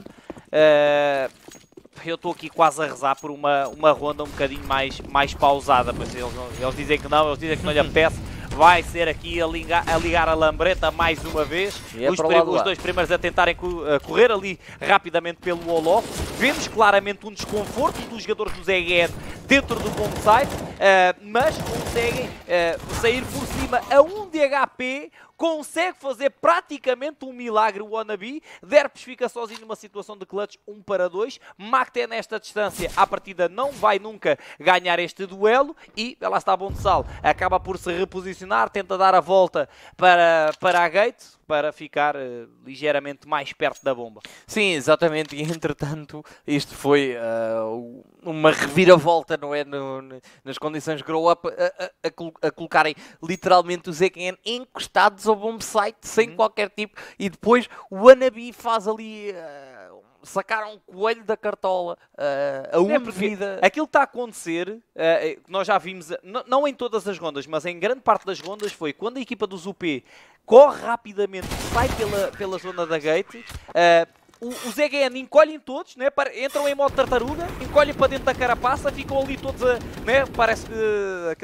Eu estou aqui quase a rezar por uma ronda um bocadinho mais pausada, mas eles dizem que não, não lhe apetece. Vai ser aqui a ligar a lambreta mais uma vez. Os dois primeiros a tentarem correr ali rapidamente pelo Olof. Vemos claramente um desconforto dos jogadores do ZGN dentro do bombsite, mas conseguem sair por cima a 1 de HP. Consegue fazer praticamente um milagre o Wannabe. Derps fica sozinho numa situação de clutch 1 para 2. Mac-10 nesta distância, à partida, não vai nunca ganhar este duelo. E lá está Bonsal, acaba por se reposicionar, tenta dar a volta para a gate, para ficar ligeiramente mais perto da bomba. Sim, exatamente, e entretanto isto foi uma reviravolta, não é? Nas condições Grow Up, a colocarem literalmente os ZGN encostados ao bombsite sem qualquer tipo, e depois o Wannabe faz ali... sacaram um coelho da cartola a 1 de vida. Aquilo que está a acontecer, nós já vimos, não em todas as rondas, mas em grande parte das rondas, foi quando a equipa dos UP corre rapidamente, sai pela zona da gate, os EGN encolhem todos, né? Entram em modo tartaruga, encolhem para dentro da carapaça, ficam ali todos né? Parece que aquele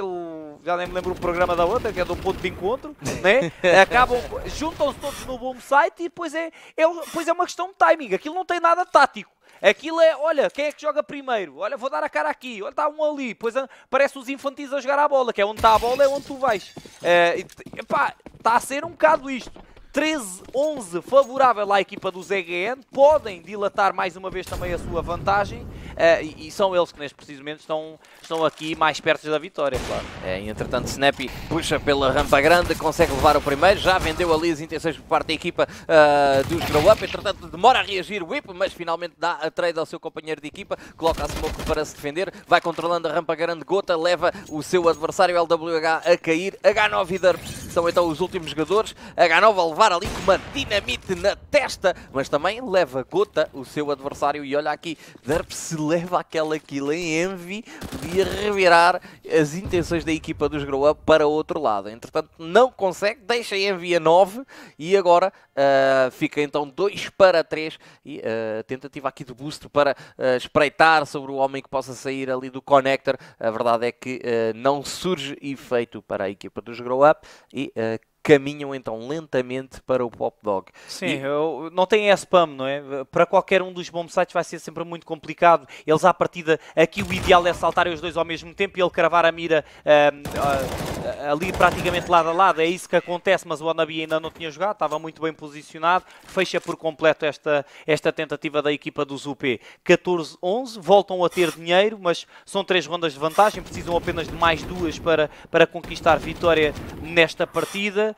já nem me lembro o programa da outra, que é do ponto de encontro, né? Juntam-se todos no bom site e depois é uma questão de timing. Aquilo não tem nada tático. Aquilo é, olha, quem é que joga primeiro? Olha, vou dar a cara aqui. Olha, está um ali. Depois parece os infantis a jogar a bola, que é onde está a bola, é onde tu vais. Está a ser um bocado isto. 13-11 favorável à equipa do ZGN. Podem dilatar mais uma vez também a sua vantagem. E são eles que neste preciso momento estão aqui mais perto da vitória, claro. Entretanto, Snappy puxa pela rampa grande, consegue levar o primeiro, já vendeu ali as intenções por parte da equipa dos Grow Up, entretanto demora a reagir o Whip, mas finalmente dá a trade ao seu companheiro de equipa, coloca a smoke para se defender, vai controlando a rampa grande, Gota leva o seu adversário LWH a cair, H9 e Derp são então os últimos jogadores, H9 a levar ali com uma dinamite na testa, mas também leva Gota, o seu adversário, e olha aqui, Derp se leva aquela kill em Envy, podia revirar as intenções da equipa dos Grow Up para o outro lado. Entretanto, não consegue, deixa Envy a 9 e agora fica então 2-3 e tentativa aqui de boost para espreitar sobre o homem que possa sair ali do connector. A verdade é que não surge efeito para a equipa dos Grow Up e caminham então lentamente para o Pop Dog. Sim, não tem spam, não é? Para qualquer um dos bombsites vai ser sempre muito complicado. Eles à partida, aqui o ideal é saltarem os dois ao mesmo tempo e ele cravar a mira ali praticamente lado a lado. É isso que acontece, mas o Wannabe ainda não tinha jogado, estava muito bem posicionado. Fecha por completo esta tentativa da equipa dos UP. 14-11, voltam a ter dinheiro, mas são 3 rondas de vantagem, precisam apenas de mais 2 para conquistar vitória nesta partida.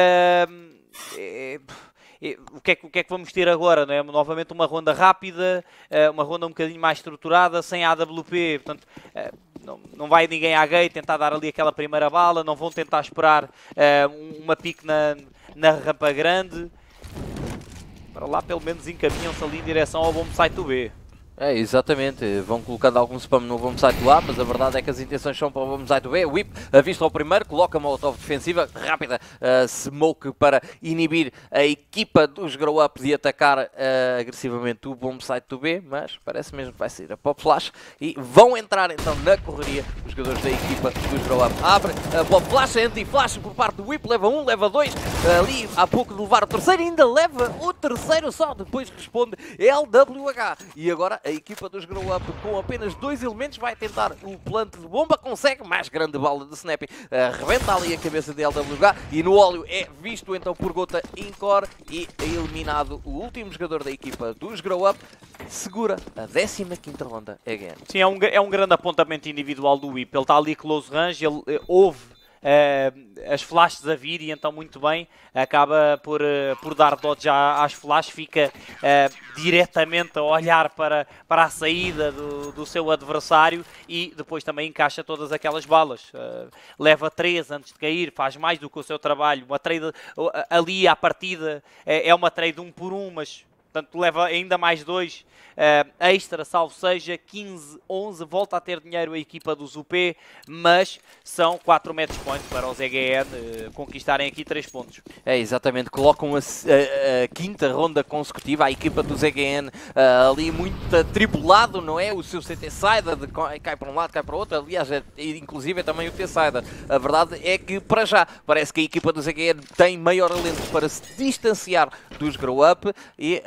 O que é que vamos ter agora? Não é? Novamente uma ronda rápida, uma ronda um bocadinho mais estruturada, sem AWP, portanto não vai ninguém à gate tentar dar ali aquela primeira bala, não vão tentar esperar uma pique na rampa grande. Para lá pelo menos encaminham-se ali em direção ao bombsite do B. Exatamente, vão colocando algum spam no bombsite do A, mas a verdade é que as intenções são para o bombsite do B. O Whip avista ao primeiro, coloca a molotov defensiva, rápida smoke para inibir a equipa dos Grow Up de atacar agressivamente o bombsite do B, mas parece mesmo que vai sair a Pop Flash e vão entrar então na correria os jogadores da equipa dos Grow Up. Abre a Pop Flash, anti-flash por parte do Whip, leva 1, leva 2, ali há pouco de levar o terceiro, ainda leva o terceiro só, depois responde LWH e agora a equipa dos Grow Up com apenas 2 elementos vai tentar o plante de bomba, consegue, mais grande bala de Snappy, rebenta ali a cabeça de LWH e no óleo é visto então por Gota Incor e é eliminado o último jogador da equipa dos Grow Up, segura a 15ª ronda again. Sim, é um grande apontamento individual do Whip, ele está ali close range, ele ouve as flashes a vir e então muito bem acaba por dar dodge às flashes, fica diretamente a olhar para a saída do seu adversário e depois também encaixa todas aquelas balas, leva 3 antes de cair, faz mais do que o seu trabalho, uma trade ali à partida é uma trade 1 por 1, mas portanto leva ainda mais 2 extra, salvo seja, 15-11, volta a ter dinheiro a equipa dos UP, mas são 4 match points para os EGN conquistarem aqui 3 pontos. Exatamente, colocam a quinta ronda consecutiva, a equipa dos EGN ali muito atribulado, não é? O seu CT-Side cai para um lado, cai para o outro, aliás, inclusive é também o T-Side. A verdade é que, para já, parece que a equipa dos EGN tem maior alento para se distanciar dos Grow Up e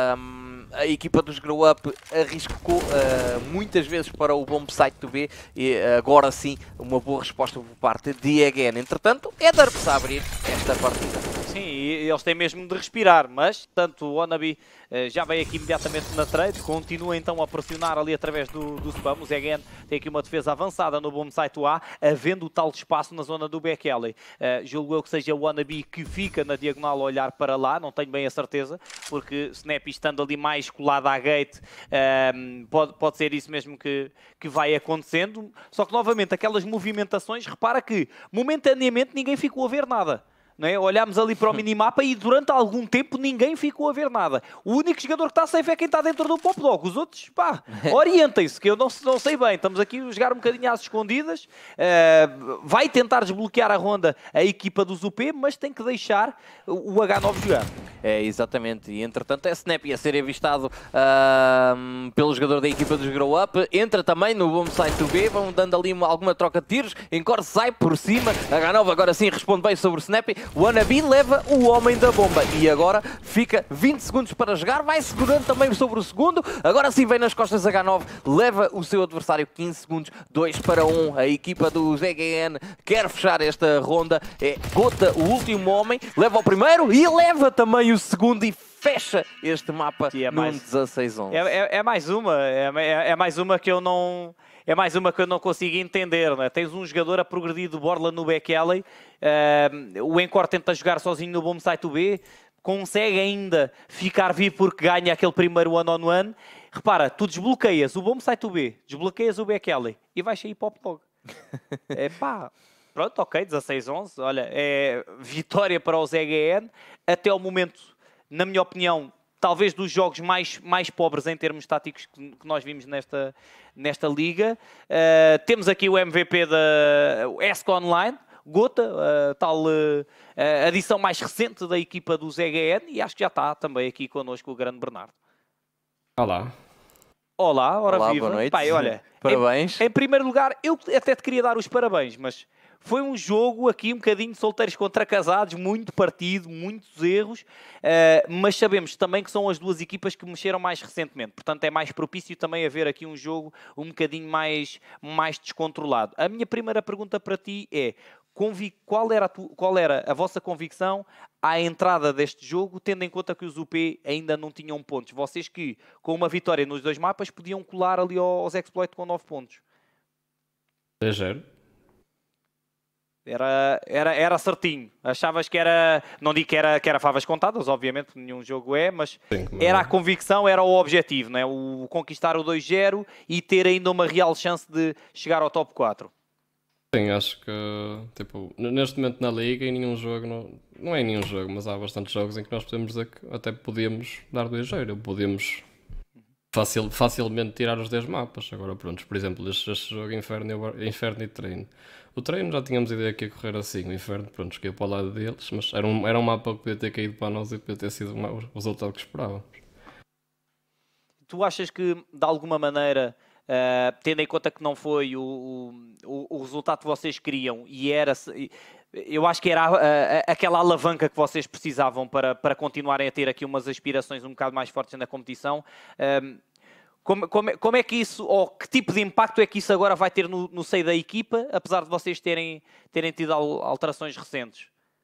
a equipa dos Grow Up arriscou muitas vezes para o bombsite do B e agora sim uma boa resposta por parte de EGN. Entretanto, é Derp a abrir esta partida. Sim, e eles têm mesmo de respirar, mas tanto o Wannabe já veio aqui imediatamente na trade, continua então a pressionar ali através do spam. O ZGN tem aqui uma defesa avançada no bombsite A, havendo o tal espaço na zona do Back Alley. Julgo eu que seja o Wannabe que fica na diagonal a olhar para lá, não tenho bem a certeza, porque Snappy estando ali mais colado à gate, pode ser isso mesmo que vai acontecendo. Só que novamente aquelas movimentações, repara que momentaneamente ninguém ficou a ver nada. não é? Olhámos ali para o minimapa e durante algum tempo ninguém ficou a ver nada. O único jogador que está safe é quem está dentro do Pop Dog. Os outros, pá, orientem-se, que eu não sei bem. Estamos aqui a jogar um bocadinho às escondidas. Vai tentar desbloquear a ronda a equipa do UP, mas tem que deixar o H9 jogar. É, exatamente. E entretanto é Snappy a ser avistado pelo jogador da equipa dos Grow Up. Entra também no bombsite do B, vão dando ali alguma troca de tiros. Encore sai por cima. H9 agora sim responde bem sobre o Snappy. O Wannabe leva o homem da bomba. E agora fica 20 segundos para jogar. Vai segurando também sobre o segundo. Agora sim vem nas costas H9. Leva o seu adversário 15 segundos. 2-1. A equipa do ZGN quer fechar esta ronda. É Gota, o último homem. Leva o primeiro e leva também o segundo. E fecha este mapa num 16-11. É mais uma que eu não... É mais uma que eu não consigo entender, não é? Tens um jogador a progredir de borla no back alley, o Encore tenta jogar sozinho no bombsite do B, consegue ainda ficar vivo porque ganha aquele primeiro one-on-one. Repara, tu desbloqueias o bombsite do B, desbloqueias o back alley e vais sair Pop Dog. Pá, pronto, ok, 16-11, olha, é vitória para o ZGN, até o momento, na minha opinião, talvez dos jogos mais pobres em termos táticos que nós vimos nesta liga. Temos aqui o MVP da ESC Online, Gota, tal adição mais recente da equipa do ZGN, e acho que já está também aqui connosco o grande Bernardo. Olá. Olá, Olá, viva. boa noite. Pai, olha, parabéns. Em primeiro lugar, eu até te queria dar os parabéns, mas foi um jogo aqui um bocadinho de solteiros contra casados, muito partido, muitos erros, mas sabemos também que são as duas equipas que mexeram mais recentemente. Portanto, é mais propício também haver aqui um jogo um bocadinho mais descontrolado. A minha primeira pergunta para ti é: qual era a vossa convicção à entrada deste jogo, tendo em conta que os UP ainda não tinham pontos? Vocês que, com uma vitória nos dois mapas, podiam colar ali aos Exploit com 9 pontos. 10-0. Era certinho. Achavas que era... Não digo que era favas contadas, obviamente, nenhum jogo é, mas sim, era a convicção, era o objetivo, não é? O conquistar o 2-0 e ter ainda uma real chance de chegar ao top 4. Sim, acho que, tipo, neste momento na Liga, em nenhum jogo, não é em nenhum jogo, mas há bastantes jogos em que nós podemos dizer que até podíamos dar 2-0, podíamos facilmente tirar os 10 mapas. Agora, pronto, por exemplo, este jogo Inferno e Treino. O Treino já tínhamos ideia que ia correr assim, o Inferno, pronto, caiu para o lado deles, mas era um mapa que podia ter caído para nós e podia ter sido o resultado que esperávamos. Tu achas que, de alguma maneira... tendo em conta que não foi o resultado que vocês queriam, e eu acho que era aquela alavanca que vocês precisavam para continuarem a ter aqui umas aspirações um bocado mais fortes na competição, como é que isso, ou que tipo de impacto é que isso agora vai ter no seio da equipa, apesar de vocês terem tido alterações recentes?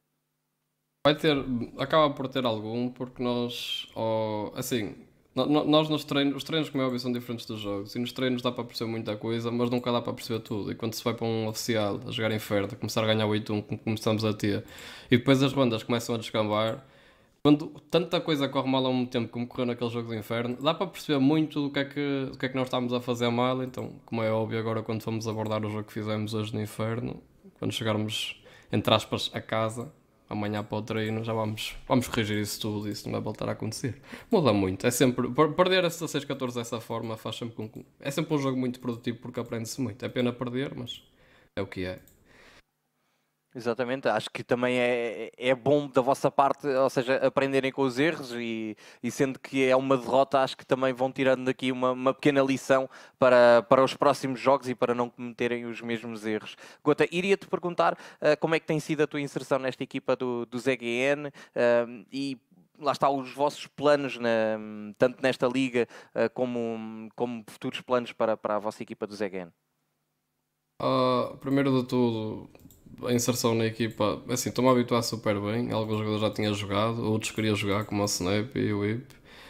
Acaba por ter algum, porque nós, nós nos treinos, os treinos, como é óbvio, são diferentes dos jogos, e nos treinos dá para perceber muita coisa, mas nunca dá para perceber tudo. E quando se vai para um oficial a jogar Inferno, a começar a ganhar 8-1, como começamos a ter, e depois as rondas começam a descambar, quando tanta coisa corre mal ao mesmo tempo como correu naquele jogo do Inferno, dá para perceber muito do que é que nós estamos a fazer mal. Então, como é óbvio, agora quando fomos abordar o jogo que fizemos hoje no Inferno, quando chegarmos, entre aspas, a casa, amanhã para o treino, já vamos corrigir isso tudo, isso não vai voltar a acontecer. Muda muito, é sempre, perder a 16-14 dessa forma faz sempre é sempre um jogo muito produtivo porque aprende-se muito. É pena perder, mas é o que é. Exatamente, acho que também é bom da vossa parte, ou seja, aprenderem com os erros e sendo que é uma derrota, acho que também vão tirando daqui uma pequena lição para os próximos jogos e para não cometerem os mesmos erros. Gota, iria-te perguntar como é que tem sido a tua inserção nesta equipa do ZGN e lá está os vossos planos, tanto nesta liga como futuros planos para a vossa equipa do ZGN. Primeiro de tudo, a inserção na equipa, assim, estou-me a habituar super bem. Alguns jogadores já tinha jogado, outros queria jogar, como o Snap e o Whip.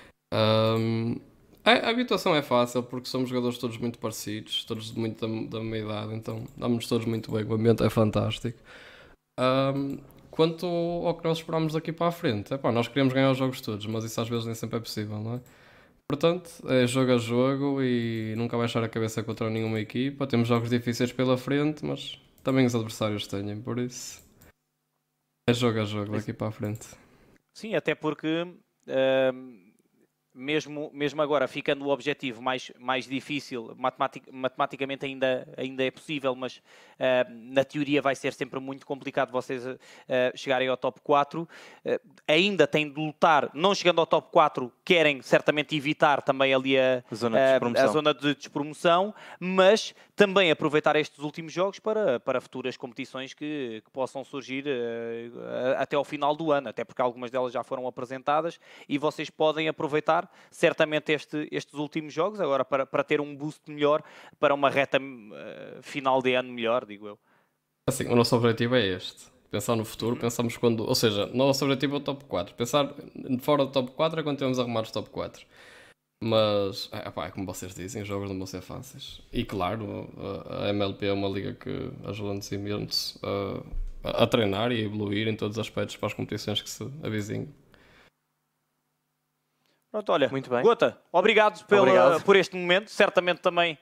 A habituação é fácil porque somos jogadores todos muito parecidos, todos muito da mesma idade, então damos-nos todos muito bem, o ambiente é fantástico. Quanto ao que nós esperamos daqui para a frente, nós queríamos ganhar os jogos todos, mas isso às vezes nem sempre é possível, não é? Portanto, é jogo a jogo e nunca baixar a cabeça contra nenhuma equipa. Temos jogos difíceis pela frente, mas também os adversários têm, por isso É jogo daqui para a frente. Sim, até porque mesmo agora ficando o objetivo mais difícil, matematicamente ainda é possível, mas na teoria vai ser sempre muito complicado vocês chegarem ao top 4. Ainda têm de lutar, não chegando ao top 4, querem certamente evitar também ali a zona de despromoção, mas também aproveitar estes últimos jogos para futuras competições que possam surgir até ao final do ano, até porque algumas delas já foram apresentadas e vocês podem aproveitar certamente estes últimos jogos agora para ter um boost melhor para uma reta final de ano melhor, digo eu. Assim, o nosso objetivo é este. Pensar no futuro, pensamos quando... Ou seja, o nosso objetivo é o top 4. Pensar fora do top 4 é quando temos a arrumar os top 4. Mas, como vocês dizem, os jogos não vão ser fáceis. E claro, a MLP é uma liga que ajuda-nos imenso a treinar e a evoluir em todos os aspectos para as competições que se avizinham. Pronto, olha, muito bem. Gota, obrigado por este momento. Certamente também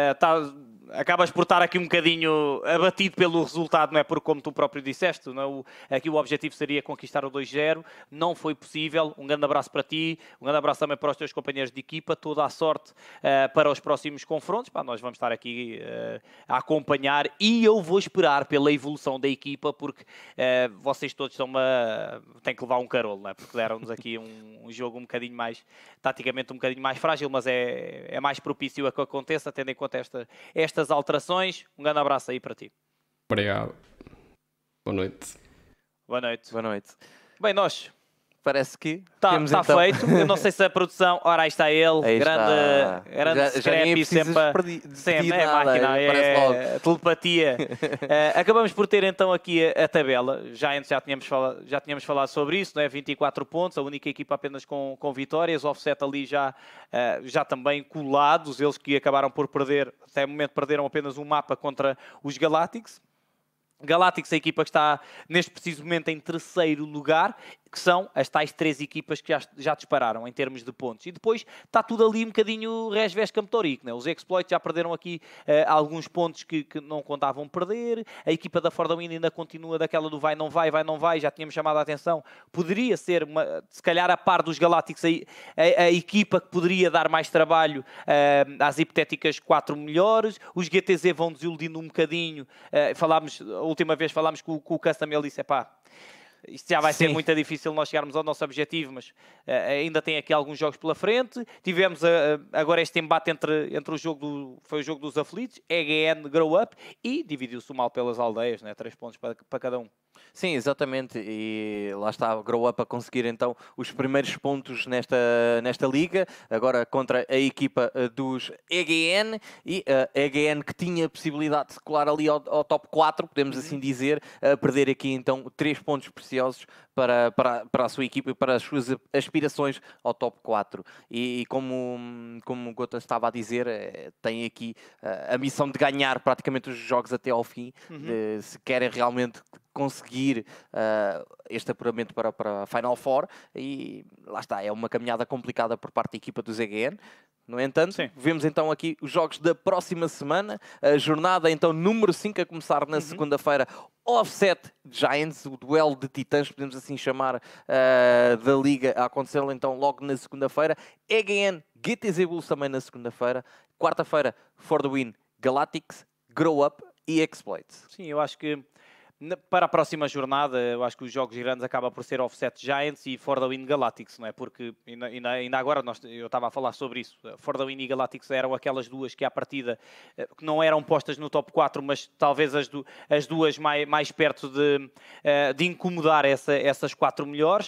acabas por estar aqui um bocadinho abatido pelo resultado, não é? Porque, como tu próprio disseste, não é? Aqui o objetivo seria conquistar o 2-0. Não foi possível. Um grande abraço para ti, um grande abraço também para os teus companheiros de equipa. Toda a sorte para os próximos confrontos. Nós vamos estar aqui a acompanhar e eu vou esperar pela evolução da equipa, porque vocês todos têm que levar um carolo, não é? Porque deram-nos aqui um jogo um bocadinho mais, taticamente um bocadinho mais frágil, mas é mais propício a que aconteça, tendo em conta estas alterações. Um grande abraço aí para ti. Obrigado. Boa noite. Boa noite. Boa noite. Bem, nós... Parece que está então... feito. Eu não sei se a produção... Ora, aí está ele. Aí grande scrappy, sempre é máquina, é telepatia. Acabamos por ter então aqui a tabela. Já antes já tínhamos falado sobre isso, não é? 24 pontos, a única equipa apenas com vitórias. Offset ali já também colados. Eles que acabaram por perder, até o momento perderam apenas um mapa contra os Galactics. Galactics, a equipa que está neste preciso momento em terceiro lugar, que são as tais 3 equipas que já dispararam em termos de pontos. E depois está tudo ali um bocadinho resvés campetorico, né? Os Exploits já perderam aqui alguns pontos que não contavam perder. A equipa da For the Win ainda continua daquela do vai, não vai. Já tínhamos chamado a atenção. Poderia ser, se calhar, a par dos Galactics, a equipa que poderia dar mais trabalho às hipotéticas 4 melhores. Os GTZ vão desiludindo um bocadinho. A última vez falámos com o Custom, ele disse, isto já vai ser muito difícil nós chegarmos ao nosso objetivo, mas ainda tem aqui alguns jogos pela frente. Tivemos agora este embate entre o jogo dos aflitos, EGN, Grow Up, e dividiu-se o mal pelas aldeias, né? 3 pontos para cada um. Sim, exatamente, e lá está a Grow Up a conseguir então os primeiros pontos nesta liga, agora contra a equipa dos EGN, e a EGN que tinha a possibilidade de colar ali ao top 4, podemos assim dizer, a perder aqui então 3 pontos preciosos para a sua equipa e para as suas aspirações ao top 4. E como o Gota estava a dizer, tem aqui a missão de ganhar praticamente os jogos até ao fim, se querem realmente conseguir este apuramento para a Final Four, e lá está, é uma caminhada complicada por parte da equipa do EGN. No entanto, vemos então aqui os jogos da próxima semana, a jornada então número 5 a começar na segunda-feira, Offset Giants, o duelo de titãs, podemos assim chamar, da liga, a acontecer então logo na segunda-feira, EGN, GTZ Bulls também na segunda-feira, quarta-feira, For the Win, Galactics, Grow Up e Exploits. Sim, eu acho que para a próxima jornada, eu acho que os jogos grandes acabam por ser Offset Giants e For the Win Galactics, não é? Porque ainda agora eu estava a falar sobre isso. For the Win e Galactics eram aquelas duas que à partida que não eram postas no top 4, mas talvez as duas mais perto de incomodar essas 4 melhores.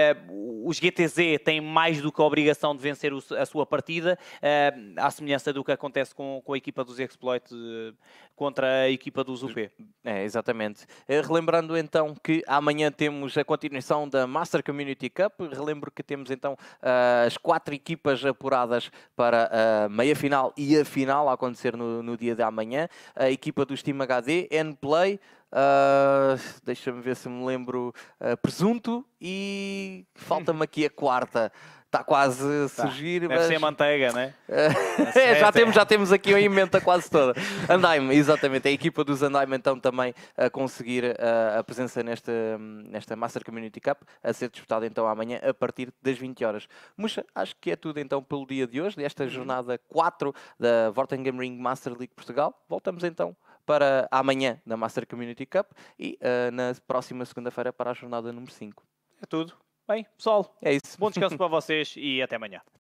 Os GTZ têm mais do que a obrigação de vencer a sua partida, à semelhança do que acontece com a equipa dos Exploit contra a equipa dos UP. Exatamente. Relembrando então que amanhã temos a continuação da Master Community Cup. Relembro que temos então as 4 equipas apuradas para a meia-final e a final a acontecer no dia de amanhã. A equipa do Steam HD, N-Play, deixa-me ver se me lembro, Presunto, e falta-me aqui a quarta. está quase a surgir. Deve mas... ser manteiga, não é? Já temos aqui a emenda quase toda. Andaime, exatamente. A equipa dos Andaime então também a conseguir a presença nesta Master Community Cup, a ser disputada então amanhã a partir das 20 horas. Muxa, acho que é tudo então pelo dia de hoje, desta jornada 4 da Vorten Game Ring Master League Portugal. Voltamos então para amanhã na Master Community Cup e na próxima segunda-feira para a jornada número 5. É tudo. Bem, pessoal, É isso. bom descanso para vocês e até amanhã.